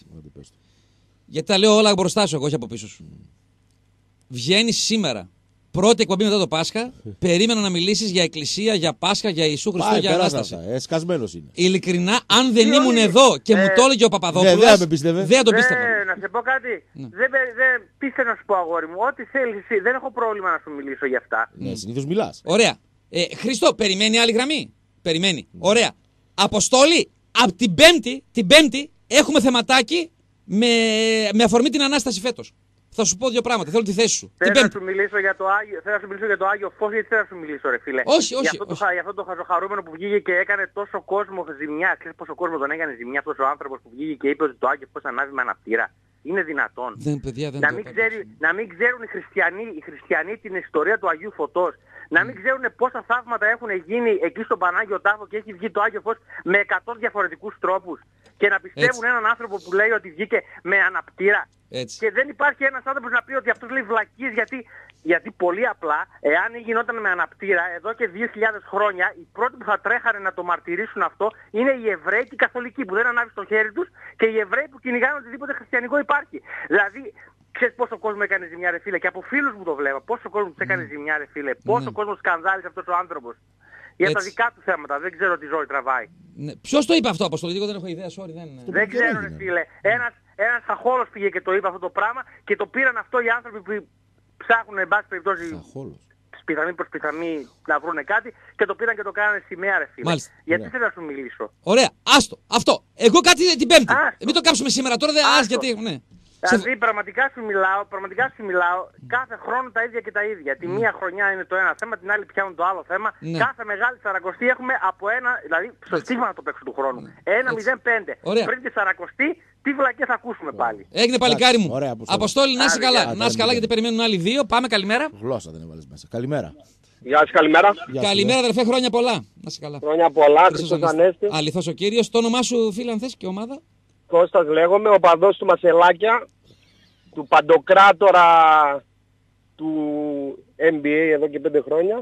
Γιατί τα λέω όλα μπροστά σου, εγώ όχι από πίσω σου. Βγαίνεις σήμερα. Πρώτη εκπομπή μετά το Πάσχα. Περίμενα να μιλήσεις για Εκκλησία, για Πάσχα, για Ιησού Χριστό, για Ανάσταση. Σκασμένος είναι. Ειλικρινά, αν δεν ήμουν εδώ και μου το έλεγε ο Παπαδόπουλος, δεν το πίστευα. Να σε πω κάτι. Δεν πίστευα να σου πω, αγόρι μου. Ό,τι θέλεις εσύ. Δεν έχω πρόβλημα να σου μιλήσω για αυτά. Ναι, συνήθως μιλάς. Ωραία. Χριστό, περιμένει άλλη γραμμή. Περιμένει. Ωραία. Αποστόλη. Από την Πέμπτη έχουμε θεματάκι με αφορμή την Ανάσταση φέτος. Θα σου πω δύο πράγματα, θέλω τη θέση σου. Θέλω να σου μιλήσω για το Άγιο Φως, γιατί θέλω να σου μιλήσω, ρε φίλε. Όχι. Για αυτό το χαζοχαρούμενο που βγήκε και έκανε τόσο κόσμο ζημιά. Ξέρεις πόσο κόσμο τον έκανε ζημιά αυτός ο άνθρωπος που βγήκε και είπε ότι το Άγιο Φως ανάβει με αναπτήρα. Είναι δυνατόν. Να μην ξέρουν οι χριστιανοί την ιστορία του Αγίου Φωτός. Να μην ξέρουν πόσα θαύματα έχουν γίνει εκεί στον Πανάγιο Τάφο και έχει βγει το Άγιο Φως με 100 διαφορετικούς τρόπους. Και να πιστεύουν έναν άνθρωπο που λέει ότι βγήκε με αναπτήρα. Και δεν υπάρχει ένας άνθρωπος να πει ότι αυτός λέει βλακίες, γιατί πολύ απλά, εάν γινόταν με αναπτήρα εδώ και 2.000 χρόνια, οι πρώτοι που θα τρέχανε να το μαρτυρήσουν αυτό είναι οι Εβραίοι και οι Καθολικοί που δεν ανάβει στο χέρι τους και οι Εβραίοι που κυνηγάνε οτιδήποτε χριστιανικό υπάρχει. Δηλαδή, ξέρεις πόσο κόσμο έκανε ζημιά, ρε φίλε, και από φίλους μου το βλέπω. Πόσο κόσμο τους έκανε ζημιά, ρε φίλε. Πόσο κόσμο σκανδάλισε αυτός ο άνθρωπος. Για τα δικά του θέματα. Δεν ξέρω τι ζωή τραβάει. Ποιος το είπε αυτό, Αποστολή? Δεν έχω ιδέα. Sorry, δεν ξέρω, ρε φίλε. Ένας αχόλος πήγε και το είπε αυτό το πράγμα και το πήραν αυτό οι άνθρωποι που ψάχνουν, εν πάση περιπτώσει, πιθανή προς πιθανή να βρούνε κάτι και το πήραν και το κάνανε σημαία, ρε φίλε. Μάλιστα. Γιατί θέλω να σου μιλήσω. Ωραία, άστο. Αυτό. Εγώ κάτι την Πέμπτη. Μην το κάψουμε σήμερα τώρα, γιατί. Ναι. Δηλαδή πραγματικά σου μιλάω, κάθε χρόνο τα ίδια και τα ίδια. Τη μία χρονιά είναι το ένα θέμα, την άλλη πιάνουν το άλλο θέμα. Κάθε μεγάλη Σαρακοστή έχουμε από ένα, δηλαδή στο στίγμα να το παίξω του χρόνου. 1-0-5. Πριν τη Σαρακοστή, τι βλακές θα ακούσουμε πάλι. Έγινε παλικάρι μου. Αποστόλη, να είσαι καλά. Να είσαι καλά γιατί περιμένουν άλλοι δύο. Πάμε, καλημέρα. Γλώσσα δεν έβαλες μέσα. Καλημέρα. Γεια σας, καλημέρα. Καλημέρα, αδερφέ, χρόνια πολλά. Να είσαι καλά. Χρόνια πολλά, Χριστός Ανέστη. Αληθώς ο Κύριος. Το όνομά σου, φίλε, αν θες, και ομάδα? Κώστας λέγομαι, ο παδός του Μασελάκια, του παντοκράτορα του NBA εδώ και 5 χρόνια.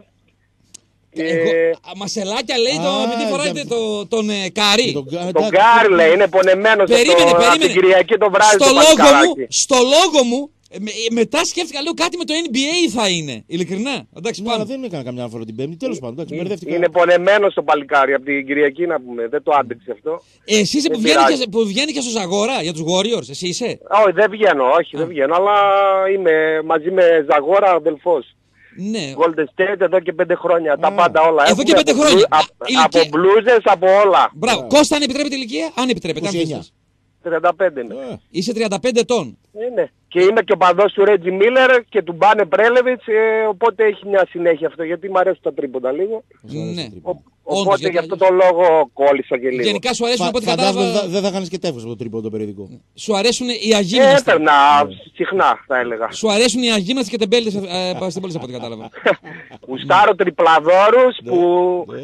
Μασελάκια λέει επειδή φοράτε τον Κάρι. Τον Κάρι λέει, είναι πονεμένος από την Κυριακή το βράδυ. Στο λόγο μου, μετά σκέφτηκα, λέω κάτι με το NBA θα είναι. Ειλικρινά. Εντάξει, αλλά δεν έκανα καμιά φορά την Πέμπτη. Τέλος πάντων, είναι πονεμένος το παλικάρι από την Κυριακή να πούμε. Δεν το άντεξε αυτό. Εσύ είσαι που βγαίνει και στο Ζαγόρα για τους Warriors, εσύ είσαι? Όχι, δεν βγαίνω, αλλά είμαι μαζί με Ζαγόρα αδελφός. Ναι. Golden State εδώ και 5 χρόνια. Τα πάντα όλα. Εδώ και 5 χρόνια. Από μπλούζες, από όλα. Μπράβο. Κώστα, αν επιτρέπεται η ηλικία? Αν επιτρέπεται. 35 είναι. Είσαι 35 ετών. Είναι. Και είμαι και ο παδός του Ρέτζι Μίλλερ και του Μπάνε Πρέλεβιτς, οπότε έχει μια συνέχεια αυτό, γιατί μου αρέσει τα τρίποντα λίγο. Ναι. Οπότε γι' αυτό το λόγο κόλλησα και λίγο. Γενικά σου αρέσουν, οπότε κατάλαβα. Δεν θα κάνεις και τεύχος από το τρίποντο περιοδικό. Σου αρέσουν οι αγίμναστοι? Έπαιρνα συχνά, θα έλεγα. Σου αρέσουν οι αγίμναστοι και τεμπέλτες στην πόλη, από ό,τι κατάλαβα. Γουστάρω τριπλαδόρους που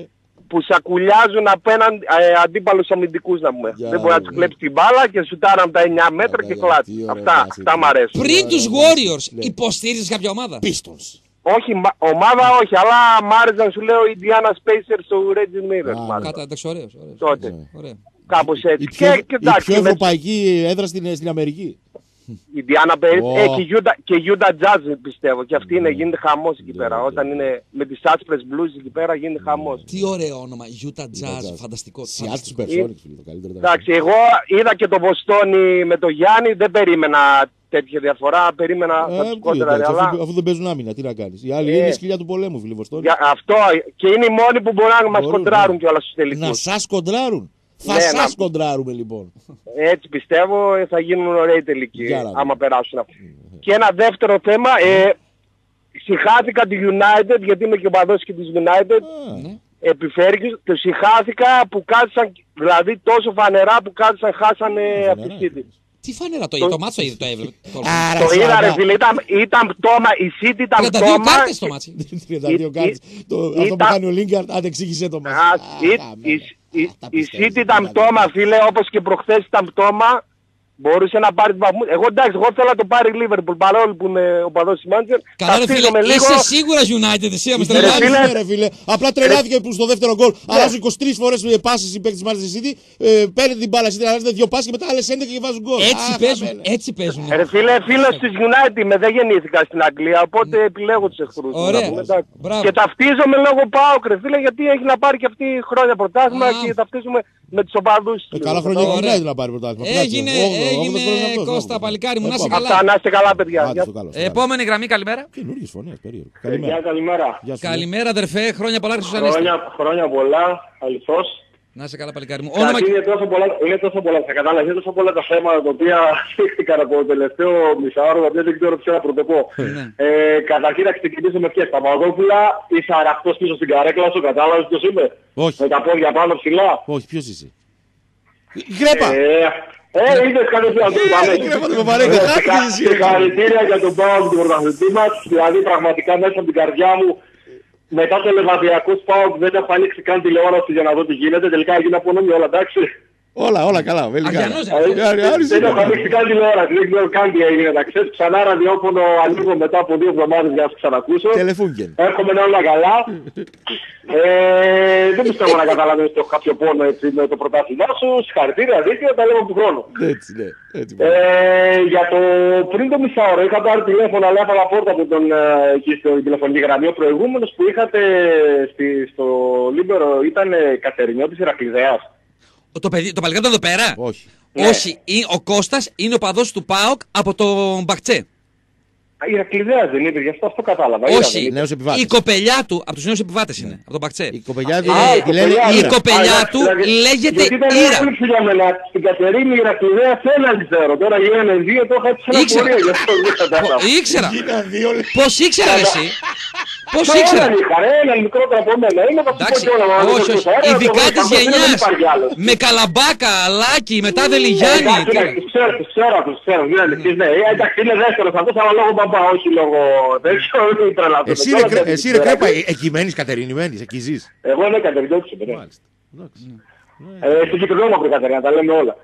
που σακουλιάζουν απέναντι αντίπαλους αμυντικούς, να πούμε. Δεν μπορεί να τους κλέψει την μπάλα και σουτάραν από τα 9 μέτρα και κλάτσι. Αυτά μ' αρέσουν. Πριν τους Warriors, υποστήριζες κάποια ομάδα? Pistons. Όχι, ομάδα όχι, αλλά μ' άρεσαν, σου λέω, η Indiana Spacers στο Reggie Miller. Κατά, εντάξει, ωραίος. Τότε. Κάπως έτσι. Η πιο ευρωπαϊκή έδρα στην Αμερική. Η Indiana Pacers και Utah Jazz πιστεύω. Και αυτή γίνεται χαμός εκεί πέρα. Όταν είναι με τις άσπρες blues εκεί πέρα γίνεται χαμός. Τι ωραίο όνομα. Utah Jazz, φανταστικό. Seattle Supersonics, το καλύτερο. Εντάξει, εγώ είδα και το Βοστόνι με το Γιάννη, δεν περίμενα τέτοια διαφορά, περίμενα θα τους κόντραρε, αλλά... Αφού δεν παίζουν άμυνα, τι να κάνεις. Οι άλλοι είναι η σκυλιά του πολέμου, φίλε Βοστόνη. Αυτό, και είναι οι μόνοι που μπορούν να μας κοντράρουν κιόλας στους τελικούς. Να σας κοντράρουν. Θα σας κοντράρουμε λοιπόν. Έτσι πιστεύω, θα γίνουν ωραίοι τελικοί, άμα περάσουν αυτοί. Και ένα δεύτερο θέμα, συγχάθηκα τη United, γιατί είμαι και ο παδός και της United, επιφέρει, το συγχάθηκα που κάθισαν, δηλαδή τόσο φανερά που κάθισαν, χάσανε από τη City. Τι φανερά το μάτσο είδε, το έβλεπε. Το είδα ρε φίλε, ήταν πτώμα, η City ήταν πτώμα. 32 κάρτες το μάτσο. 32 κάρτες, αυτό που κάνει ο Λίγκαρτ, αν εξήγησε το μάτσο. Η City ήταν πτώμα φίλε, όπως και προχθές ήταν πτώμα. Μπορούσε να πάρει τους βαθμούς. Εγώ εντάξει, εγώ θέλω να το πάρει η Liverpool, παρόλο που είμαι ο παδός της Manchester. Καλά ρε φίλε, είσαι σίγουρα United, εσύ άμεσα τρελάθηκε ρε φίλε. Απλά τρελάθηκε που στο δεύτερο γκολ αλλάζουν 23 φορές πάσεις οι παίκτες της Manchester City, παίρνει την μπάλα, αλλάζουν 2 πάσεις και μετά άλλες 11 και βάζουν γκολ. Έτσι παίζουν. Ρε φίλε, φίλος της United με, δεν γεννήθηκα στην Αγγλία, οπότε επιλέγω τους εχθρούς. Και ταυτίζομαι λόγω ΠΑΟΚ ρε φίλε, γιατί έχει να πάρει και αυτή χρόνια πρωτάθλημα και ταυτίζουμε με τους οπαδούς. Καλά χρόνια έχει να πάρει πρωτάθλημα. Έγινε Κώστα παλικάρι μου, να είσαι καλά. Αυτά, να είστε καλά παιδιά. Επόμενη γραμμή, καλημέρα. Καινούργιες φωνές, περίεργο. Καλημέρα. Καλημέρα αδερφέ, χρόνια πολλά Χρόνια πολλά, αληθώς. Να είσαι καλά παλικάρι μου. Είναι τόσο πολλά, θα κατάλαβα, είναι τόσο πολλά τα θέματα τα οποία σύχθηκαν από το τελευταίο μισάωρο, τα οποία δεν ξέρω ποιο να πρωτοπώ. Καταρχήν να ξεκινήσω με ποιες, Παπαδόπουλα, είσαι αραχτός πίσω στην καρέκλα σου, κατάλαβες ποιος είμαι? Όχι. Με τα πόδια πάνω ψηλά. Όχι, ποιος είσαι? Γκρέπα! Είδες κατευθείαν το είπαμε. Συγχαρητήρια για τον ΠΑΟΚ του πρωταθλητή μας, δηλαδή πραγματικά μέσα από την καρδιά μου. Μετά το Λεβαδιακός ΠΑΟΚ δεν έχω ανοίξει καν τηλεόραση για να δω τι γίνεται. Τελικά έγινε από νόμιο όλα, εντάξει. Όλα καλά. Δεν έχω ανοίξει καν τηλεόραση, δεν ξέρω καν τι έγινε. Να ξέρεις, ξανά ραδιόφωνο ανοίγω μετά από 2 εβδομάδες για να σας ξανακούσω. Έρχομαι όλα καλά. Δεν πιστεύω να καταλαβαίνεις ότι έχω κάποιο πόνο έτσι με το πρωτάθλημά σου. Συγχαρητήρια, δίκαιο, τα λέμε του χρόνου. Για το πριν το μισάωρο είχα πάρει τηλέφωνο, αλλά έφαγα πόρτα από τον εκεί στην τηλεφωνική γραμμή. Ο προηγούμενος που είχατε στο Λίμπερο ήταν Κατερινιώτης Ηρακλειδέας. Το παλικάρι ήταν εδώ πέρα. Όχι. Όχι. Ο Κώστας είναι ο παδός του ΠΑΟΚ από τον Μπαχτσέ. Η Ηρακλειδέας δεν είναι, γι' αυτό κατάλαβα. Όχι. Η κοπελιά του, από τους νέους επιβάτες είναι, από τον Μπαχτσέ. Η κοπελιά του λέγεται Ήρα. Στην Κατερίνη η Ηρακλειδέας έναν ξέρω. Τώρα γίνανε 2, το είχα έτσι ένα πορείο. Ήξερα. Πώς ήξερα εσύ? Πώς ήξερα? Έναν μικρότερο από μένα. Είναι βασικό και όλα. Όχι. Ειδικά της γενιάς. Με Καλαμπάκα, Αλάκη, μετά Δελιγιάννη. Ξέρω. Εντάξει, είναι δεύτερος αυτός, αλλά λόγω μπαμπά, όχι λόγω... Δεν ξέρω, δεν τρελαθώ. Εσύ ρε Κρέπα, εκεί μένεις Κατερίνη, μένεις, εκεί ζεις? Εγώ είμαι Κατερινιώτης. Στην Κυπρινόμαυρη Κατερίνα, τα λέμε όλα.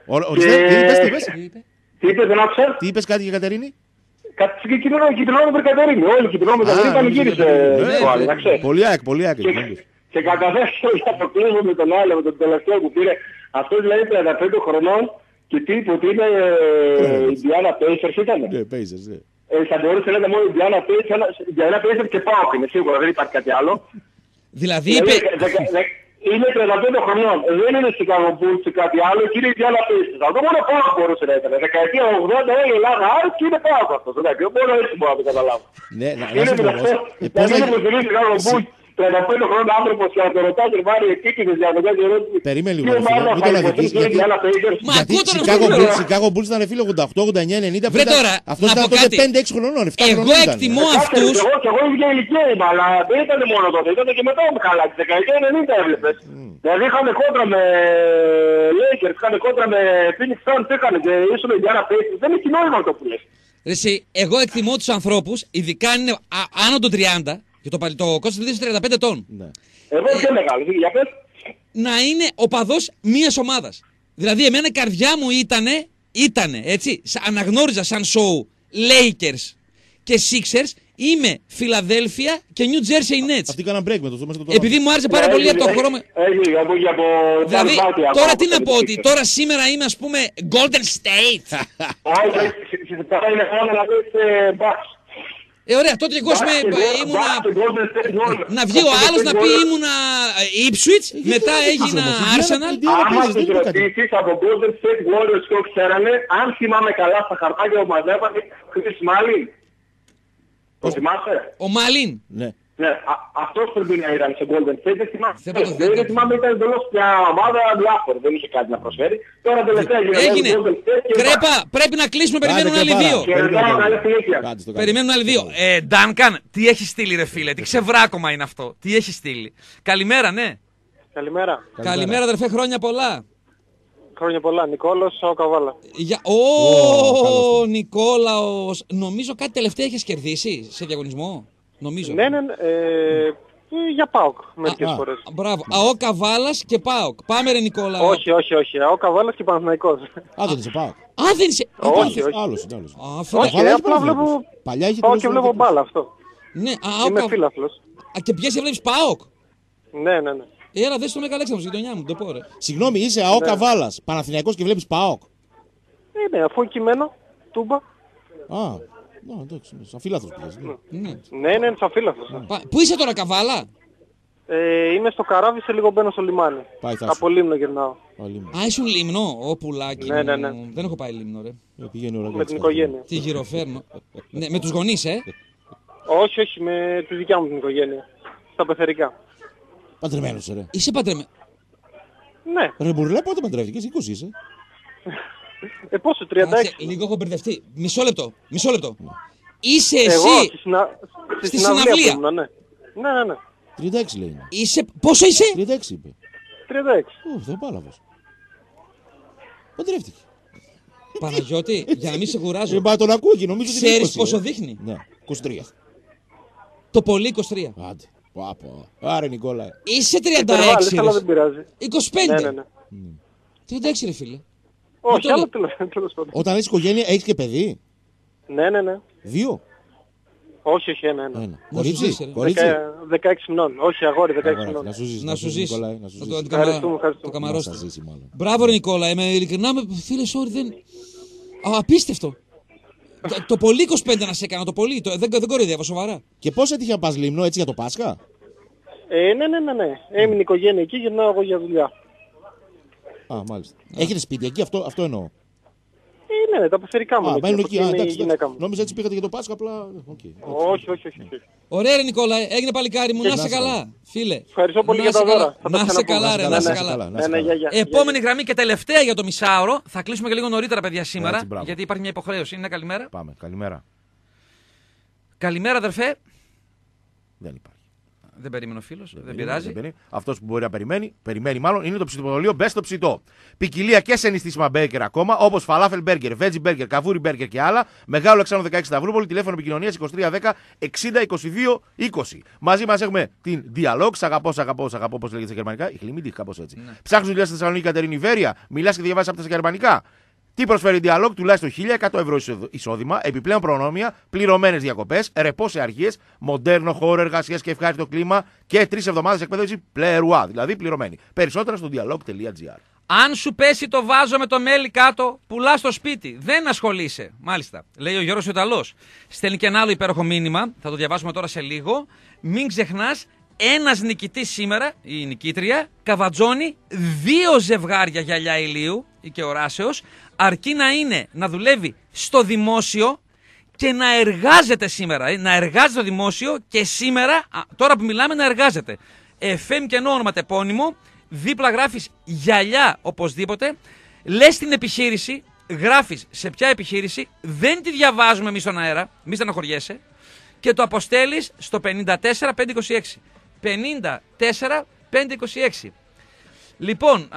Τι είπες, δεν άκουσα? Τι είπες κάτι για Κατερίνη? Στην Κυπρινόμαυρη Κατερίνη, όλοι οι Κυπρινόμαυρη Κατερίνη πανηγύρισε το άλλο, να ξέρεις. Πολύ άκρη. Και κατά δεύτερο για το κλείσμα με τον άλλο, με τον τελευταίο που πήρε, αυτός δηλαδή 35 χρονών και τι είπε ότι είναι Indiana Pacers ήταν. Ναι, Pacers, ναι. Θα μπορούσε να είναι μόνο Indiana Pacers και ΠΑΟΚ είναι σίγουρα, δεν υπάρχει κάτι άλλο. Δηλαδή είπε... Είναι 35 χρονών, δεν είναι Chicago Bulls ή κάτι άλλο και είναι Indiana Pacers. Αυτό μόνο ΠΑΟΚ μπορούσε να ήταν. Δεκαετία 80 η Ελλάδα άλλο και είναι ΠΑΟΚ αυτός. Μόνο έτσι μπορώ να το καταλάβω. Ναι, να είναι υποστηρίζει Chicago Bulls. 35 χρόνια άνθρωπος και να το ρωτάς ρεβάρει επίκυνες για να κάνει ερώτηση. Περίμενε λίγο, μην τον αδικείς, γιατί Chicago Bulls ήταν φίλε 88, 89, 90, βρε τώρα, αυτός ήταν τότε 5-6 χρονών, 7 χρονών. Εγώ εκτιμώ αυτούς. Και εγώ ίδια ηλικία είμαι, αλλά δεν ήταν μόνο τότε, ήταν και μετά μου καλά, τη δεκαετία 90 έβλεπες. Δηλαδή είχαμε κόντρα με Lakers, είχαμε κόντρα με Phoenix Suns, είχαμε και ήσουν Indiana Pacers, δεν έχει νόημα αυτό που λες. Εγώ εκτιμώ τους ανθρώπους, ειδικά είναι άνω των 30, και το Κώστας είναι 35 ετών. Εγώ πιο μεγάλο, για πες. να είναι οπαδός μιας ομάδας. Δηλαδή, εμένα η καρδιά μου ήτανε, έτσι, αναγνώριζα σαν show Lakers και Sixers, είμαι Φιλαδέλφια και New Jersey Nets. Αυτοί κάναν break με το μέσα. Επειδή μου άρεσε πάρα πολύ από το χρώμα. Δηλαδή, τώρα τι να πω, ότι τώρα σήμερα είμαι, ας πούμε, Golden State. Όχι, τώρα είναι μόνο να πεις Bucks. Ωραία, τότε εγώ ήμουνα. Να βγει ο άλλος να πει ήμουνα Ipswich, μετά έγινα Arsenal. Άμα τους ρωτήσεις από Golden State Warriors και όχι ξέρανε, αν θυμάμαι καλά στα χαρτάκια που μαζεύανε, Chris Mullin. Το θυμάσαι? Ο Mullin. Ναι. Ναι, αυτός πρέπει να ήταν σε Golden State, δεν θυμάμαι, ήταν εντελώς μια ομάδα διάφορα, δεν είχε κάτι να προσφέρει. Τώρα τελευταία έγινε. Κρέπα, πρέπει να κλείσουμε, περιμένουν άλλοι δύο. Περιμένουν άλλοι δύο. Duncan, τι έχει στείλει ρε φίλε, τι ξεβράκωμα είναι αυτό, τι έχει στείλει. Καλημέρα, ναι. Καλημέρα. Καλημέρα αδερφέ, χρόνια πολλά. Χρόνια πολλά, Νικόλαος ο Καβάλα. Ω, Νικόλαος, νομίζω κάτι τελευταία έχεις κερδίσει σε διαγωνισμό. Νομίζω. Ναι, για ΠΑΟΚ μερικές φορές. Μπράβο. ΑΟ Καβάλας και ΠΑΟΚ. Πάμε ρε Νικόλα. Όχι. ΑΟ Καβάλας και Παναθηναϊκός. Δεν είσαι ΠΑΟΚ. Δεν είσαι. Όχι. Όχι, απλά βλέπω. Πάω και βλέπω μπάλα αυτό. Ναι, είμαι φίλαθλος. Και πιέσει βλέπεις ΠΑΟΚ. Ναι. Έλα, δες το Μέγα Αλέξανδρος, γειτονιά μου, το πω ρε. Συγγνώμη, είσαι ΑΟ Καβάλας, Παναθηναϊκός και βλέπεις ΠΑΟΚ. Ναι, αφού κειμένο, Τούμπα. Εντάξει, σαν φίλαθλος πήγες. Ναι, σαν φίλαθλος. Πού είσαι τώρα, Καβάλα? Είμαι στο καράβι, σε λίγο μπαίνω στο λιμάνι. Από Λίμνο γυρνάω. Ήσουν Λίμνο, πουλάκι. Ναι. Δεν έχω πάει Λίμνο, ρε. Με την οικογένεια. Τι γυροφέρνω. Με τους γονείς, Όχι, με τη δικιά μου την οικογένεια. Στα πεθερικά. Παντρεμένος, ρε. Είσαι παντρεμένος? Ναι. Ρε Μπουρλέ, πότε παντρεύτηκες, 20 είσαι? Πόσο, 36. Λίγο έχω μπερδευτεί. Μισό λεπτό. Είσαι εσύ στη συναυλία. Ναι. 36 λέει. Πόσο είσαι? 36 είπε. 36. Δεν πάλαβες. Παντρεύτηκε. Παναγιώτη, για να μην σε κουράζω. Τον ακούω και νομίζω ότι είναι 20. Ξέρεις πόσο δείχνει? Ναι, 23. Το πολύ 23. Άντε. Άρε Νικόλα. Είσαι 36. Αλλά δεν πειράζει. 25. Ναι. 36 ρε φίλε. Όχι, αλλά τέλος πάντων. Όταν έχεις οικογένεια, έχεις και παιδί? Ναι. 2? Όχι, ένα. Κορίτσι? 16 μηνών. Όχι, αγόρι, 16 μηνών. Να σου ζήσει. Το καμαρώστα. Μπράβο ρε Νικόλα, ειλικρινά φίλε, sorry, δεν... Απίστευτο. Το πολύ 25 να σε έκανα, το πολύ. Δεν κοροϊδεύω, σοβαρά. Και πώς έτυχε να πας Λίμνο, έτσι για το Πάσχα? Ναι. Έμεινε η οικογένεια εκεί, γυρνάω εγώ για δουλειά. Μάλιστα. Έχετε σπίτι εκεί, αυτό εννοώ. Ναι, τα πεθερικά μου. Μένουν εκεί, εντάξει. Νόμιζα έτσι πήγατε για το Πάσχα, απλά. Όχι. Ωραία, ρε Νικόλα, έγινε παλικάρι μου, να είσαι καλά, φίλε. Ευχαριστώ πολύ για τα δώρα. Να είσαι καλά, ρε, να είσαι καλά. Επόμενη γραμμή και τελευταία για το μισάωρο. Θα κλείσουμε και λίγο νωρίτερα, παιδιά, σήμερα. Γιατί υπάρχει μια υποχρέωση. Είναι καλημέρα. Πάμε, καλημέρα. Καλημέρα, αδερφέ. Δεν υπάρχει. Δεν περίμενε ο φίλος, δεν πειράζει. Αυτός που μπορεί να περιμένει μάλλον, είναι το ψητοποδολείο Best το ψητό. Ποικιλία και σε νηστίσιμα μπέργκερ ακόμα, όπως falafel burger, veggie burger, καβούρι burger και άλλα. Μεγάλο Εξάνο 16 Σταυρούπολη, τηλέφωνο επικοινωνίας 2310 60 22 20. Μαζί μας έχουμε την Dialog, σ' αγαπώ, όπως λέγεται στα γερμανικά. Η Χλιμίτη, κάπως έτσι. Ναι. Ψάχνεις δουλειά στη Θεσσαλονίκη, Κατερίνη Βέρεια, μιλάς και διαβάζεις αυτά στα γερμανικά. Τι προσφέρει Dialog, τουλάχιστον 1.100 ευρώ εισόδημα, επιπλέον προνόμια, πληρωμένες διακοπές, ρεπό σε αργίες, μοντέρνο χώρο εργασίας και ευχάριστο κλίμα και 3 εβδομάδες εκπαίδευση πλερουά, δηλαδή πληρωμένη. Περισσότερα στο dialog.gr. Αν σου πέσει το βάζο με το μέλι κάτω, πουλά στο σπίτι. Δεν ασχολείσαι. Μάλιστα. Λέει ο Γιώργος Ιταλός. Στέλνει και ένα άλλο υπέροχο μήνυμα. Θα το διαβάσουμε τώρα σε λίγο. Μην ξεχνάς, ένας νικητής σήμερα, η νικήτρια, καβατζώνει 2 ζευγάρια γυαλιά ηλίου ή και οράσεως, αρκεί να δουλεύει στο δημόσιο και να εργάζεται σήμερα. Να εργάζεται στο δημόσιο και σήμερα, τώρα που μιλάμε, να εργάζεται. FM και ενώ ονοματεπώνυμο, δίπλα γράφεις γυαλιά οπωσδήποτε, λες την επιχείρηση, γράφεις σε ποια επιχείρηση, δεν τη διαβάζουμε εμείς στον αέρα, μη στεναχωριέσαι, και το αποστέλεις στο 54526. 54526. Λοιπόν,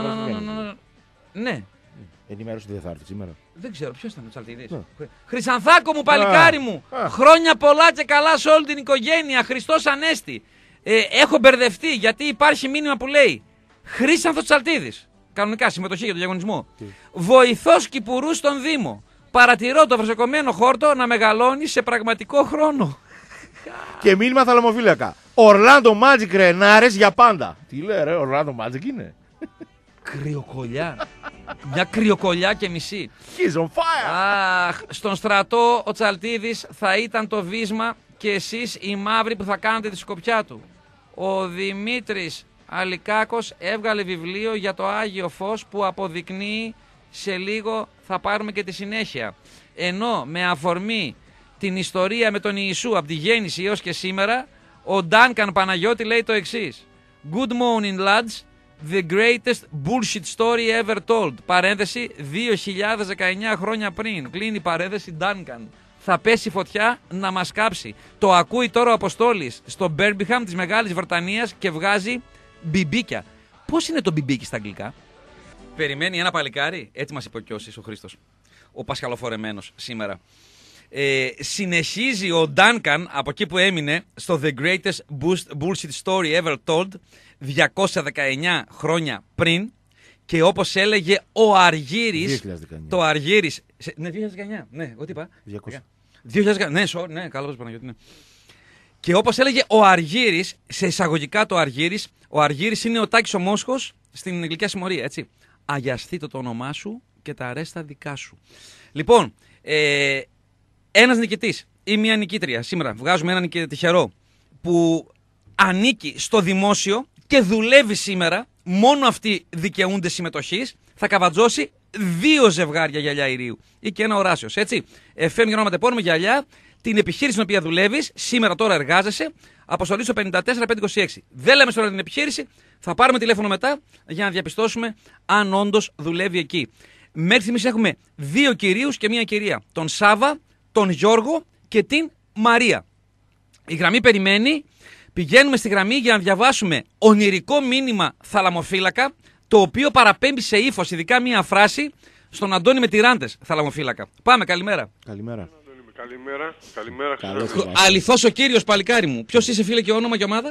ναι. Ενημέρωση ότι δεν θα έρθει σήμερα. Δεν ξέρω, ποιος ήταν ο Τσαλτίδης. Χρυσανθάκο μου, παλικάρι μου, χρόνια πολλά και καλά σε όλη την οικογένεια, Χριστός Ανέστη. Έχω μπερδευτεί γιατί υπάρχει μήνυμα που λέει Χρήσανθος Τσαλτίδης. Κανονικά συμμετοχή για τον διαγωνισμό. Βοηθός Κυπουρού στον Δήμο. Παρατηρώ το βρεσοκομμένο χόρτο να μεγαλώνει σε πραγματικό χρόνο. Και μήνυμα θαλαμοφύλακα. Ορλάντο Μάτζικ Ρενάρες για πάντα. Τι λέει ρε, Ορλάντο Μάτζικ είναι. Κρυοκολιά. Μια κρυοκολιά και μισή. He's on fire. Αχ, στον στρατό ο Τσαλτίδης θα ήταν το βίσμα και εσείς οι μαύροι που θα κάνετε τη σκοπιά του. Ο Δημήτρης Αλικάκος έβγαλε βιβλίο για το Άγιο Φως που αποδεικνύει, σε λίγο θα πάρουμε και τη συνέχεια. Ενώ με αφορμή την ιστορία με τον Ιησού από τη γέννηση έως και σήμερα, ο Ντάνκαν Παναγιώτη λέει το εξής. Good morning lads, the greatest bullshit story ever told. Παρένθεση 2019 χρόνια πριν. Κλείνει παρένθεση Ντάνκαν. Θα πέσει φωτιά να μας κάψει. Το ακούει τώρα ο Αποστόλης στο Μπέρμπιχαμ της Μεγάλης Βρετανίας και βγάζει μπιμπίκια. Πώς είναι το μπιμπίκι στα αγγλικά? Περιμένει ένα παλικάρι. Έτσι μας είπε ο Χρήστος. Ο Πασχαλοφορεμένος σήμερα. Συνεχίζει ο Ντάνκαν από εκεί που έμεινε στο The Greatest Bullshit Story Ever Told 219 χρόνια πριν και όπως έλεγε ο Αργύρης 2019. Το Αργύρης ναι 2019, ναι, ό,τι είπα 2019, ναι, καλά Παναγιώτη, ναι. Και όπως έλεγε ο Αργύρης, σε εισαγωγικά το Αργύρης, ο Αργύρης είναι ο Τάκης ο Μόσχος στην Γλυκιά Συμμορία, έτσι. Αγιαστείτε το όνομά σου και τα αρέστα δικά σου. Λοιπόν, ένας νικητής ή μια νικήτρια, σήμερα βγάζουμε έναν τυχερό που ανήκει στο δημόσιο και δουλεύει σήμερα, μόνο αυτοί δικαιούνται συμμετοχής, θα καβατζώσει 2 ζευγάρια γυαλιά ηρίου ή και ένα οράσιος, έτσι. FM για όνομα τεπώνουμε γυαλιά, την επιχείρηση στην οποία δουλεύεις, σήμερα τώρα εργάζεσαι, αποστολή στο 54526. Δεν λέμε τώρα την επιχείρηση, θα πάρουμε τηλέφωνο μετά για να διαπιστώσουμε αν όντως δουλεύει εκεί. Μέχρι στιγμής έχουμε 2 κυρίους και 1 κυρία. Τον Σάβα, τον Γιώργο και την Μαρία. Η γραμμή περιμένει. Πηγαίνουμε στη γραμμή για να διαβάσουμε ονειρικό μήνυμα θαλαμοφύλακα, το οποίο παραπέμπει σε ύφος, ειδικά μία φράση, στον Αντώνη με τυράντες θαλαμοφύλακα. Πάμε, καλημέρα. Καλημέρα. Καλημέρα. Αληθώς ο κύριος, παλικάρι μου. Ποιος είσαι, φίλε, και όνομα και ομάδα?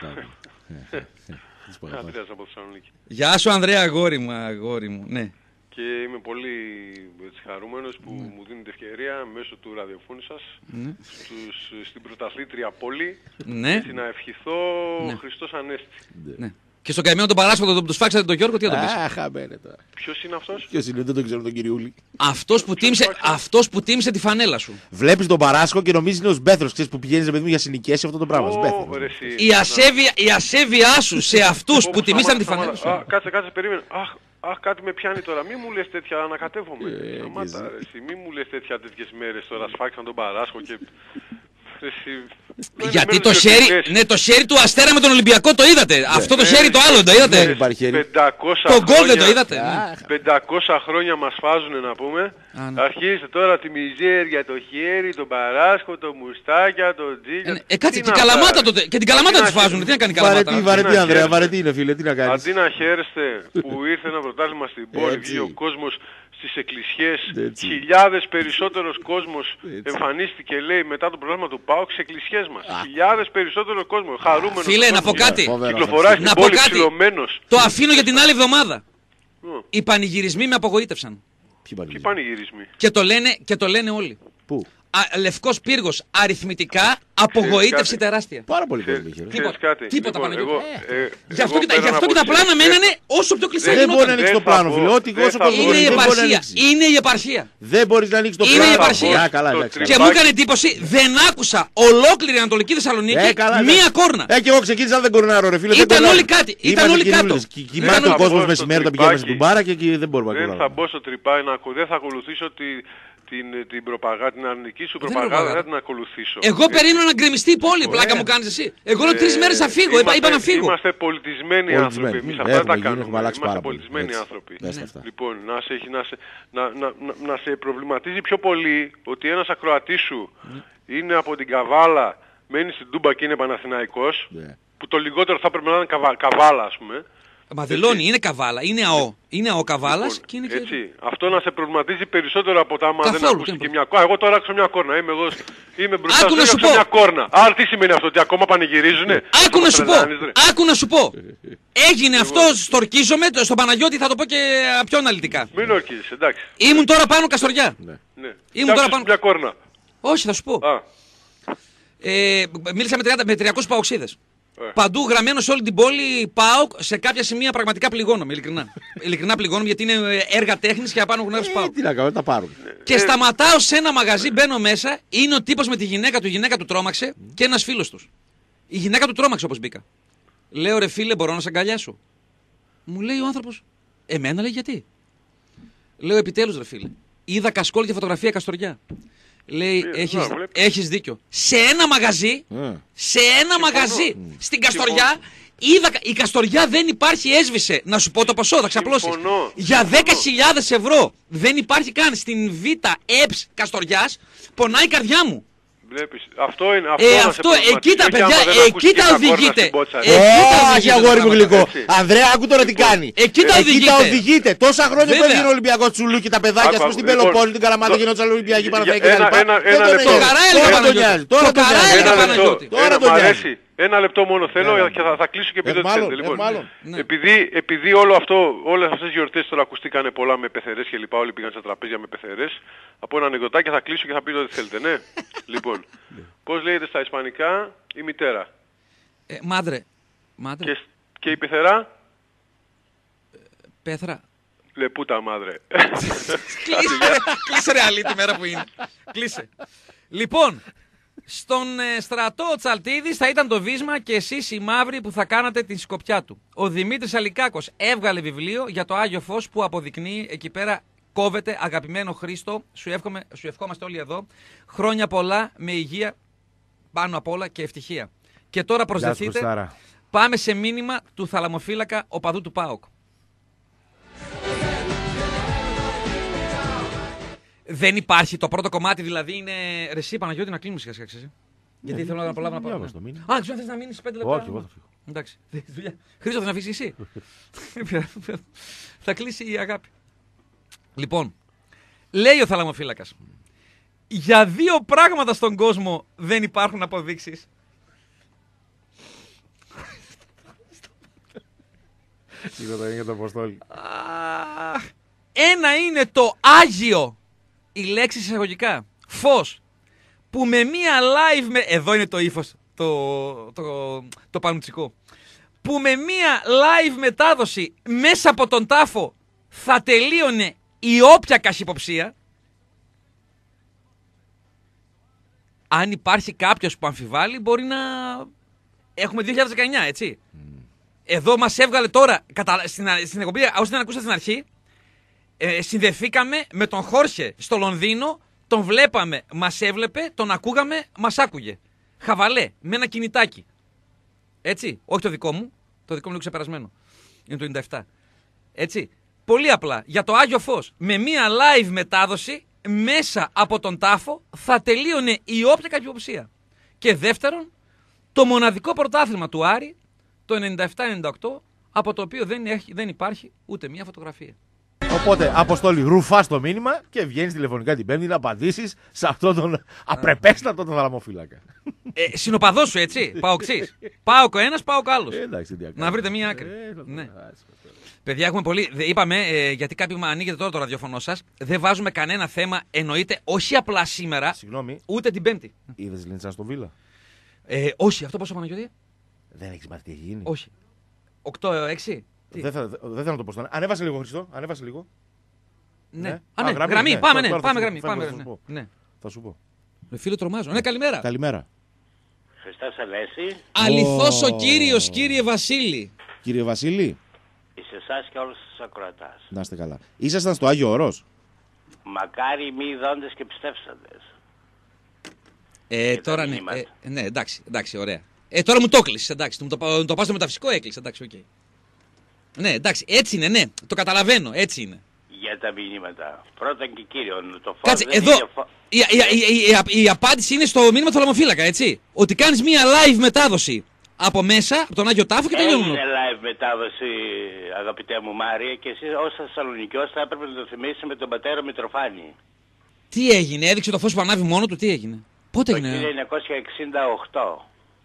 Ανδρέας από Θεσσαλονίκη. Γεια σου, Ανδρέα, αγόρι μου. Ναι. Και είμαι πολύ χαρούμενος που μου δίνετε ευκαιρία μέσω του ραδιοφώνου σας στην πρωταθλήτρια πόλη έτσι να ευχηθώ Χριστός Ανέστη. Ναι. Και στον καημένο τον Παράσχο του σφάξατε τον Γιώργο, τι θα τον πεις? Χαμένε τώρα. Ποιος είναι αυτός? Ποιος είναι, δεν τον ξέρω τον κυριούλη. Αυτός που τίμησε τη φανέλα σου. Βλέπεις τον Παράσχο και νομίζεις είναι ο Σμπέθρος, ξέρεις που πηγαίνεις παιδί μου για συνοικίες αυτό το πράγμα. Η ασέβειά σου σε αυτούς που τιμήσαν τη φανέλα σου. Κάτσε, περίμενε. Αχ, κάτι με πιάνει τώρα. Μη μου λες τέτοια, ανακατεύομαι. Σταμάτα, μη μου λες τέτοιες μέρες τώρα. Σφάξαν τον Παράσχο και... Γιατί το χέρι του Αστέρα με τον Ολυμπιακό το είδατε. Αυτό το χέρι το άλλο το είδατε. Το γκολ δεν το είδατε. 500 χρόνια μας φάζουνε να πούμε. Αρχίζετε τώρα τη μιζέρια, το χέρι, τον Παράσχο, το μουστάκια, το τζίγκα. Κάτσε και την Καλαμάτα της φάζουνε. Τι να κάνει Καλαμάτα? Βαρετή Ανδρέα, βαρετή είναι φίλε, τι να κάνεις. Αντί να χαίρεστε που ήρθε ένα πρωτάθλημα στην πόλη, βγήκε ο κόσμος στις εκκλησιές, χιλιάδες περισσότερος κόσμος εμφανίστηκε, λέει, μετά το πρόγραμμα του ΠΑΟΚ στις εκκλησιές μας. Χιλιάδες περισσότερο κόσμο, χαρούμενος. Φίλε, να πω κάτι. Κυκλοφοράει στην πόλη ψιλωμένος. Το αφήνω για την άλλη εβδομάδα. Οι πανηγυρισμοί με απογοήτευσαν. Ποιοι πανηγυρισμοί? Και το λένε όλοι. Πού? Λευκός πύργος, αριθμητικά απογοήτευση τεράστια. Πάρα πολύ κόσμο είχε. Τίποτα Παναγιώτη. Γι' αυτό και τα πλάνα μένανε όσο πιο κλειστά γινόταν. Δεν μπορεί να ανοίξει το πλάνο, φίλε. Ό,τι όσο είναι η επαρχία. Δεν μπορεί να ανοίξει το πλάνο. Είναι η επαρχία. Και μου έκανε εντύπωση, δεν άκουσα ολόκληρη Ανατολική Θεσσαλονίκη μία κόρνα. Και εγώ ξεκίνησα, δεν κορνάρω, ρε φίλε. Ήταν όλοι κάτι. Κοιμάται ο κόσμο μεσημέρι όταν πηγαίνει στην μπάρα και εκεί δεν μπορούμε να κορνάρω. Δεν θα μπω στο τρυπάκι, δεν θα ακολουθήσω την προπαγάνδα, την αρνητική σου προπαγάνδα, δεν την ακολουθήσω. Εγώ περίμενα να γκρεμιστεί η πόλη, πλάκα μου κάνεις εσύ. Εγώ λέω 3 μέρες θα φύγω, είπα να φύγω. Είμαστε πολιτισμένοι άνθρωποι, εμείς αυτά τα κάνουμε. Είμαστε πολιτισμένοι άνθρωποι. Λοιπόν, να σε προβληματίζει πιο πολύ ότι ένας ακροατής σου είναι από την Καβάλα, μένει στην Τούμπα και είναι Παναθηναϊκός, που το λιγότερο θα πρέπει να είναι Καβάλα, ας πούμε. Μα δηλώνει, είναι καβάλα, είναι ΑΟ. Είναι ΑΟ καβάλας και είναι και... Έτσι. Αυτό να σε προβληματίζει περισσότερο από τα άμα δεν ακούσει και μια κόρνα. Εγώ τώρα άκουσα μια κόρνα. Είμαι μπροστά σου, άκουσα μια κόρνα. Άρα τι σημαίνει αυτό, ότι ακόμα πανηγυρίζουνε? Άκου να σου πω. Έγινε αυτό, στορκίζομαι, στον Παναγιώτη θα το πω και πιο αναλυτικά. Μην ορκίζεις, εντάξει. Ήμουν τώρα πάνω Καστοριά. Ναι. Ήμουν τώρα πάνω... μια κόρνα. Όχι, θα σου πω. Μίλησα με 300 παοξίδες. Παντού γραμμένο σε όλη την πόλη ΠΑΟΚ, σε κάποια σημεία πραγματικά πληγώνομαι, ειλικρινά. Ειλικρινά πληγώνομαι γιατί είναι έργα τέχνης και απάνω γνωρίζω ΠΑΟΚ. Τι να κάνω, τα πάρουν. Και σταματάω σε ένα μαγαζί, μπαίνω μέσα, είναι ο τύπος με τη γυναίκα του τρόμαξε και ένας φίλος τους. Η γυναίκα του τρόμαξε όπως μπήκα. Λέω ρε φίλε, μπορώ να σε αγκαλιάσω? Μου λέει ο άνθρωπος, εμένα λέει γιατί? Λέω επιτέλους ρε φίλε, είδα κασκόλ και φωτογραφία Καστοριά. Λέει, έχεις δίκιο. Σε ένα μαγαζί, στην Καστοριά, η Καστοριά δεν υπάρχει, έσβησε. Να σου πω το ποσό, θα ξαπλώσεις. Για 10.000 ευρώ δεν υπάρχει καν. Στην Β' ΕΠΣ Καστοριάς πονάει η καρδιά μου. Βλέπεις, αυτό είναι εκεί τα παιδιά, εκεί τα οδηγείτε. Όχι αγόρι μου γλυκό. Ανδρέα, άκου τώρα τι κάνει. Εκεί τα οδηγείτε. Τόσα χρόνια που έγινε ο Ολυμπιακός Τσουλούκι, τα παιδάκια πούμε στην Πελοπόννη, την Καλαμάτα γινόταν Ολυμπιακή Παναθηναϊκή κτλ. Ένα λεπτό μόνο θέλω και θα κλείσω και επειδή το θέλετε. Λοιπόν, επειδή όλες αυτές τις γιορτές τώρα ακουστήκανε πολλά με πεθερές και λοιπά, όλοι πήγαν στα τραπέζια με πεθερές, από ένα ανεκδοτάκι θα κλείσω και θα πείτε ό,τι θέλετε, ναι. Λοιπόν, πώς λέγεται στα ισπανικά η μητέρα? Μάντρε. Και η πεθερά? Πέθρα. Λεπούτα μάδρε. Κλείσε ρε αλή τη μέρα που είναι. Κλείσε. Λοιπόν, στον στρατό ο Τσαλτίδης θα ήταν το βίσμα και εσείς οι μαύροι που θα κάνατε την σκοπιά του. Ο Δημήτρης Αλικάκος έβγαλε βιβλίο για το Άγιο Φως που αποδεικνύει εκεί πέρα. Κόβεται, αγαπημένο Χρήστο, σου ευχόμαστε όλοι εδώ. Χρόνια πολλά, με υγεία πάνω απ' όλα και ευτυχία. Και τώρα προσδεθείτε, πάμε σε μήνυμα του θαλαμοφύλακα οπαδού του ΠΑΟΚ. Δεν υπάρχει, το πρώτο κομμάτι δηλαδή είναι. Ρε εσύ Παναγιώτη να κλείνουμε σιγά σιγά. Γιατί θέλω να προλάβω να πάω. Α, ξέρω αν θες να μείνεις 5 λεπτά. Όχι, εγώ θα φύγω. Εντάξει. Χρήστο, θα αφήσεις εσύ. Θα κλείσει η αγάπη. Λοιπόν, λέει ο θαλαμοφύλακας. Για δύο πράγματα στον κόσμο δεν υπάρχουν αποδείξεις. Για το Αποστόλη. Ένα είναι το Άγιο, η λέξη εισαγωγικά, φως, που με μία live, εδώ είναι το ύφος, το πανουτσικό, που με μία live μετάδοση μέσα από τον τάφο θα τελείωνε η όποια καχυποψία. Αν υπάρχει κάποιος που αμφιβάλλει, μπορεί να έχουμε 2019, έτσι. Εδώ μας έβγαλε τώρα, στην εκπομπή, όσοι δεν ακούσατε στην αρχή, συνδεθήκαμε με τον Χόρχε στο Λονδίνο, τον βλέπαμε, μας έβλεπε, τον ακούγαμε, μας άκουγε. Χαβαλέ, με ένα κινητάκι. Έτσι, όχι το δικό μου είναι ξεπερασμένο. Είναι το 97. Έτσι, πολύ απλά, για το Άγιο Φως, με μία live μετάδοση, μέσα από τον τάφο, θα τελείωνε η όποια καχυποψία. Και δεύτερον, το μοναδικό πρωτάθλημα του Άρη, το 97-98, από το οποίο δεν υπάρχει ούτε μία φωτογραφία. Οπότε, Αποστόλη, ρουφάς το μήνυμα και βγαίνεις τηλεφωνικά την Πέμπτη να απαντήσεις σε αυτόν τον απρεπέστατο τον θαλαμοφύλακα. Συνοπαδός σου, έτσι. Παοξής. Πάω ο ένας, πάω ο άλλος. Να βρείτε μία άκρη. Ναι. Παιδιά, έχουμε πολύ. Είπαμε, γιατί κάποιοι μου ανοίγετε τώρα το ραδιοφωνό σας, δεν βάζουμε κανένα θέμα, εννοείται, όχι απλά σήμερα, ούτε την Πέμπτη. Είδες Λίντσα στο Βίλα? Όχι, αυτό πόσο Παναγιώτη? Δεν έχεις μάθει τι έχει γίνει? Όχι. 8-6. Δεν θέλω να το πω στον. Ανέβασε λίγο, Χριστό. Ανέβασε λίγο. Ναι. Γραμμή. Πάμε γραμμή. Ναι. Θα σου πω. Φίλο, τρομάζω. Ναι, καλημέρα. Καλημέρα. Χριστός Ανέστη. Αληθώς ο Κύριος, κύριε Βασίλη. Κύριε Βασίλη. Σε εσάς και όλους τους ακροατάς. Να είστε καλά. Ήσασταν στο Άγιο Όρος? Μακάρι μη ειδώντες και πιστεύσαντες. Τώρα ναι. Ναι, εντάξει, ωραία. Τώρα μου το έκλεισες, εντάξει. Το πας στο μεταφυσικό έκλεισε, εντάξει, οκ. Ναι, εντάξει, έτσι είναι, ναι. Το καταλαβαίνω, έτσι είναι. Για τα μηνύματα. Πρώτον και κύριον, το φως. Κάτσε, εδώ. Η απάντηση είναι στο μήνυμα του θαλαμοφύλακα, έτσι. Ότι κάνεις μία live μετάδοση από μέσα, από τον Άγιο Τάφο και τελειώνουν. Έγινε live μετάδοση, αγαπητέ μου Μάρια, και εσύ ως Θεσσαλονικιός θα έπρεπε να το θυμίσεις με τον πατέρα Μητροφάνη. Τι έγινε, έδειξε το φως που ανάβει μόνο του, τι έγινε. Πότε έγινε? Το 1968.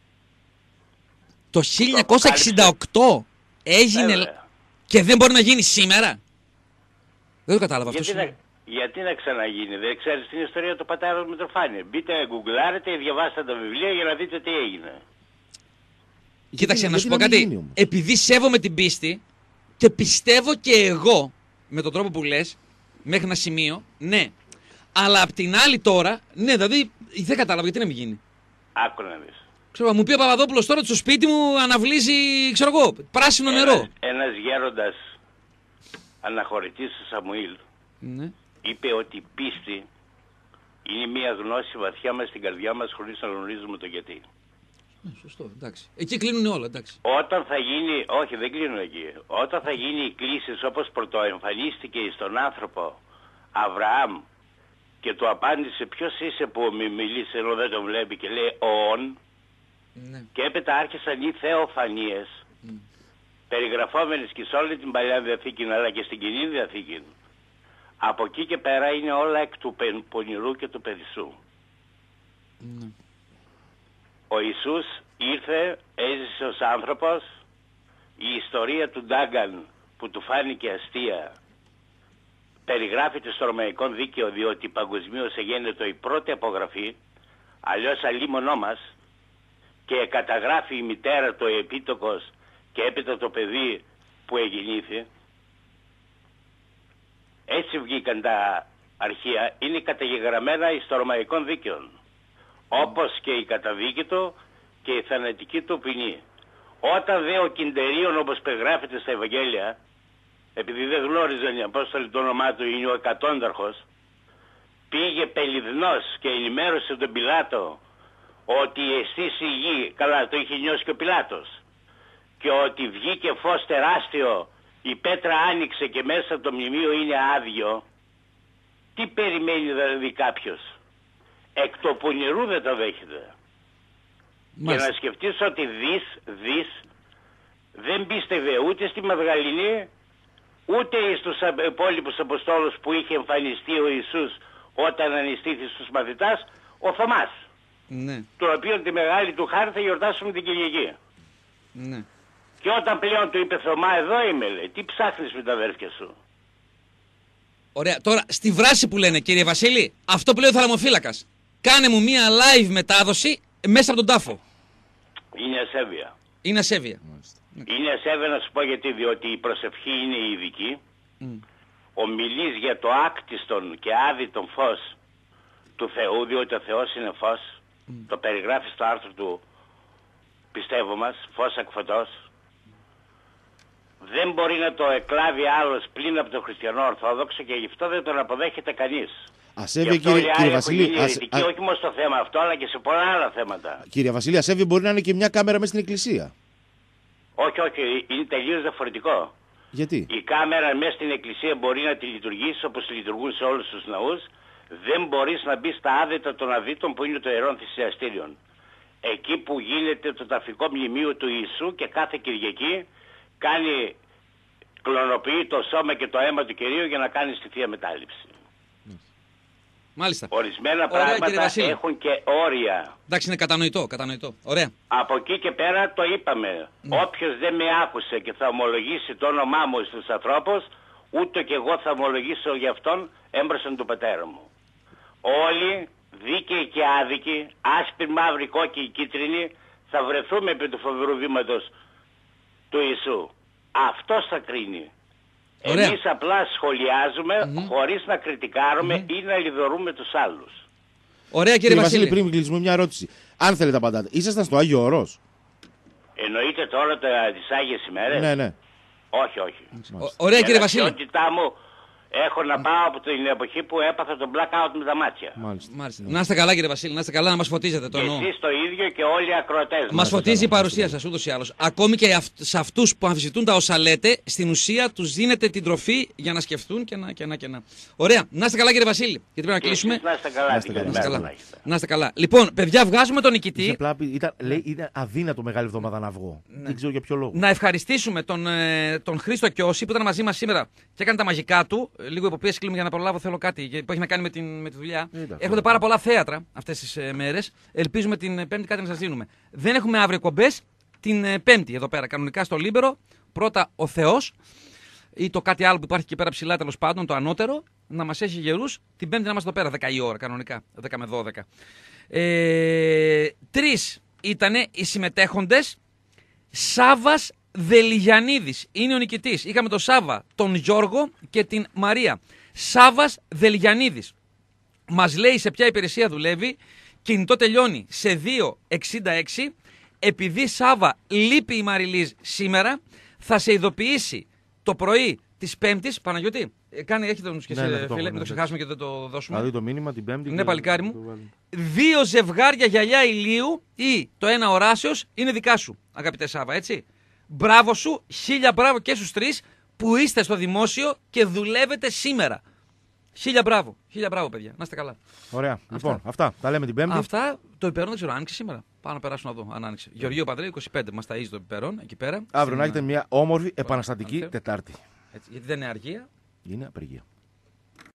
Το 1968 έγινε. Βέβαια. Και δεν μπορεί να γίνει σήμερα. Δεν το κατάλαβα αυτό. Γιατί να ξαναγίνει, δεν ξέρεις την ιστορία του πατέρα του Μητροφάνη. Μπείτε, γκουγκλάρετε, διαβάστε τα βιβλία για να δείτε τι έγινε. Κοίταξε, να σου πω κάτι. Επειδή σέβομαι την πίστη και πιστεύω και εγώ με τον τρόπο που λες, μέχρι ένα σημείο, ναι. Αλλά απ' την άλλη τώρα, ναι, δηλαδή δεν κατάλαβα γιατί να μην γίνει. Άκου να δεις. Ξέρω, μου πει ο Παπαδόπουλος τώρα ότι στο σπίτι μου αναβλύζει, ξέρω εγώ, πράσινο νερό. Ένας γέροντας αναχωρητής του Σαμουήλ, ναι, είπε ότι η πίστη είναι μια γνώση βαθιά μας στην καρδιά μας χωρίς να γνωρίζουμε το γιατί. Σωστό, εντάξει. Εκεί κλείνουν όλα, εντάξει. Όταν θα γίνει, όχι δεν κλείνουν εκεί, όταν θα γίνει η κλίση όπως πρωτοεμφανίστηκε στον άνθρωπο Αβραάμ και του απάντησε ποιος είσαι που μιλείς ενώ δεν τον βλέπει και λέει «ον», ναι, και έπειτα άρχισαν οι θεοφανίες περιγραφόμενες και σε όλη την Παλιά Διαθήκη αλλά και στην Κοινή Διαθήκη. Από εκεί και πέρα είναι όλα εκ του πονηρού και του περισσού. Ναι. Ο Ιησούς ήρθε, έζησε ως άνθρωπος, η ιστορία του Ντάγκαν που του φάνηκε αστεία περιγράφεται στο Ρωμαϊκό Δίκαιο διότι παγκοσμίως εγένετο η πρώτη απογραφή, αλλιώς αλίμονό μας, και καταγράφει η μητέρα του επίτοκος και έπειτα το παιδί που εγεννήθη. Έτσι βγήκαν τα αρχεία, είναι καταγεγραμμένα στο Ρωμαϊκό Δίκαιο, όπως και η καταδίκη του και η θανατική του ποινή. Όταν δε ο Κιντερίων, όπως περιγράφεται στα Ευαγγέλια, επειδή δεν γνώριζαν οι Απόστολοι το όνομά του, είναι ο εκατόνταρχος, πήγε πελιδνός και ενημέρωσε τον Πιλάτο ότι εστίς η γη, καλά το είχε νιώσει και ο Πιλάτος, και ότι βγήκε φως τεράστιο, η πέτρα άνοιξε και μέσα το μνημείο είναι άδειο. Τι περιμένει δηλαδή κάποιος? Εκ του πονηρού δεν το δέχεται. Μάλιστα. Και να σκεφτείς ότι δεις δεν πίστευε ούτε στη Μαυγαληνή ούτε στους υπόλοιπους Αποστόλους που είχε εμφανιστεί ο Ιησούς όταν ανιστήθη στους μαθητάς, ο Θωμάς, ναι, το οποίο τη μεγάλη του χάρη θα γιορτάσουμε την Κυριακή. Ναι. Και όταν πλέον του είπε Θωμά, εδώ είμαι, λέει, τι ψάχνεις με τα αδέρφια σου? Ωραία, τώρα στη βράση που λένε, κύριε Βασίλη, αυτό που λέει ο θαλαμοφύλακας, κάνε μου μία live μετάδοση μέσα από τον τάφο. Είναι ασέβεια. Είναι ασέβεια. Είναι ασέβεια να σου πω γιατί, διότι η προσευχή είναι ειδική. Ομιλείς για το άκτιστον και άδειτον φως του Θεού, διότι ο Θεός είναι φως. Το περιγράφει στο άρθρο του πιστεύω μας, φως εκ φωτός. Δεν μπορεί να το εκλάβει άλλος πλην από το χριστιανό Ορθόδοξο και γι' αυτό δεν τον αποδέχεται κανείς. Ασέβεια, κύριε Βασίλη. Όχι μόνο στο θέμα αυτό, αλλά και σε πολλά άλλα θέματα. Κύριε Βασίλη, ασέβεια μπορεί να είναι και μια κάμερα μέσα στην εκκλησία. Όχι, είναι τελείως διαφορετικό. Γιατί? Η κάμερα μέσα στην εκκλησία μπορεί να τη λειτουργήσει όπως λειτουργούν σε όλους τους ναούς. Δεν μπορείς να μπει στα άδετα των αδίτων που είναι το ιερόν θυσιαστήριον. Εκεί που γίνεται το ταφικό μνημείο του Ιησού και κάθε Κυριακή κάνει, κλωνοποιεί το σώμα και το αίμα του Κυρίου για να κάνει στη Θεία Μετάληψη. Μάλιστα. Ορισμένα ωραία, πράγματα έχουν και όρια. Εντάξει, είναι κατανοητό. Ωραία. Από εκεί και πέρα το είπαμε. Όποιος δεν με άκουσε και θα ομολογήσει το όνομά μου στους ανθρώπους, ούτε και εγώ θα ομολογήσω για αυτόν έμπροσθεν του πατέρα μου. Όλοι, δίκαιοι και άδικοι, άσπροι, μαύροι, κόκκινοι, κίτρινοι, θα βρεθούμε επί του φοβερού βήματος του Ιησού. Αυτός θα κρίνει. Εμείς απλά σχολιάζουμε χωρίς να κριτικάρουμε ή να λιδωρούμε τους άλλους. Ωραία, κύριε Βασίλη. Πριν κλείσουμε μια ερώτηση. Αν θέλετε απαντάτε. Ήσασταν στο Άγιο Όρος? Εννοείται τώρα τις Άγιες ημέρες? Ναι. Όχι. Ωραία, κύριε Βασίλη. Η αξιότητά μου Έχω να πάω από την εποχή που έπαθα τον blackout με τα μάτια. Μάλιστα. Να είστε καλά, κύριε Βασίλη, να είστε καλά, να μας φωτίζετε. Και εσείς το ίδιο και όλοι οι ακροατές. Μας φωτίζει η παρουσία σας ούτως ή άλλως. Ακόμη και σε αυτούς που αμφισβητούν τα όσα λέτε, στην ουσία τους δίνετε την τροφή για να σκεφτούν και να. Ωραία. Να είστε καλά, κύριε Βασίλη. Γιατί πρέπει να κλείσουμε. Να είστε καλά. Να είστε καλά. Λοιπόν, παιδιά, βγάζουμε τον νικητή. Ήταν αδύνατο Μεγάλη Εβδομάδα να βγω. Δεν ξέρω για ποιο λόγο. Να ευχαριστήσουμε τον Χρήστο Κιώση που ήταν μαζί μας σήμερα και έκανε τα μαγικά του. Λίγο υποπίεση κλείνουμε για να προλάβω. Θέλω κάτι που έχει να κάνει με τη δουλειά. Έρχονται πάρα πολλά θέατρα αυτές τις μέρες. Ελπίζουμε την Πέμπτη κάτι να σας δίνουμε. Δεν έχουμε αύριο εκπομπές. Την Πέμπτη εδώ πέρα, κανονικά στο Λίμπερο. Πρώτα ο Θεός ή το κάτι άλλο που υπάρχει εκεί πέρα ψηλά, τέλος πάντων, το ανώτερο, να μας έχει γερούς. Την Πέμπτη να είμαστε εδώ πέρα, 10 η ώρα κανονικά, 10 με 12. 3 ήταν οι συμμετέχοντες. Σάββας Δελιγιαννίδης είναι ο νικητής. Είχαμε τον Σάββα, τον Γιώργο και την Μαρία. Σάββας Δελιγιαννίδης. Μας λέει σε ποια υπηρεσία δουλεύει. Κινητό τελειώνει σε 266. Επειδή Σάββα λείπει η Μαριλίζ σήμερα, θα σε ειδοποιήσει το πρωί της Πέμπτης. Παναγιώτη, έχει τον και σε φίλε, μην το ξεχάσουμε και δεν το δώσουμε. Θα δει το μήνυμα την Πέμπτη. Ναι, παλικάρι μου. 2 ζευγάρια γυαλιά ηλίου ή το ένα οράσεως είναι δικά σου, αγαπητέ Σάββα, έτσι. Μπράβο σου, 1000 μπράβο και στους 3 που είστε στο δημόσιο και δουλεύετε σήμερα. 1000 μπράβο. 1000 μπράβο, παιδιά. Να είστε καλά. Ωραία. Λοιπόν, αυτά. Τα λέμε την Πέμπτη. Αυτά. Το πιπερόν δεν ξέρω, άνοιξε σήμερα. Πάω να περάσω να δω αν άνοιξε. Γεωργίου Παντρέου, 25. Μας ταΐζει το πιπερόν εκεί πέρα. Αύριο να έχετε μια όμορφη επαναστατική Τετάρτη. Έτσι, γιατί δεν είναι αργία. Είναι απεργία.